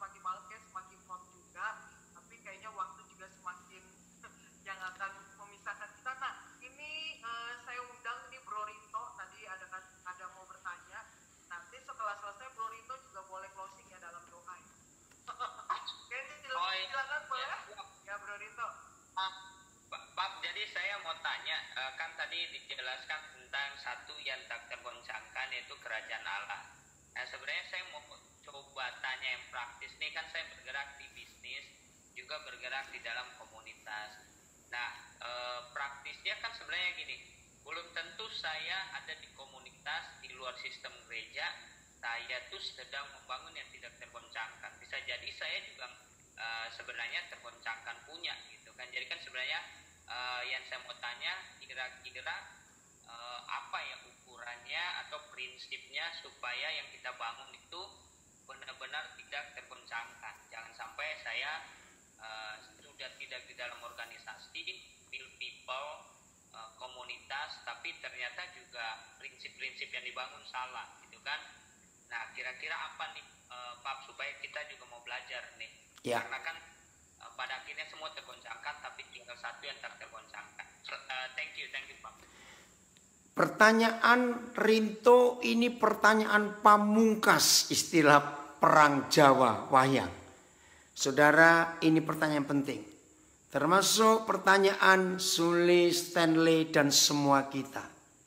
tanya, kan tadi dijelaskan tentang satu yang tak tergoncangkan yaitu kerajaan Allah. Nah sebenarnya saya mau coba tanya yang praktis nih, kan saya bergerak di bisnis, juga bergerak di dalam komunitas. Nah praktisnya kan sebenarnya gini, belum tentu saya ada di komunitas di luar sistem gereja, saya tuh sedang membangun yang tidak tergoncangkan. Bisa jadi saya juga sebenarnya tergoncangkan punya gitu kan. Jadi kan sebenarnya yang saya mau tanya, kira-kira apa ya ukurannya atau prinsipnya supaya yang kita bangun itu benar-benar tidak tergoncangkan. Jangan sampai saya sudah tidak di dalam organisasi, people, komunitas, tapi ternyata juga prinsip-prinsip yang dibangun salah gitu kan. Nah kira-kira apa nih Pak, supaya kita juga mau belajar nih ya. Karena kan pada akhirnya semua tergoncangkan, tapi tinggal satu yang tak tergoncangkan. Thank you Pak. Pertanyaan Rinto ini pertanyaan pamungkas istilah perang Jawa wayang. Saudara, ini pertanyaan penting. Termasuk pertanyaan Suli, Stanley, dan semua kita.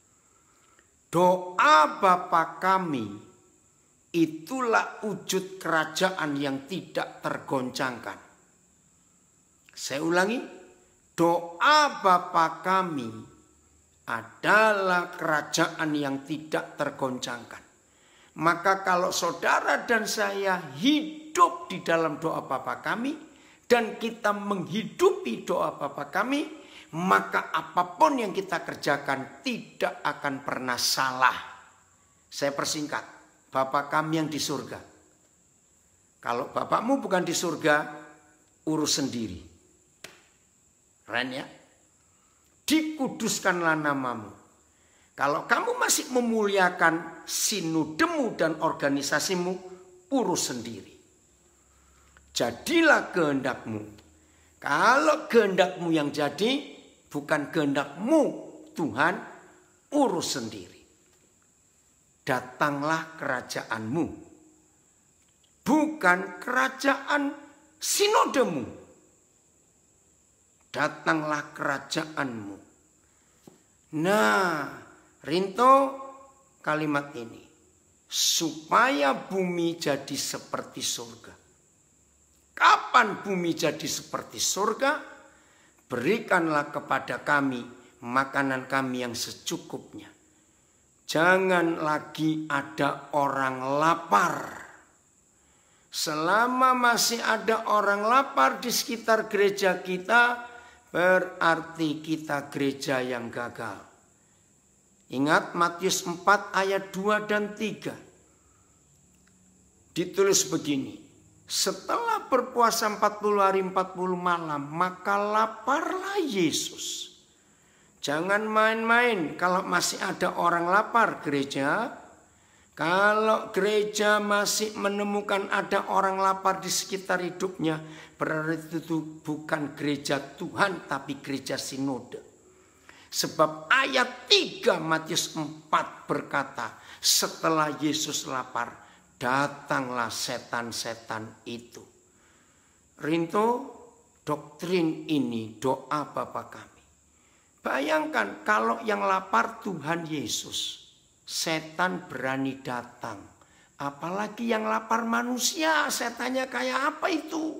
Doa Bapa kami itulah wujud kerajaan yang tidak tergoncangkan. Saya ulangi, doa Bapa kami adalah kerajaan yang tidak tergoncangkan. Maka kalau saudara dan saya hidup di dalam doa Bapa kami dan kita menghidupi doa Bapa kami, maka apapun yang kita kerjakan tidak akan pernah salah. Saya persingkat, Bapa kami yang di surga. Kalau bapakmu bukan di surga, urus sendiri. Keren ya? Dikuduskanlah namamu. Kalau kamu masih memuliakan sinodemu dan organisasimu, urus sendiri. Jadilah kehendakmu. Kalau kehendakmu yang jadi, bukan kehendakmu Tuhan, urus sendiri. Datanglah kerajaanmu. Bukan kerajaan sinodemu. Datanglah kerajaanmu. Nah, Rinto, kalimat ini. Supaya bumi jadi seperti surga. Kapan bumi jadi seperti surga? Berikanlah kepada kami makanan kami yang secukupnya. Jangan lagi ada orang lapar. Selama masih ada orang lapar di sekitar gereja kita, berarti kita gereja yang gagal. Ingat Matius 4 ayat 2 dan 3. Ditulis begini. Setelah berpuasa 40 hari 40 malam, maka laparlah Yesus. Jangan main-main kalau masih ada orang lapar gereja. Kalau gereja masih menemukan ada orang lapar di sekitar hidupnya, berarti itu bukan gereja Tuhan tapi gereja sinode. Sebab ayat 3 Matius 4 berkata, setelah Yesus lapar, datanglah setan-setan itu. Rinto, doktrin ini doa Bapa kami. Bayangkan kalau yang lapar Tuhan Yesus, setan berani datang. Apalagi yang lapar manusia, setannya kayak apa itu?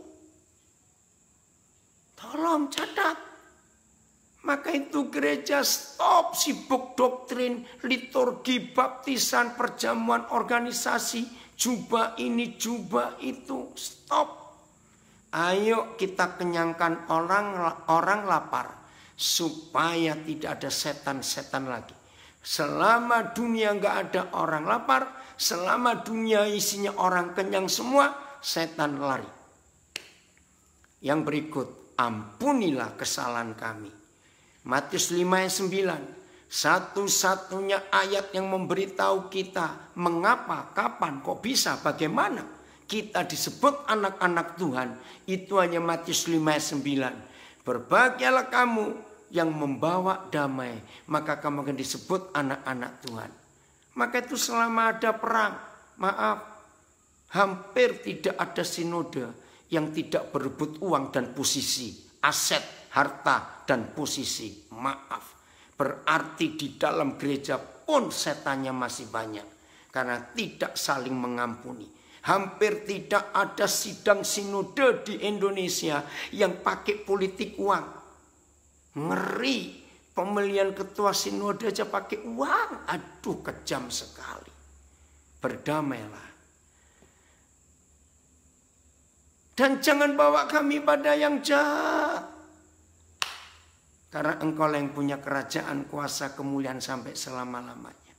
Tolong catat. Maka itu gereja stop sibuk doktrin, liturgi, baptisan, perjamuan, organisasi, jubah ini, jubah itu, stop. Ayo kita kenyangkan orang lapar supaya tidak ada setan-setan lagi. Selama dunia nggak ada orang lapar, selama dunia isinya orang kenyang semua, setan lari. Yang berikut, ampunilah kesalahan kami. Matius 5 ayat 9. Satu-satunya ayat yang memberitahu kita mengapa, kapan, kok bisa, bagaimana kita disebut anak-anak Tuhan. Itu hanya Matius 5 ayat 9. Berbahagialah kamu yang membawa damai, maka kamu akan disebut anak-anak Tuhan. Maka itu selama ada perang, maaf, hampir tidak ada sinode yang tidak berebut uang dan posisi, aset, harta, dan posisi. Maaf, berarti di dalam gereja pun setannya masih banyak. Karena tidak saling mengampuni. Hampir tidak ada sidang sinode di Indonesia yang pakai politik uang. Ngeri, pemilihan ketua sinode aja pakai uang. Aduh, kejam sekali. Berdamailah. Dan jangan bawa kami pada yang jahat. Karena engkau yang punya kerajaan, kuasa, kemuliaan sampai selama-lamanya.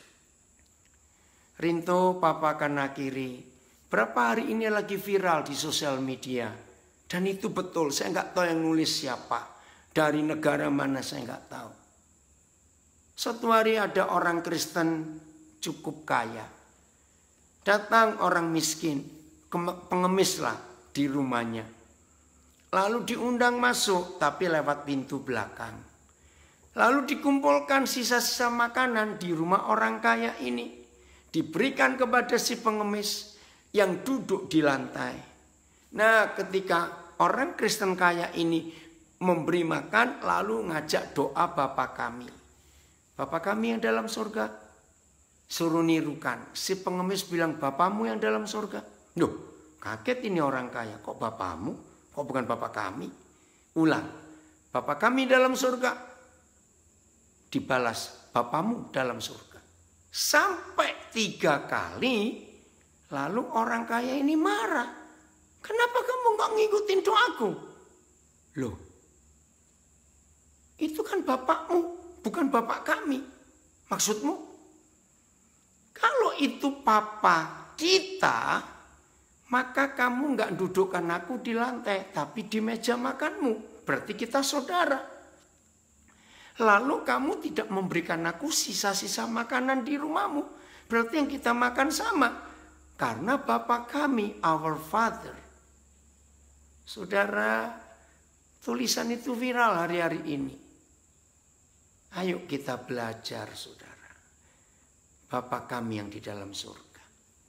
Rinto, Papa akan akhiri. Berapa hari ini lagi viral di sosial media. Dan itu betul, saya nggak tahu yang nulis siapa. Dari negara mana saya nggak tahu. Suatu hari ada orang Kristen cukup kaya. Datang orang miskin, pengemis lah di rumahnya. Lalu diundang masuk, tapi lewat pintu belakang. Lalu dikumpulkan sisa-sisa makanan di rumah orang kaya ini. Diberikan kepada si pengemis yang duduk di lantai. Nah, ketika orang Kristen kaya ini memberi makan, lalu ngajak doa Bapa kami. Bapa kami yang dalam surga, suruh nirukan. Si pengemis bilang, Bapamu yang dalam surga. Loh, kaget ini orang kaya. Kok Bapamu? Kok bukan Bapa kami? Ulang. Bapa kami dalam surga. Dibalas, Bapamu dalam surga. Sampai 3 kali, lalu orang kaya ini marah. Kenapa kamu gak ngikutin doaku? Loh, itu kan bapakmu, bukan bapak kami. Maksudmu? Kalau itu papa kita, maka kamu gak dudukkan aku di lantai, tapi di meja makanmu. Berarti kita saudara. Lalu kamu tidak memberikan aku sisa-sisa makanan di rumahmu. Berarti yang kita makan sama. Karena Bapa kami, our Father. Saudara, tulisan itu viral hari-hari ini. Ayo kita belajar, saudara. Bapa kami yang di dalam surga.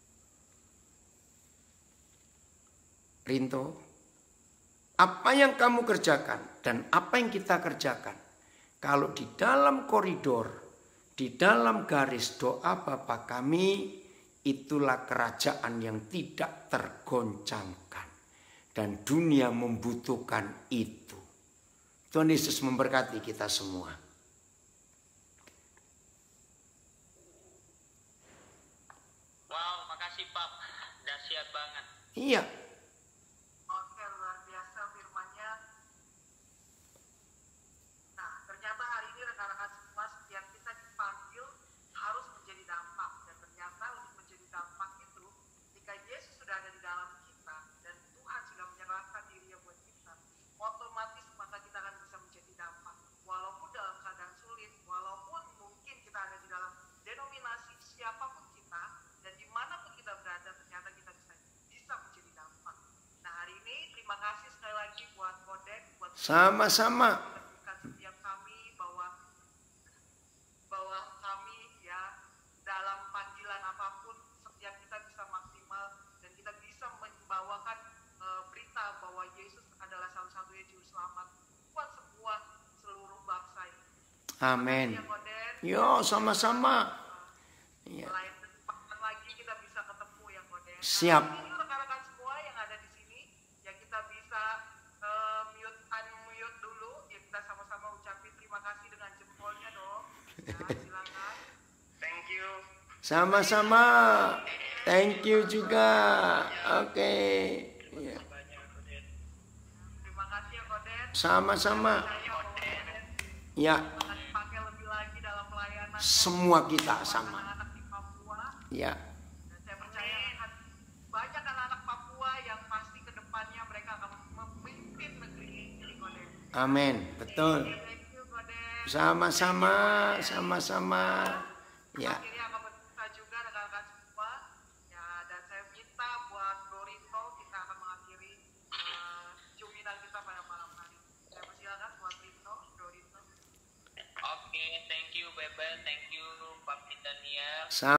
Rinto, apa yang kamu kerjakan dan apa yang kita kerjakan, kalau di dalam koridor, di dalam garis doa Bapa kami, itulah kerajaan yang tidak tergoncangkan. Dan dunia membutuhkan itu. Tuhan Yesus memberkati kita semua. Wow, makasih Pak. Dahsyat banget. Iya. Oke, luar biasa firman-Nya. Nah, ternyata hari ini rekan-rekan semua, setiap kita dipanggil harus menjadi dampak. Dan ternyata untuk menjadi dampak itu, jika Yesus sudah ada di dalam kita, dan Tuhan sudah menyerahkan dirinya buat kita, otomatis maka kita akan bisa menjadi dampak. Walaupun dalam keadaan sulit, walaupun mungkin kita ada di dalam denominasi siapapun kita, dan dimanapun kita berada, ternyata kita bisa menjadi dampak. Nah, hari ini terima kasih sekali lagi buat Kodek, buat Sama-sama. setiap kami bahwa kami ya dalam panggilan apapun, setiap kita bisa maksimal dan kita bisa membawakan berita bahwa Yesus adalah satu-satunya juru selamat buat seluruh bangsa ini. Amin. Ya, Kodek. Yo, sama-sama. Iya. Lain kesempatan lagi kita bisa ketemu ya, Kodek. Siap. Nah, ini rekan-rekan semua yang ada di sini, ya kita bisa unmute dulu, ya kita sama-sama ucapin terima kasih dengan jempolnya dong. Nah, silakan. Thank you. Sama-sama. Thank you juga. Oke. Iya. Terima kasih ya, Kodek. Sama-sama. Saya Kodek Ya, akan dipakai lebih lagi dalam pelayanan semua kita sama. anak-anak di Papua. Ya. Dan saya percaya akan banyak anak-anak Papua yang pasti ke depannya mereka akan memimpin negeri ini, Kodek. Amin. Betul. Thank you, Kodek. Sama-sama. Ya. Akhirnya